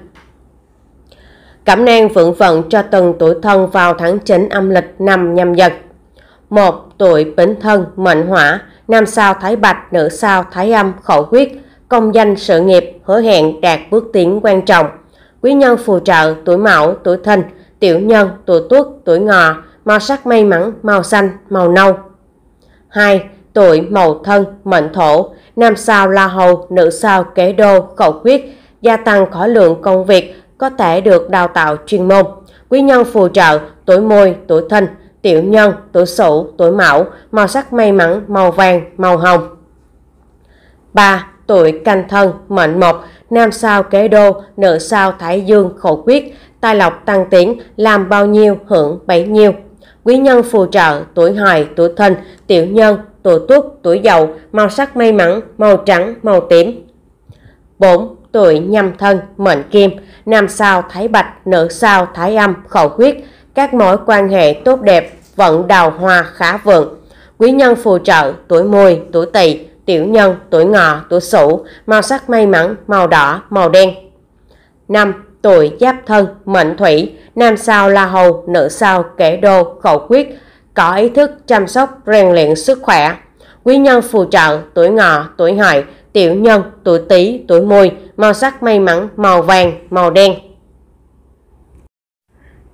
Cẩm nang vượng vận cho từng tuổi Thân vào tháng chín âm lịch năm Nhâm Dần. một. Tuổi Bính Thân mệnh Hỏa, nam sao Thái Bạch, nữ sao Thái Âm, khẩu huyết, công danh sự nghiệp hứa hẹn đạt bước tiến quan trọng. Quý nhân phù trợ tuổi Mão, tuổi Thìn, tiểu nhân tuổi Tuất, tuổi Ngọ, màu sắc may mắn màu xanh, màu nâu. hai. Tuổi Mậu Thân mệnh Thổ, nam sao La Hầu, nữ sao Kế Đô, khẩu huyết, gia tăng khối lượng công việc, có thể được đào tạo chuyên môn. Quý nhân phù trợ tuổi Mùi, tuổi Thìn, tiểu nhân tuổi Sửu, tuổi Mão, màu sắc may mắn màu vàng, màu hồng. ba. Tuổi Canh Thân mệnh Mộc, nam sao Kế Đô, nữ sao Thái Dương, khẩu huyết, tài lộc tăng tiến, làm bao nhiêu hưởng bấy nhiêu. Quý nhân phù trợ tuổi Hợi, tuổi Thìn, tiểu nhân tuổi Tuất, tuổi Dậu, màu sắc may mắn màu trắng, màu tím. bốn. Tuổi Nhâm Thân mệnh Kim, nam sao Thái Bạch, nữ sao Thái Âm, khẩu huyết, các mối quan hệ tốt đẹp, vận đào hoa khá vượng. Quý nhân phù trợ tuổi Mùi, tuổi Tỵ, tiểu nhân tuổi Ngọ, tuổi Sửu, màu sắc may mắn màu đỏ, màu đen. năm. Tuổi Giáp Thân mệnh Thủy, nam sao La Hầu, nữ sao Kẻ Đô, khẩu huyết, có ý thức chăm sóc rèn luyện sức khỏe. Quý nhân phù trợ tuổi Ngọ, tuổi Hợi, tiểu nhân tuổi Tý, tuổi Mùi, màu sắc may mắn màu vàng, màu đen.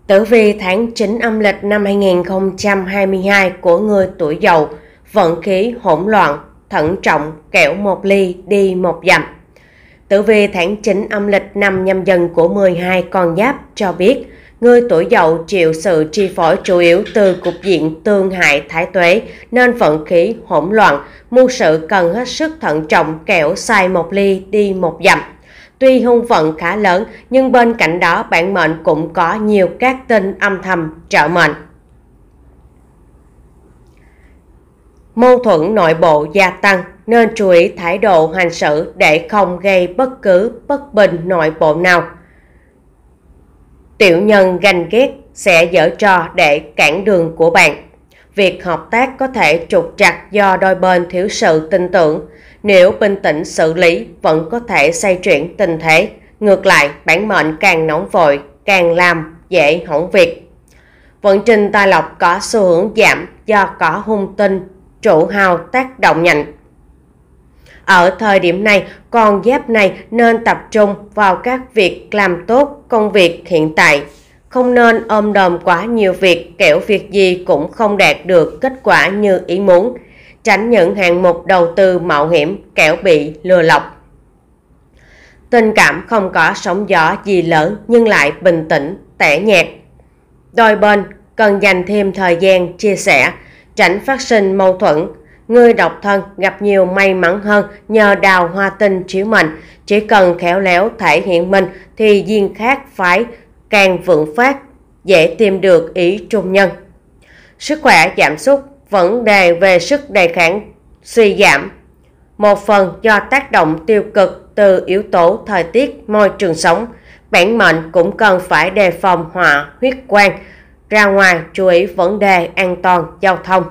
Tử vi tháng chín âm lịch năm hai nghìn không trăm hai mươi hai của người tuổi Dậu, vận khí hỗn loạn, thận trọng, kẻo một ly đi một dặm. Tử vi tháng chín âm lịch năm Nhâm Dần của mười hai con giáp cho biết, người tuổi Dậu chịu sự chi phối chủ yếu từ cục diện tương hại thái tuế nên vận khí hỗn loạn, mưu sự cần hết sức thận trọng, kẻo sai một ly đi một dặm. Tuy hung vận khá lớn, nhưng bên cạnh đó bản mệnh cũng có nhiều các tinh âm thầm trợ mệnh. Mâu thuẫn nội bộ gia tăng nên chú ý thái độ hành xử để không gây bất cứ bất bình nội bộ nào. Tiểu nhân ganh ghét sẽ giở trò để cản đường của bạn. Việc hợp tác có thể trục trặc do đôi bên thiếu sự tin tưởng. Nếu bình tĩnh xử lý vẫn có thể xoay chuyển tình thế. Ngược lại, bản mệnh càng nóng vội, càng làm dễ hỏng việc. Vận trình tài lộc có xu hướng giảm do có hung tinh chủ hao tác động mạnh. Ở thời điểm này, con giáp này nên tập trung vào các việc làm tốt công việc hiện tại. Không nên ôm đồm quá nhiều việc, kẻo việc gì cũng không đạt được kết quả như ý muốn. Tránh những hạng mục đầu tư mạo hiểm, kẻo bị lừa lọc. Tình cảm không có sóng gió gì lớn nhưng lại bình tĩnh, tẻ nhạt. Đôi bên cần dành thêm thời gian chia sẻ, tránh phát sinh mâu thuẫn. Người độc thân gặp nhiều may mắn hơn nhờ đào hoa tinh chiếu mệnh. Chỉ cần khéo léo thể hiện mình thì duyên khác phái càng vượng phát, dễ tìm được ý trung nhân. Sức khỏe giảm sút, vấn đề về sức đề kháng suy giảm. Một phần do tác động tiêu cực từ yếu tố thời tiết, môi trường sống. Bản mệnh cũng cần phải đề phòng họa huyết quang. Ra ngoài chú ý vấn đề an toàn giao thông.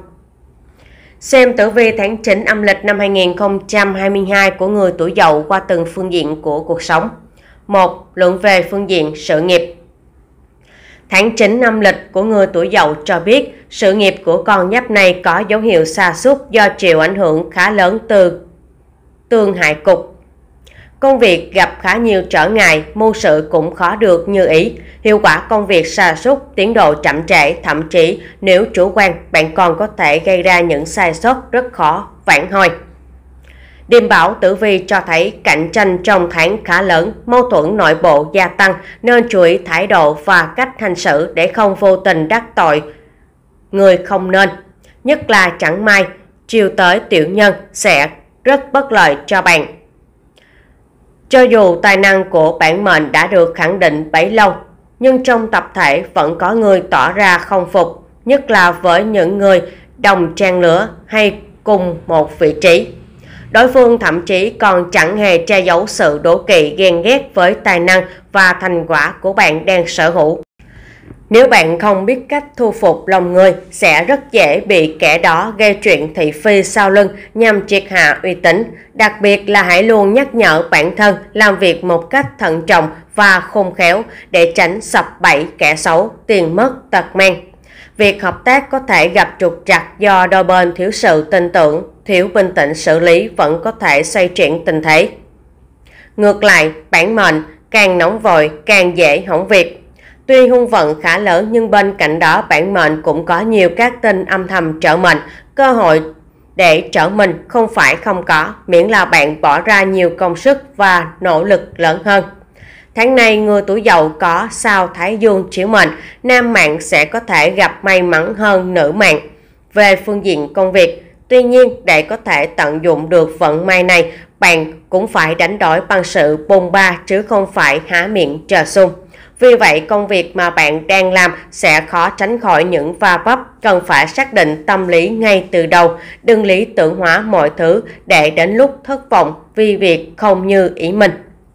Xem tử vi tháng chín âm lịch năm hai nghìn không trăm hai mươi hai của người tuổi Dậu qua từng phương diện của cuộc sống. một. Luận về phương diện sự nghiệp. Tháng chín âm lịch của người tuổi Dậu cho biết sự nghiệp của con giáp này có dấu hiệu sa sút do chịu ảnh hưởng khá lớn từ tương hại cục. Công việc gặp khá nhiều trở ngại, mưu sự cũng khó được như ý. Hiệu quả công việc sa sút, tiến độ chậm trễ, thậm chí nếu chủ quan, bạn còn có thể gây ra những sai sót rất khó vãn hồi. Điềm báo tử vi cho thấy cạnh tranh trong tháng khá lớn, mâu thuẫn nội bộ gia tăng nên chú ý thái độ và cách hành xử để không vô tình đắc tội người không nên. Nhất là chẳng may chiều tới tiểu nhân sẽ rất bất lợi cho bạn. Cho dù tài năng của bản mệnh đã được khẳng định bấy lâu, nhưng trong tập thể vẫn có người tỏ ra không phục, nhất là với những người đồng trang lứa hay cùng một vị trí. Đối phương thậm chí còn chẳng hề che giấu sự đố kỵ ghen ghét với tài năng và thành quả của bạn đang sở hữu. Nếu bạn không biết cách thu phục lòng người, sẽ rất dễ bị kẻ đó gây chuyện thị phi sau lưng nhằm triệt hạ uy tín. Đặc biệt là hãy luôn nhắc nhở bản thân làm việc một cách thận trọng và khôn khéo để tránh sập bẫy kẻ xấu, tiền mất tật mang. Việc hợp tác có thể gặp trục trặc do đôi bên thiếu sự tin tưởng, thiếu bình tĩnh xử lý vẫn có thể xoay chuyển tình thế. Ngược lại, bản mệnh càng nóng vội càng dễ hỏng việc. Tuy hung vận khá lớn nhưng bên cạnh đó bản mệnh cũng có nhiều các tinh âm thầm trợ mệnh. Cơ hội để trở mình không phải không có, miễn là bạn bỏ ra nhiều công sức và nỗ lực lớn hơn. Tháng này người tuổi Dậu có sao Thái Dương chiếu mệnh, nam mạng sẽ có thể gặp may mắn hơn nữ mạng về phương diện công việc. Tuy nhiên, để có thể tận dụng được vận may này, bạn cũng phải đánh đổi bằng sự bôn ba chứ không phải há miệng chờ sung. Vì vậy, công việc mà bạn đang làm sẽ khó tránh khỏi những va vấp, cần phải xác định tâm lý ngay từ đầu, đừng lý tưởng hóa mọi thứ để đến lúc thất vọng vì việc không như ý mình.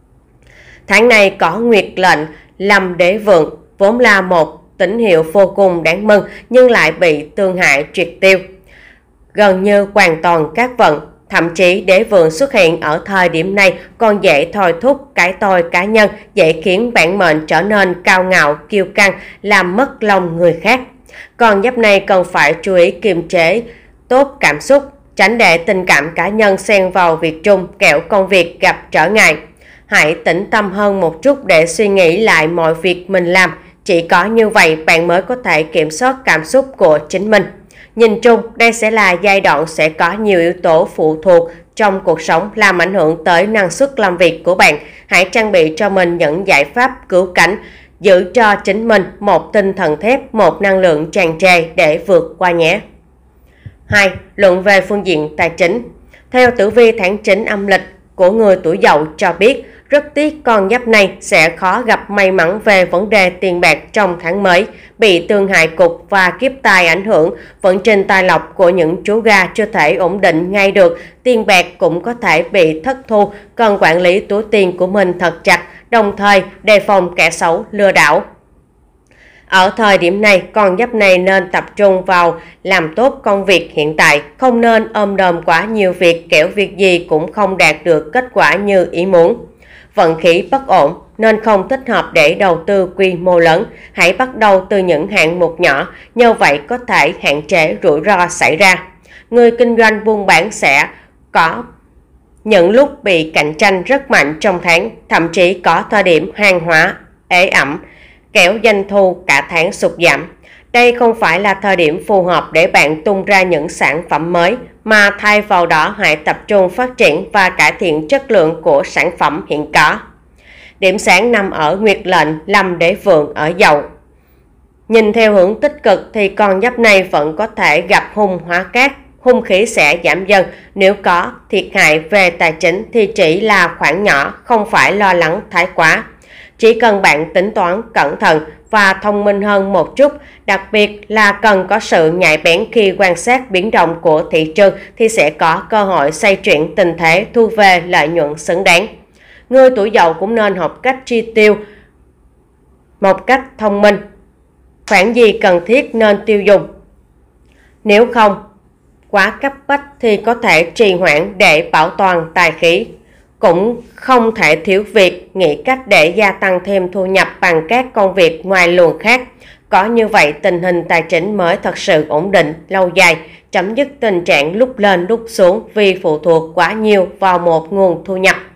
Tháng này có nguyệt lệnh lâm đế vượng, vốn là một tín hiệu vô cùng đáng mừng nhưng lại bị tương hại triệt tiêu. Gần như hoàn toàn các vận, thậm chí đế vượng xuất hiện ở thời điểm này còn dễ thôi thúc cái tôi cá nhân, dễ khiến bản mệnh trở nên cao ngạo, kiêu căng, làm mất lòng người khác. Còn giáp này cần phải chú ý kiềm chế tốt cảm xúc, tránh để tình cảm cá nhân xen vào việc chung, kẻo công việc gặp trở ngại. Hãy tĩnh tâm hơn một chút để suy nghĩ lại mọi việc mình làm, Chỉ có như vậy bạn mới có thể kiểm soát cảm xúc của chính mình. Nhìn chung, đây sẽ là giai đoạn sẽ có nhiều yếu tố phụ thuộc trong cuộc sống làm ảnh hưởng tới năng suất làm việc của bạn. Hãy trang bị cho mình những giải pháp cứu cánh, giữ cho chính mình một tinh thần thép, một năng lượng tràn trề để vượt qua nhé. hai. Luận về phương diện tài chính. Theo tử vi tháng chín âm lịch của người tuổi Dậu cho biết, rất tiếc con giáp này sẽ khó gặp may mắn về vấn đề tiền bạc trong tháng mới, bị tương hại cục và kiếp tài ảnh hưởng. Vận trình tài lộc của những chú gà chưa thể ổn định ngay được, tiền bạc cũng có thể bị thất thu, cần quản lý túi tiền của mình thật chặt, đồng thời đề phòng kẻ xấu lừa đảo. Ở thời điểm này, con giáp này nên tập trung vào làm tốt công việc hiện tại, không nên ôm đồm quá nhiều việc, kẻo việc gì cũng không đạt được kết quả như ý muốn. Vận khí bất ổn nên không thích hợp để đầu tư quy mô lớn, hãy bắt đầu từ những hạng mục nhỏ, nhờ vậy có thể hạn chế rủi ro xảy ra. Người kinh doanh buôn bán sẽ có những lúc bị cạnh tranh rất mạnh trong tháng, thậm chí có thời điểm hàng hóa ế ẩm, kéo doanh thu cả tháng sụt giảm. Đây không phải là thời điểm phù hợp để bạn tung ra những sản phẩm mới, mà thay vào đó hãy tập trung phát triển và cải thiện chất lượng của sản phẩm hiện có. Điểm sáng nằm ở nguyệt lệnh Lâm Đế Vượng ở Dậu. Nhìn theo hướng tích cực thì con giáp này vẫn có thể gặp hung hóa cát, hung khí sẽ giảm dần. Nếu có thiệt hại về tài chính thì chỉ là khoản nhỏ, không phải lo lắng thái quá. Chỉ cần bạn tính toán cẩn thận và thông minh hơn một chút, đặc biệt là cần có sự nhạy bén khi quan sát biến động của thị trường thì sẽ có cơ hội xoay chuyển tình thế, thu về lợi nhuận xứng đáng. Người tuổi Dậu cũng nên học cách chi tiêu một cách thông minh. Khoản gì cần thiết nên tiêu dùng. Nếu không quá cấp bách thì có thể trì hoãn để bảo toàn tài khí. Cũng không thể thiếu việc nghĩ cách để gia tăng thêm thu nhập bằng các công việc ngoài luồng khác. Có như vậy tình hình tài chính mới thật sự ổn định, lâu dài, chấm dứt tình trạng lúc lên lúc xuống vì phụ thuộc quá nhiều vào một nguồn thu nhập.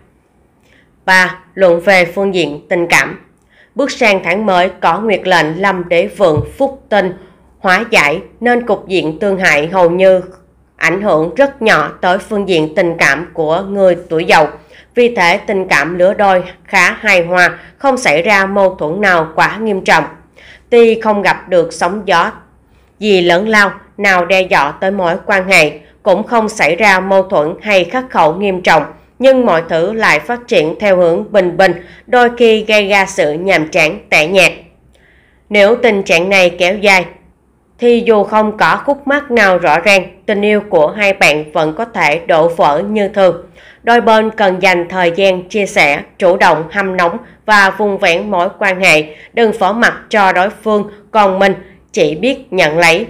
ba. Luận về phương diện tình cảm. Bước sang tháng mới có nguyệt lệnh Lâm Đế Vượng phúc tinh hóa giải nên cục diện tương hại hầu như ảnh hưởng rất nhỏ tới phương diện tình cảm của người tuổi Dậu. Vì thế tình cảm lứa đôi khá hài hòa, không xảy ra mâu thuẫn nào quá nghiêm trọng. Tuy không gặp được sóng gió gì lớn lao nào đe dọa tới mối quan hệ, cũng không xảy ra mâu thuẫn hay khắc khẩu nghiêm trọng, nhưng mọi thứ lại phát triển theo hướng bình bình, đôi khi gây ra sự nhàm chán tẻ nhạt. Nếu tình trạng này kéo dài, thì dù không có khúc mắc nào rõ ràng, tình yêu của hai bạn vẫn có thể đổ vỡ như thường. Đôi bên cần dành thời gian chia sẻ, chủ động hâm nóng và vun vén mối quan hệ, đừng phó mặc cho đối phương, còn mình chỉ biết nhận lấy.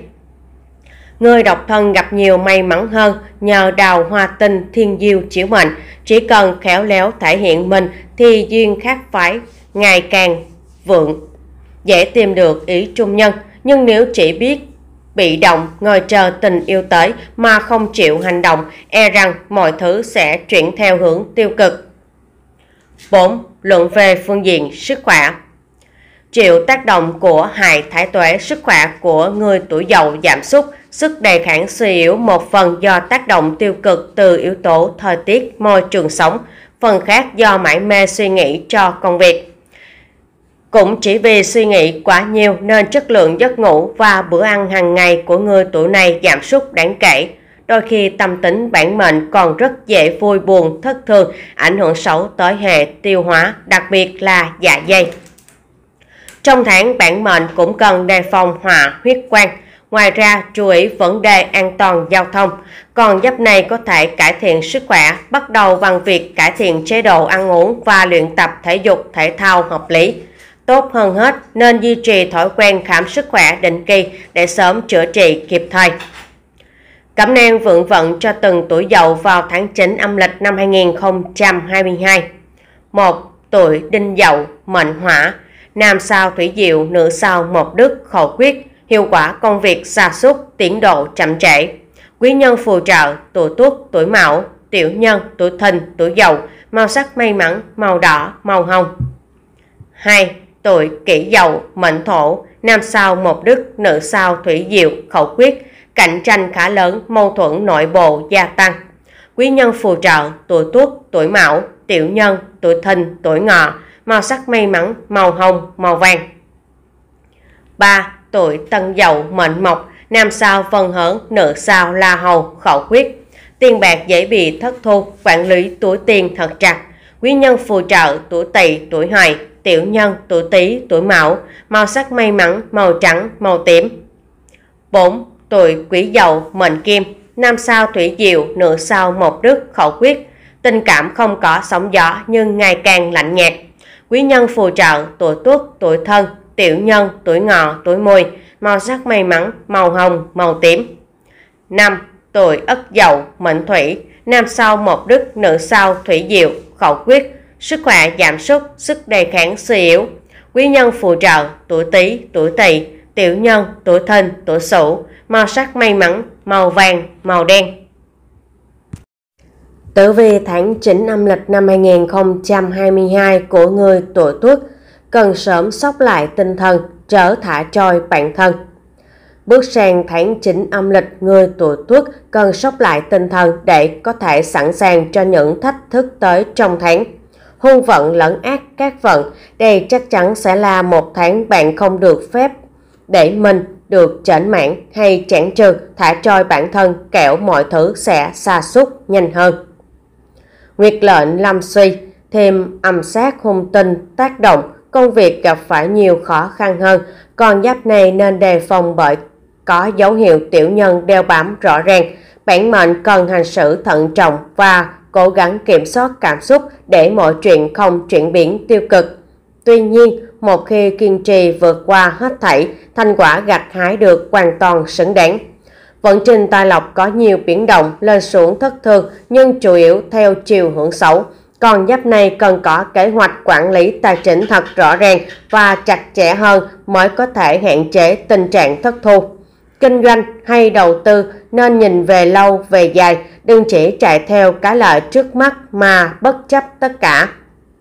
Người độc thân gặp nhiều may mắn hơn nhờ đào hoa tinh thiên diêu chiếu mệnh, chỉ cần khéo léo thể hiện mình thì duyên khác phái ngày càng vượng, dễ tìm được ý trung nhân. Nhưng nếu chỉ biết bị động ngồi chờ tình yêu tới mà không chịu hành động, e rằng mọi thứ sẽ chuyển theo hướng tiêu cực. bốn. Luận về phương diện sức khỏe. Chịu tác động của hài thái tuế, sức khỏe của người tuổi Dậu giảm sút, sức đề kháng suy yếu, một phần do tác động tiêu cực từ yếu tố thời tiết, môi trường sống, phần khác do mải mê suy nghĩ cho công việc. Cũng chỉ vì suy nghĩ quá nhiều nên chất lượng giấc ngủ và bữa ăn hàng ngày của người tuổi này giảm sút đáng kể. Đôi khi tâm tính bản mệnh còn rất dễ vui buồn, thất thường, ảnh hưởng xấu tới hệ tiêu hóa, đặc biệt là dạ dày. Trong tháng bản mệnh cũng cần đề phòng hỏa huyết quan. Ngoài ra chú ý vấn đề an toàn giao thông. Còn giáp này có thể cải thiện sức khỏe bắt đầu bằng việc cải thiện chế độ ăn uống và luyện tập thể dục thể thao hợp lý. Tốt hơn hết nên duy trì thói quen khám sức khỏe định kỳ để sớm chữa trị kịp thời. Cẩm nang vượng vận cho từng tuổi Dậu vào tháng chín âm lịch năm hai nghìn không trăm hai mươi hai. một. Tuổi Đinh Dậu, mệnh hỏa, nam sao thủy diệu, nữ sao mộc đức, khẩu quyết, hiệu quả công việc sa sút, tiến độ chậm trễ. Quý nhân phù trợ tuổi Tuất, tuổi Mão, tiểu nhân tuổi Thìn, tuổi Dậu, màu sắc may mắn màu đỏ, màu hồng. hai. tuổi Kỷ Dậu, mệnh Thổ, nam sao Mộc Đức, nữ sao Thủy Diệu, khẩu quyết, cạnh tranh khá lớn, mâu thuẫn nội bộ gia tăng. Quý nhân phù trợ: tuổi Tuất, tuổi Mão, tiểu nhân, tuổi Thìn, tuổi Ngọ. Màu sắc may mắn: màu hồng, màu vàng. ba. Tuổi Tân Dậu, mệnh Mộc, nam sao Vân Hớn, nữ sao La Hầu, khẩu quyết, tiền bạc dễ bị thất thu, quản lý túi tiền thật chặt. Quý nhân phù trợ: tuổi Tỵ, tuổi Hợi, tiểu nhân, tuổi Tý, tuổi Mão. Màu sắc may mắn: màu trắng, màu tím. bốn. Tuổi Quý Dậu, mệnh Kim, nam sao Thủy Diệu, nữ sao Mộc Đức, khẩu quyết, tình cảm không có sóng gió nhưng ngày càng lạnh nhạt. Quý nhân phù trợ: tuổi Tuất, tuổi Thân, tiểu nhân, tuổi Ngọ, tuổi Mùi. Màu sắc may mắn: màu hồng, màu tím. năm. Tuổi Ất Dậu, mệnh Thủy, nam sao Mộc Đức, nữ sao Thủy Diệu, khẩu quyết, sức khỏe giảm sút, sức đề kháng suy yếu. Quý nhân phù trợ: tuổi Tý, tuổi Tỵ, tiểu nhân, tuổi Thìn, tuổi Sửu. Màu sắc may mắn: màu vàng, màu đen. Tử vi tháng chín âm lịch năm hai nghìn không trăm hai mươi hai của người tuổi Tuất: cần sớm xốc lại tinh thần, chớ thả trôi bản thân. Bước sang tháng chín âm lịch, người tuổi Tuất cần xốc lại tinh thần để có thể sẵn sàng cho những thách thức tới trong tháng. Hung vận lẫn ác các vận, đây chắc chắn sẽ là một tháng bạn không được phép để mình được chểnh mãn hay chảng trừ, thả trôi bản thân, kẻo mọi thứ sẽ sa sút nhanh hơn. Nguyệt lệnh lâm suy, thêm âm sát hung tinh tác động, công việc gặp phải nhiều khó khăn hơn. Con giáp này nên đề phòng bởi có dấu hiệu tiểu nhân đeo bám rõ ràng. Bản mệnh cần hành xử thận trọng và cố gắng kiểm soát cảm xúc để mọi chuyện không chuyển biến tiêu cực. Tuy nhiên, một khi kiên trì vượt qua hết thảy, thành quả gặt hái được hoàn toàn xứng đáng. Vận trình tài lộc có nhiều biến động, lên xuống thất thường nhưng chủ yếu theo chiều hướng xấu. Con giáp này cần có kế hoạch quản lý tài chính thật rõ ràng và chặt chẽ hơn mới có thể hạn chế tình trạng thất thu. Kinh doanh hay đầu tư nên nhìn về lâu về dài, đừng chỉ chạy theo cái lợi trước mắt mà bất chấp tất cả.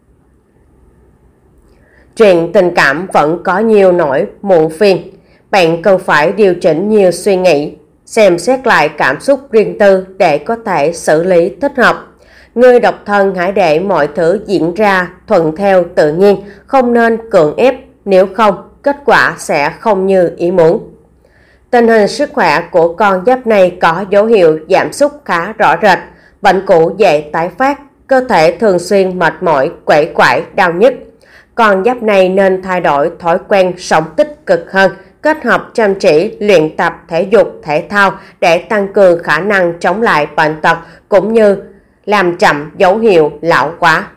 Chuyện tình cảm vẫn có nhiều nỗi muộn phiền, bạn cần phải điều chỉnh nhiều suy nghĩ, xem xét lại cảm xúc riêng tư để có thể xử lý thích hợp. Người độc thân hãy để mọi thứ diễn ra thuận theo tự nhiên, không nên cưỡng ép, nếu không kết quả sẽ không như ý muốn. Tình hình sức khỏe của con giáp này có dấu hiệu giảm sút khá rõ rệt, bệnh cũ dễ tái phát, cơ thể thường xuyên mệt mỏi, quẩy quải, đau nhức. Con giáp này nên thay đổi thói quen sống tích cực hơn, kết hợp chăm chỉ luyện tập thể dục thể thao để tăng cường khả năng chống lại bệnh tật cũng như làm chậm dấu hiệu lão hóa.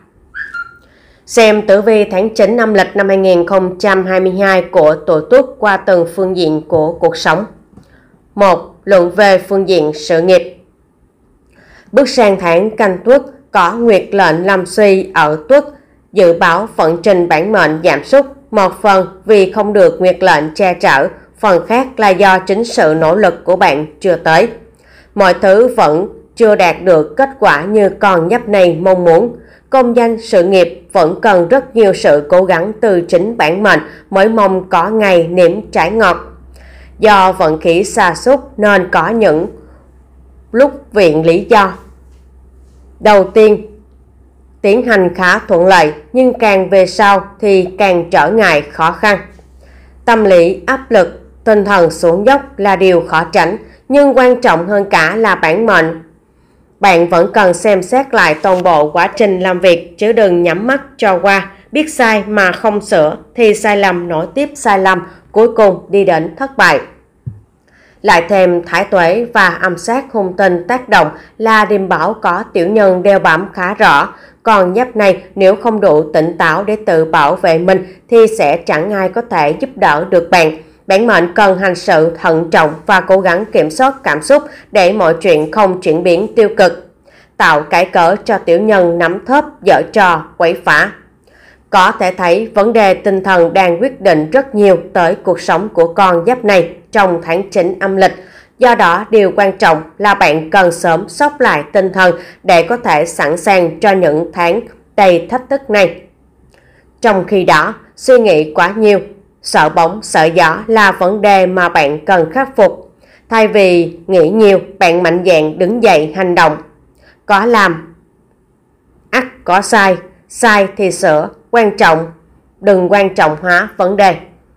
Xem tử vi tháng chín âm lịch năm hai nghìn không trăm hai mươi hai của tuổi Tuất qua từng phương diện của cuộc sống. một. Luận về phương diện sự nghiệp. Bước sang tháng Canh Tuất, có nguyệt lệnh lâm suy ở Tuất, dự báo vận trình bản mệnh giảm sút, một phần vì không được nguyệt lệnh che chở, phần khác là do chính sự nỗ lực của bạn chưa tới. Mọi thứ vẫn chưa đạt được kết quả như con giáp này mong muốn. Công danh sự nghiệp vẫn cần rất nhiều sự cố gắng từ chính bản mệnh mới mong có ngày nếm trái ngọt. Do vận khí sa sút nên có những lúc viện lý do. Đầu tiên, tiến hành khá thuận lợi, nhưng càng về sau thì càng trở ngại khó khăn. Tâm lý áp lực, tinh thần xuống dốc là điều khó tránh, nhưng quan trọng hơn cả là bản mệnh. Bạn vẫn cần xem xét lại toàn bộ quá trình làm việc, chứ đừng nhắm mắt cho qua. Biết sai mà không sửa thì sai lầm nối tiếp sai lầm, cuối cùng đi đến thất bại. Lại thêm thái tuế và âm sát hung tinh tác động là điềm báo có tiểu nhân đeo bám khá rõ. Còn giáp này nếu không đủ tỉnh táo để tự bảo vệ mình thì sẽ chẳng ai có thể giúp đỡ được bạn. Bản mệnh cần hành sự thận trọng và cố gắng kiểm soát cảm xúc để mọi chuyện không chuyển biến tiêu cực. Tạo cái cớ cho tiểu nhân nắm thóp, giở trò, quấy phá. Có thể thấy vấn đề tinh thần đang quyết định rất nhiều tới cuộc sống của con giáp này trong tháng chín âm lịch. Do đó, điều quan trọng là bạn cần sớm xốc lại tinh thần để có thể sẵn sàng cho những tháng đầy thách thức này. Trong khi đó, suy nghĩ quá nhiều, sợ bóng, sợ gió là vấn đề mà bạn cần khắc phục. Thay vì nghĩ nhiều, bạn mạnh dạn đứng dậy hành động. Có làm, ắt có sai, sai thì sửa, quan trọng, đừng quan trọng hóa vấn đề.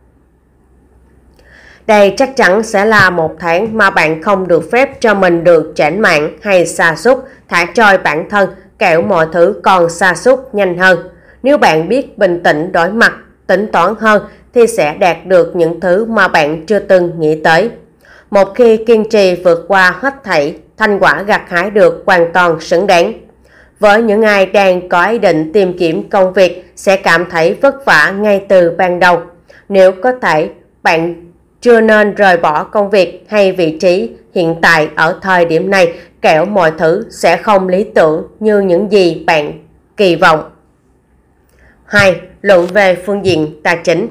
Đây chắc chắn sẽ là một tháng mà bạn không được phép cho mình được chểnh mảng hay sa sút, thả trôi bản thân, kẻo mọi thứ còn sa sút nhanh hơn. Nếu bạn biết bình tĩnh đối mặt, tính toán hơn thì sẽ đạt được những thứ mà bạn chưa từng nghĩ tới. Một khi kiên trì vượt qua hết thảy, thành quả gặt hái được hoàn toàn xứng đáng. Với những ai đang có ý định tìm kiếm công việc sẽ cảm thấy vất vả ngay từ ban đầu. Nếu có thể, bạn chưa nên rời bỏ công việc hay vị trí hiện tại ở thời điểm này, kẻo mọi thứ sẽ không lý tưởng như những gì bạn kỳ vọng. hai. Luận về phương diện tài chính.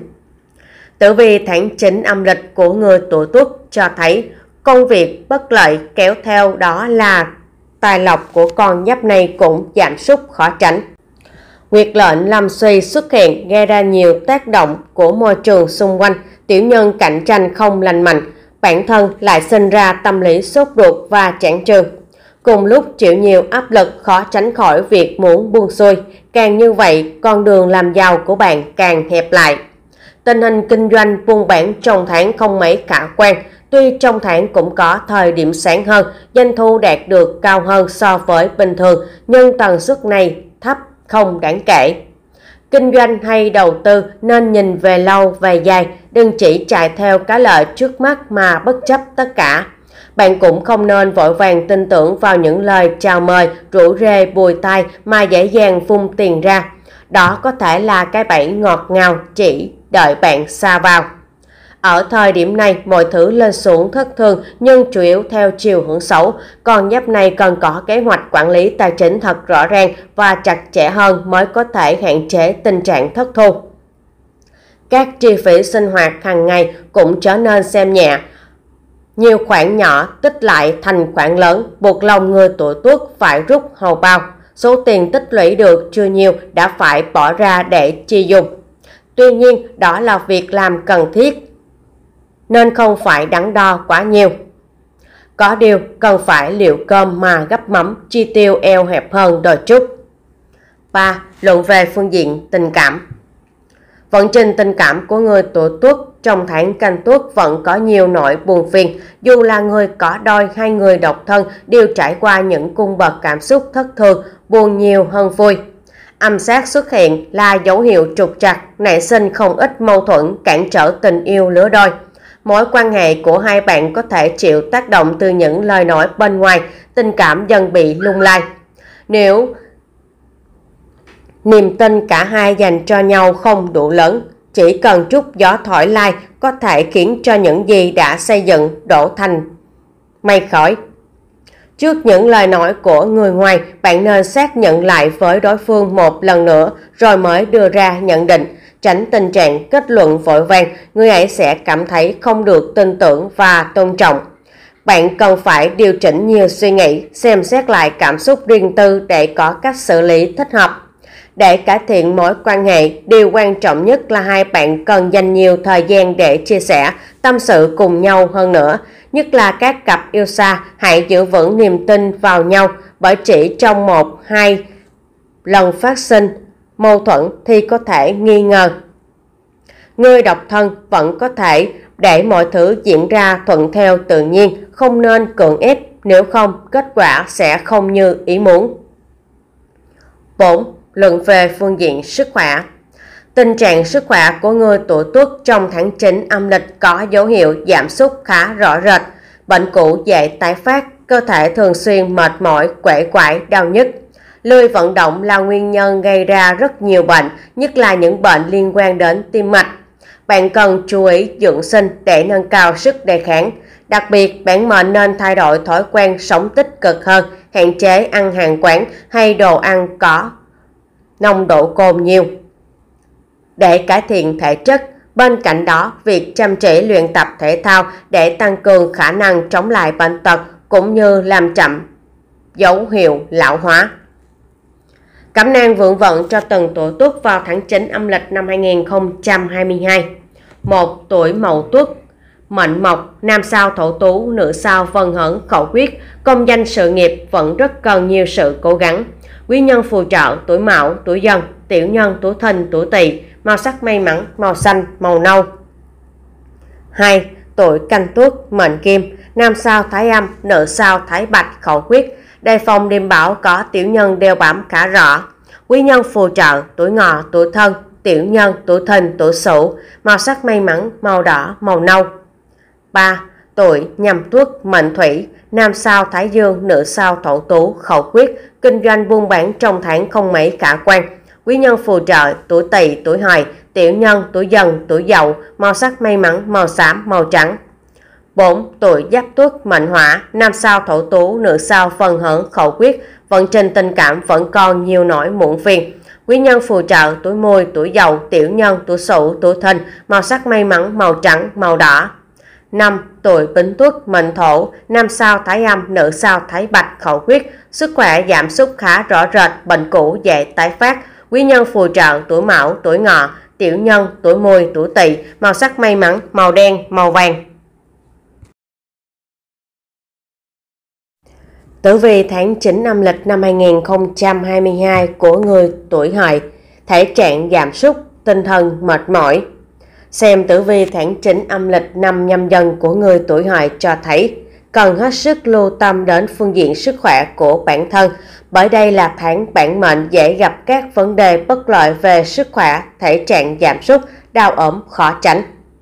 Tử vi tháng chín âm lịch của người tuổi Tuất cho thấy công việc bất lợi, kéo theo đó là tài lộc của con giáp này cũng giảm sút khó tránh. Nguyệt lệnh lâm suy xuất hiện gây ra nhiều tác động của môi trường xung quanh, tiểu nhân cạnh tranh không lành mạnh, bản thân lại sinh ra tâm lý sốt ruột và chán chường. Cùng lúc chịu nhiều áp lực, khó tránh khỏi việc muốn buông xuôi. Càng như vậy, con đường làm giàu của bạn càng hẹp lại. Tình hình kinh doanh buôn bán trong tháng không mấy khả quan. Tuy trong tháng cũng có thời điểm sáng hơn, doanh thu đạt được cao hơn so với bình thường, nhưng tần suất này thấp không đáng kể. Kinh doanh hay đầu tư nên nhìn về lâu về dài, đừng chỉ chạy theo cái lợi trước mắt mà bất chấp tất cả. Bạn cũng không nên vội vàng tin tưởng vào những lời chào mời, rủ rê bùi tai mà dễ dàng vung tiền ra. Đó có thể là cái bẫy ngọt ngào chỉ đợi bạn sa vào. Ở thời điểm này, mọi thứ lên xuống thất thường nhưng chủ yếu theo chiều hướng xấu. Con giáp này cần có kế hoạch quản lý tài chính thật rõ ràng và chặt chẽ hơn mới có thể hạn chế tình trạng thất thu. Các chi phí sinh hoạt hàng ngày cũng trở nên xem nhẹ. Nhiều khoản nhỏ tích lại thành khoản lớn, buộc lòng người tuổi Tuất phải rút hầu bao. Số tiền tích lũy được chưa nhiều đã phải bỏ ra để chi dùng. Tuy nhiên, đó là việc làm cần thiết, nên không phải đắn đo quá nhiều. Có điều, cần phải liệu cơm mà gắp mắm, chi tiêu eo hẹp hơn đôi chút. ba. Luận về phương diện tình cảm. Vận trình tình cảm của người tuổi Tuất trong tháng Canh Tuất vẫn có nhiều nỗi buồn phiền. Dù là người có đôi hay người độc thân đều trải qua những cung bậc cảm xúc thất thường, buồn nhiều hơn vui. Âm sát xuất hiện là dấu hiệu trục trặc, nảy sinh không ít mâu thuẫn, cản trở tình yêu lứa đôi. Mối quan hệ của hai bạn có thể chịu tác động từ những lời nói bên ngoài, tình cảm dần bị lung lay. Nếu niềm tin cả hai dành cho nhau không đủ lớn, chỉ cần chút gió thổi lai có thể khiến cho những gì đã xây dựng đổ thành mây khói. Trước những lời nói của người ngoài, bạn nên xác nhận lại với đối phương một lần nữa rồi mới đưa ra nhận định, tránh tình trạng kết luận vội vàng, người ấy sẽ cảm thấy không được tin tưởng và tôn trọng. Bạn cần phải điều chỉnh nhiều suy nghĩ, xem xét lại cảm xúc riêng tư để có cách xử lý thích hợp. Để cải thiện mối quan hệ, điều quan trọng nhất là hai bạn cần dành nhiều thời gian để chia sẻ, tâm sự cùng nhau hơn nữa. Nhất là các cặp yêu xa, hãy giữ vững niềm tin vào nhau, bởi chỉ trong một, hai lần phát sinh mâu thuẫn thì có thể nghi ngờ. Người độc thân vẫn có thể để mọi thứ diễn ra thuận theo tự nhiên, không nên cưỡng ép, nếu không kết quả sẽ không như ý muốn. bốn. Luận về phương diện sức khỏe. Tình trạng sức khỏe của người tuổi Tuất trong tháng chín âm lịch có dấu hiệu giảm sút khá rõ rệt. Bệnh cũ dễ tái phát, cơ thể thường xuyên mệt mỏi, quể quải, đau nhức. Lười vận động là nguyên nhân gây ra rất nhiều bệnh, nhất là những bệnh liên quan đến tim mạch. Bạn cần chú ý dưỡng sinh để nâng cao sức đề kháng. Đặc biệt, bạn mệnh nên thay đổi thói quen sống tích cực hơn, hạn chế ăn hàng quán hay đồ ăn có nồng độ cồn nhiều. Để cải thiện thể chất, bên cạnh đó, việc chăm chỉ luyện tập thể thao để tăng cường khả năng chống lại bệnh tật cũng như làm chậm dấu hiệu lão hóa. Cẩm nang vượng vận cho từng tuổi Tuất vào tháng chín âm lịch năm hai nghìn không trăm hai mươi hai. một. Tuổi Mậu Tuất. Mệnh mộc, nam sao thổ tú, nữ sao vân hỡn khẩu quyết, công danh sự nghiệp vẫn rất cần nhiều sự cố gắng. Quý nhân phù trợ tuổi Mão, tuổi Dần, tiểu nhân tuổi Thìn, tuổi Tỵ, màu sắc may mắn màu xanh, màu nâu. hai. Tuổi Canh Tuất. Mệnh kim, nam sao Thái Âm, nữ sao Thái Bạch khẩu quyết, đề phòng đêm bão có tiểu nhân đeo bám khá rõ. Quý nhân phù trợ tuổi Ngọ, tuổi Thân, tiểu nhân tuổi Thìn, tuổi Sửu, màu sắc may mắn màu đỏ, màu nâu. ba. Tuổi Nhâm Tuất. Mệnh thủy, nam sao Thái Dương, nữ sao Thổ Tú khẩu quyết, kinh doanh buôn bán trong tháng không mấy khả quan. Quý nhân phù trợ tuổi Tỵ, tuổi Hợi, tiểu nhân tuổi Dần, tuổi Dậu, màu sắc may mắn màu xám, màu trắng. bốn. Tuổi Giáp Tuất. Mệnh hỏa, nam sao Thổ Tú, nữ sao Vân Hỡn khẩu quyết, vận trình tình cảm vẫn còn nhiều nỗi muộn phiền. Quý nhân phù trợ tuổi Mùi, tuổi Dậu, tiểu nhân tuổi Sửu, tuổi Thìn, màu sắc may mắn màu trắng, màu đỏ. năm. Tuổi Bính Tuất. Mệnh thổ, nam sao Thái Âm, nữ sao Thái Bạch khẩu quyết, sức khỏe giảm sút khá rõ rệt, bệnh cũ dễ tái phát. Quý nhân phù trợ tuổi Mão, tuổi Ngọ, tiểu nhân tuổi Mùi, tuổi Tỵ, màu sắc may mắn màu đen, màu vàng. Tử vi tháng chín âm lịch năm hai nghìn không trăm hai mươi hai của người tuổi Hợi. Thể trạng giảm sút, tinh thần mệt mỏi. Xem tử vi tháng chín âm lịch năm Nhâm Dần của người tuổi Hợi cho thấy cần hết sức lưu tâm đến phương diện sức khỏe của bản thân, bởi đây là tháng bản mệnh dễ gặp các vấn đề bất lợi về sức khỏe, thể trạng giảm sút, đau ốm khó tránh.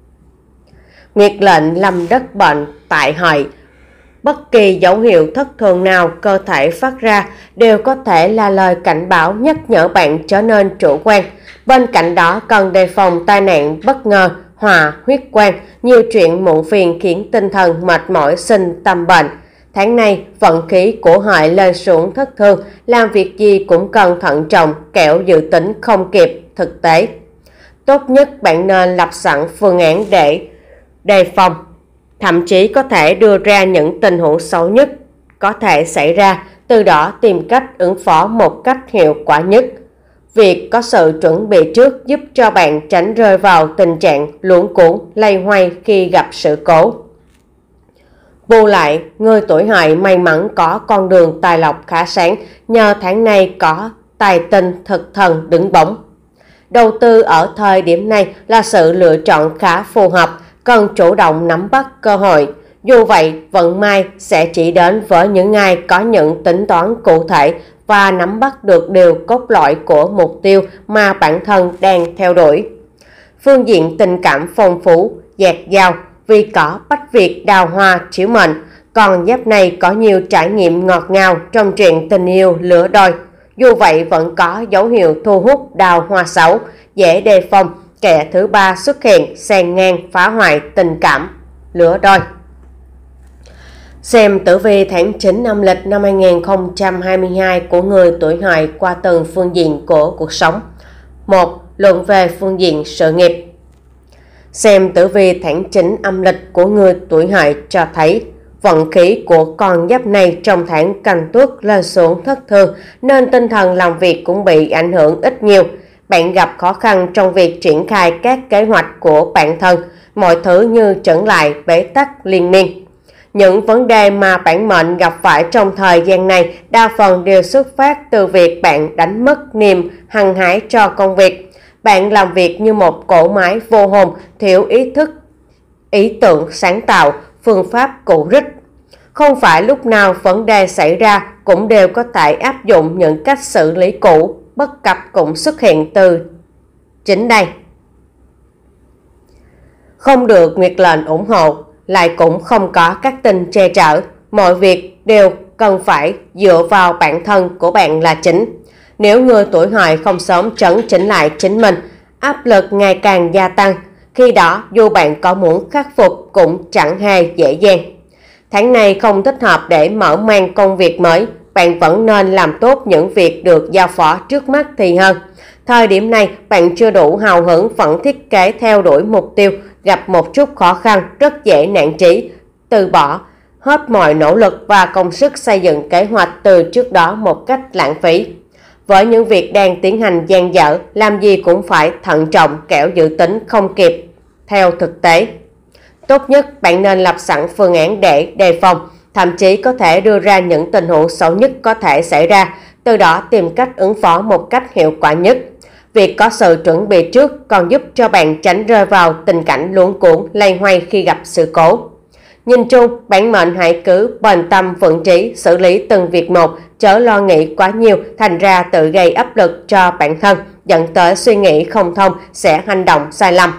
Nguyệt lệnh lâm đất bệnh tại Hợi. Bất kỳ dấu hiệu thất thường nào cơ thể phát ra đều có thể là lời cảnh báo nhắc nhở bạn trở nên chủ quan. Bên cạnh đó cần đề phòng tai nạn bất ngờ, hòa huyết quan, nhiều chuyện muộn phiền khiến tinh thần mệt mỏi sinh tâm bệnh. Tháng này, vận khí của Hợi lên xuống thất thường, làm việc gì cũng cần thận trọng, kẻo dự tính không kịp thực tế. Tốt nhất bạn nên lập sẵn phương án để đề phòng, thậm chí có thể đưa ra những tình huống xấu nhất có thể xảy ra, từ đó tìm cách ứng phó một cách hiệu quả nhất. Việc có sự chuẩn bị trước giúp cho bạn tránh rơi vào tình trạng luống cuống, loay hoay khi gặp sự cố. Bù lại, người tuổi Hợi may mắn có con đường tài lộc khá sáng, nhờ tháng này có tài tinh thực thần đứng bổng. Đầu tư ở thời điểm này là sự lựa chọn khá phù hợp, cần chủ động nắm bắt cơ hội. Dù vậy, vận may sẽ chỉ đến với những ai có những tính toán cụ thể và nắm bắt được điều cốt lõi của mục tiêu mà bản thân đang theo đuổi. Phương diện tình cảm phong phú, dạt dào, vì có bách Việt đào hoa chiếu mệnh, còn giáp này có nhiều trải nghiệm ngọt ngào trong chuyện tình yêu lứa đôi. Dù vậy vẫn có dấu hiệu thu hút đào hoa xấu, dễ đề phòng kẻ thứ ba xuất hiện xen ngang phá hoại tình cảm lứa đôi. Xem tử vi tháng chín âm lịch năm hai nghìn không trăm hai mươi hai của người tuổi Hợi qua từng phương diện của cuộc sống. một. Luận về phương diện sự nghiệp. Xem tử vi tháng chín âm lịch của người tuổi Hợi cho thấy vận khí của con giáp này trong tháng Canh Tuất lên xuống thất thường, nên tinh thần làm việc cũng bị ảnh hưởng ít nhiều. Bạn gặp khó khăn trong việc triển khai các kế hoạch của bản thân, mọi thứ như chững lại, bế tắc liên miên. Những vấn đề mà bản mệnh gặp phải trong thời gian này đa phần đều xuất phát từ việc bạn đánh mất niềm hăng hái cho công việc. Bạn làm việc như một cỗ máy vô hồn, thiếu ý thức, ý tưởng sáng tạo, phương pháp cũ rích. Không phải lúc nào vấn đề xảy ra cũng đều có thể áp dụng những cách xử lý cũ, bất cập cũng xuất hiện từ chính đây. Không được Nguyệt lệnh ủng hộ, lại cũng không có các tin che chở, mọi việc đều cần phải dựa vào bản thân của bạn là chính. Nếu người tuổi Hợi không sớm trấn chỉnh lại chính mình, áp lực ngày càng gia tăng, khi đó dù bạn có muốn khắc phục cũng chẳng hề dễ dàng. Tháng này không thích hợp để mở mang công việc mới, bạn vẫn nên làm tốt những việc được giao phó trước mắt thì hơn. Thời điểm này bạn chưa đủ hào hứng vẫn thiết kế theo đuổi mục tiêu, gặp một chút khó khăn rất dễ nản chí, từ bỏ hết mọi nỗ lực và công sức xây dựng kế hoạch từ trước đó một cách lãng phí. với những việc đang tiến hành dang dở, làm gì cũng phải thận trọng, kẻo dự tính không kịp theo thực tế. Tốt nhất bạn nên lập sẵn phương án để đề phòng, thậm chí có thể đưa ra những tình huống xấu nhất có thể xảy ra, từ đó tìm cách ứng phó một cách hiệu quả nhất. Việc có sự chuẩn bị trước còn giúp cho bạn tránh rơi vào tình cảnh luống cuống, loay hoay khi gặp sự cố. Nhìn chung, bản mệnh hãy cứ bền tâm vững trí, xử lý từng việc một, chớ lo nghĩ quá nhiều, thành ra tự gây áp lực cho bản thân, dẫn tới suy nghĩ không thông, sẽ hành động sai lầm.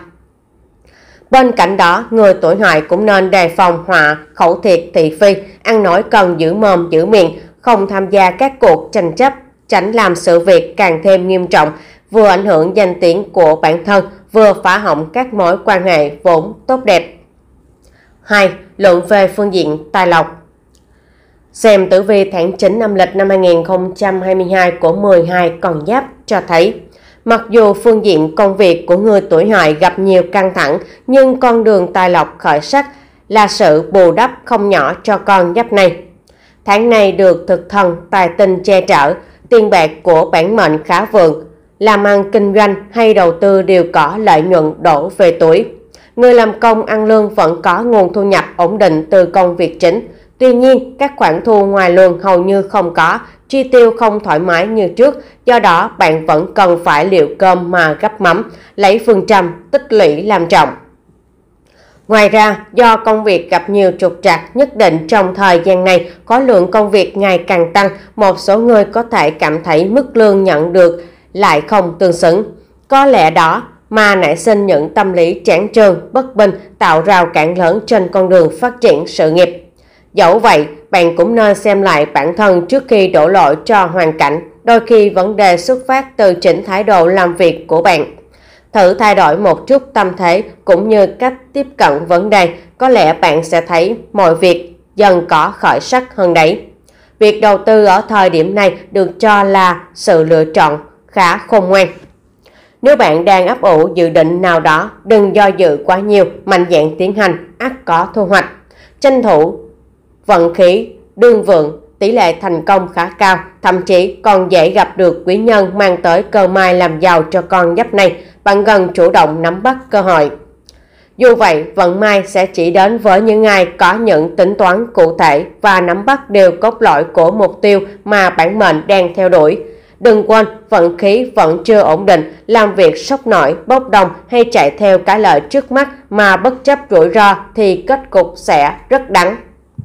Bên cạnh đó, người tuổi Hợi cũng nên đề phòng họa khẩu thiệt thị phi, ăn nói cần giữ mồm giữ miệng, không tham gia các cuộc tranh chấp, tránh làm sự việc càng thêm nghiêm trọng, vừa ảnh hưởng danh tiếng của bản thân, vừa phá hỏng các mối quan hệ vốn tốt đẹp. hai. Luận về phương diện tài lộc. Xem tử vi tháng chín âm lịch năm hai nghìn không trăm hai mươi hai của mười hai con giáp cho thấy, mặc dù phương diện công việc của người tuổi Hợi gặp nhiều căng thẳng, nhưng con đường tài lộc khởi sắc là sự bù đắp không nhỏ cho con giáp này. Tháng này được thực thần tài tinh che chở, tiền bạc của bản mệnh khá vượng, làm ăn kinh doanh hay đầu tư đều có lợi nhuận đổ về túi. Người làm công ăn lương vẫn có nguồn thu nhập ổn định từ công việc chính. Tuy nhiên, các khoản thu ngoài lương hầu như không có, chi tiêu không thoải mái như trước, do đó bạn vẫn cần phải liệu cơm mà gắp mắm, lấy phương châm tích lũy làm trọng. Ngoài ra, do công việc gặp nhiều trục trặc nhất định trong thời gian này, khối lượng công việc ngày càng tăng, một số người có thể cảm thấy mức lương nhận được lại không tương xứng. Có lẽ đó mà nảy sinh những tâm lý chán chường, bất bình, tạo rào cản lớn trên con đường phát triển sự nghiệp. Dẫu vậy, bạn cũng nên xem lại bản thân trước khi đổ lỗi cho hoàn cảnh, đôi khi vấn đề xuất phát từ chính thái độ làm việc của bạn. Thử thay đổi một chút tâm thế cũng như cách tiếp cận vấn đề, có lẽ bạn sẽ thấy mọi việc dần có khởi sắc hơn đấy. Việc đầu tư ở thời điểm này được cho là sự lựa chọn khá khôn ngoan. Nếu bạn đang ấp ủ dự định nào đó, đừng do dự quá nhiều, mạnh dạn tiến hành, ắt có thu hoạch. Tranh thủ vận khí đương vượng, tỷ lệ thành công khá cao, thậm chí còn dễ gặp được quý nhân mang tới cơ may làm giàu cho con giáp này. Bạn cần chủ động nắm bắt cơ hội. Dù vậy, vận may sẽ chỉ đến với những ai có những tính toán cụ thể và nắm bắt đều cốt lõi của mục tiêu mà bản mệnh đang theo đuổi. Đừng quên, vận khí vẫn chưa ổn định, làm việc sốc nổi, bốc đồng hay chạy theo cái lợi trước mắt mà bất chấp rủi ro thì kết cục sẽ rất đắng.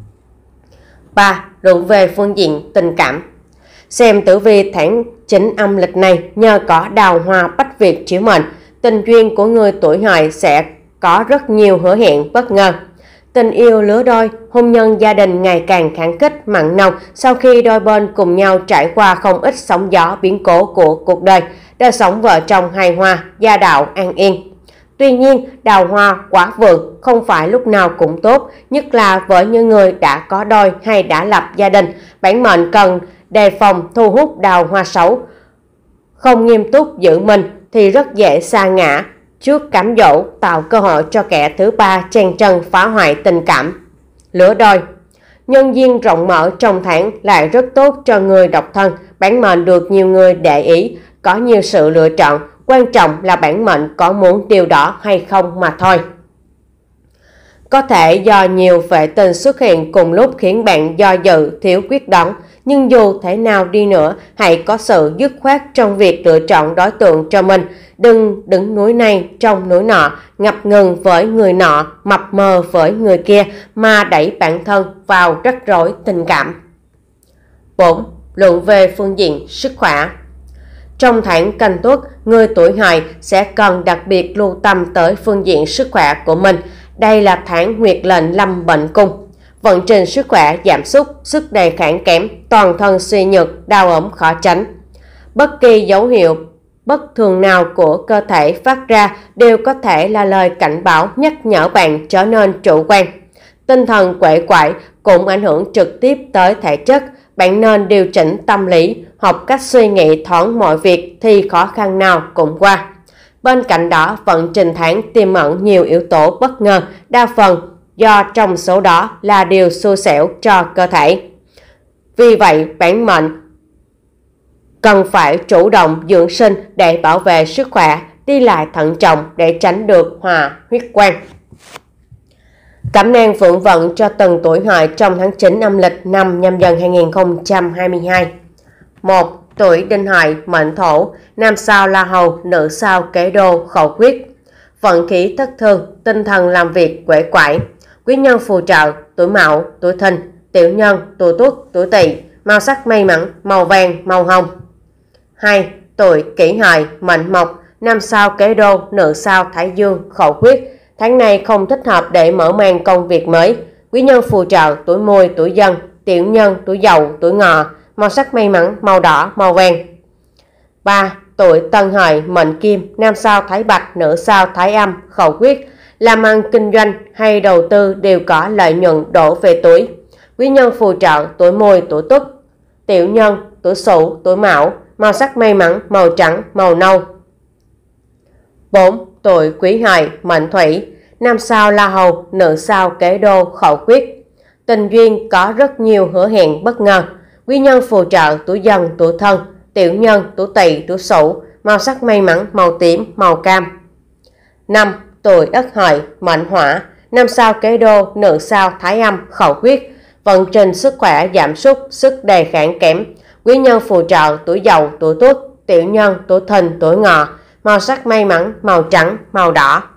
ba. Luận về phương diện tình cảm. Xem tử vi tháng chín âm lịch này, nhờ có đào hoa bách Việt chiếu mệnh, tình duyên của người tuổi Hợi sẽ có rất nhiều hứa hẹn bất ngờ. Tình yêu lứa đôi, hôn nhân gia đình ngày càng khăng khít mặn nồng sau khi đôi bên cùng nhau trải qua không ít sóng gió biến cố của cuộc đời, đời sống vợ chồng hài hòa, gia đạo an yên. Tuy nhiên, đào hoa quá vượng không phải lúc nào cũng tốt, nhất là với những người đã có đôi hay đã lập gia đình. Bản mệnh cần đề phòng thu hút đào hoa xấu. Không nghiêm túc giữ mình thì rất dễ sa ngã trước cám dỗ, tạo cơ hội cho kẻ thứ ba chen chân phá hoại tình cảm. Lứa đôi, nhân duyên rộng mở trong tháng lại rất tốt cho người độc thân. Bản mệnh được nhiều người để ý, có nhiều sự lựa chọn. Quan trọng là bản mệnh có muốn điều đó hay không mà thôi. Có thể do nhiều vệ tinh xuất hiện cùng lúc khiến bạn do dự, thiếu quyết đoán. Nhưng dù thế nào đi nữa, hãy có sự dứt khoát trong việc lựa chọn đối tượng cho mình. Đừng đứng núi này trong núi nọ, ngập ngừng với người nọ, mập mờ với người kia mà đẩy bản thân vào rắc rối tình cảm. bốn. Luận về phương diện sức khỏe. Trong tháng Canh Tuất, người tuổi Hợi sẽ cần đặc biệt lưu tâm tới phương diện sức khỏe của mình. Đây là tháng nguyệt lệnh lâm bệnh cung. Vận trình sức khỏe giảm sút, sức đề kháng kém, toàn thân suy nhược, đau ốm khó tránh. Bất kỳ dấu hiệu bất thường nào của cơ thể phát ra đều có thể là lời cảnh báo nhắc nhở bạn trở nên chủ quan. Tinh thần quể quại cũng ảnh hưởng trực tiếp tới thể chất. Bạn nên điều chỉnh tâm lý, học cách suy nghĩ thoáng mọi việc thì khó khăn nào cũng qua. Bên cạnh đó, vận trình tháng tiềm ẩn nhiều yếu tố bất ngờ, đa phần do trong số đó là điều xui xẻo cho cơ thể. Vì vậy, bản mệnh cần phải chủ động dưỡng sinh để bảo vệ sức khỏe, đi lại thận trọng để tránh được hòa huyết quan. Cẩm nang vượng vận cho từng tuổi hợi trong tháng chín âm lịch năm Nhâm Dần hai nghìn không trăm hai mươi hai. một. Tuổi Đinh Hợi, mệnh Thổ, nam sao La Hầu, nữ sao Kế Đô, khẩu quyết. Vận khí thất thường, tinh thần làm việc quể quải. Quý nhân phù trợ, tuổi Mão, tuổi Thìn, tiểu nhân, tuổi Tuất, tuổi Tỵ, màu sắc may mắn, màu vàng, màu hồng. hai. Tuổi Kỷ Hợi, mệnh Mộc, nam sao Kế Đô, nữ sao Thái Dương, khẩu quyết. Tháng này không thích hợp để mở màn công việc mới. Quý nhân phù trợ, tuổi Mùi, tuổi Dần, tiểu nhân, tuổi Dậu, tuổi Ngọ, màu sắc may mắn, màu đỏ, màu vàng. ba. Tuổi Tân Hợi, mệnh Kim, nam sao Thái Bạch, nữ sao Thái Âm, khẩu quyết. Làm ăn kinh doanh hay đầu tư đều có lợi nhuận đổ về tuổi. Quý nhân phù trợ, tuổi Mùi, tuổi Tuất, tiểu nhân, tuổi Sửu, tuổi Mão, màu sắc may mắn, màu trắng, màu nâu. bốn. Tuổi Quý Hợi, mệnh Thủy, nam sao La Hầu, nữ sao Kế Đô, khẩu quyết. Tình duyên có rất nhiều hứa hẹn bất ngờ. Quý nhân phù trợ, tuổi Dần, tuổi Thân, tiểu nhân, tuổi Tỵ, tuổi Sửu, màu sắc may mắn, màu tím, màu cam. năm. Tuổi Ất Hợi, mệnh Hỏa, nam sao Kế Đô, nữ sao Thái Âm, khẩu quyết. Vận trình sức khỏe giảm sút, sức đề kháng kém. Quý nhân phù trợ, tuổi Dậu, tuổi Tuất, tiểu nhân, tuổi Thìn, tuổi Ngọ, màu sắc may mắn, màu trắng, màu đỏ.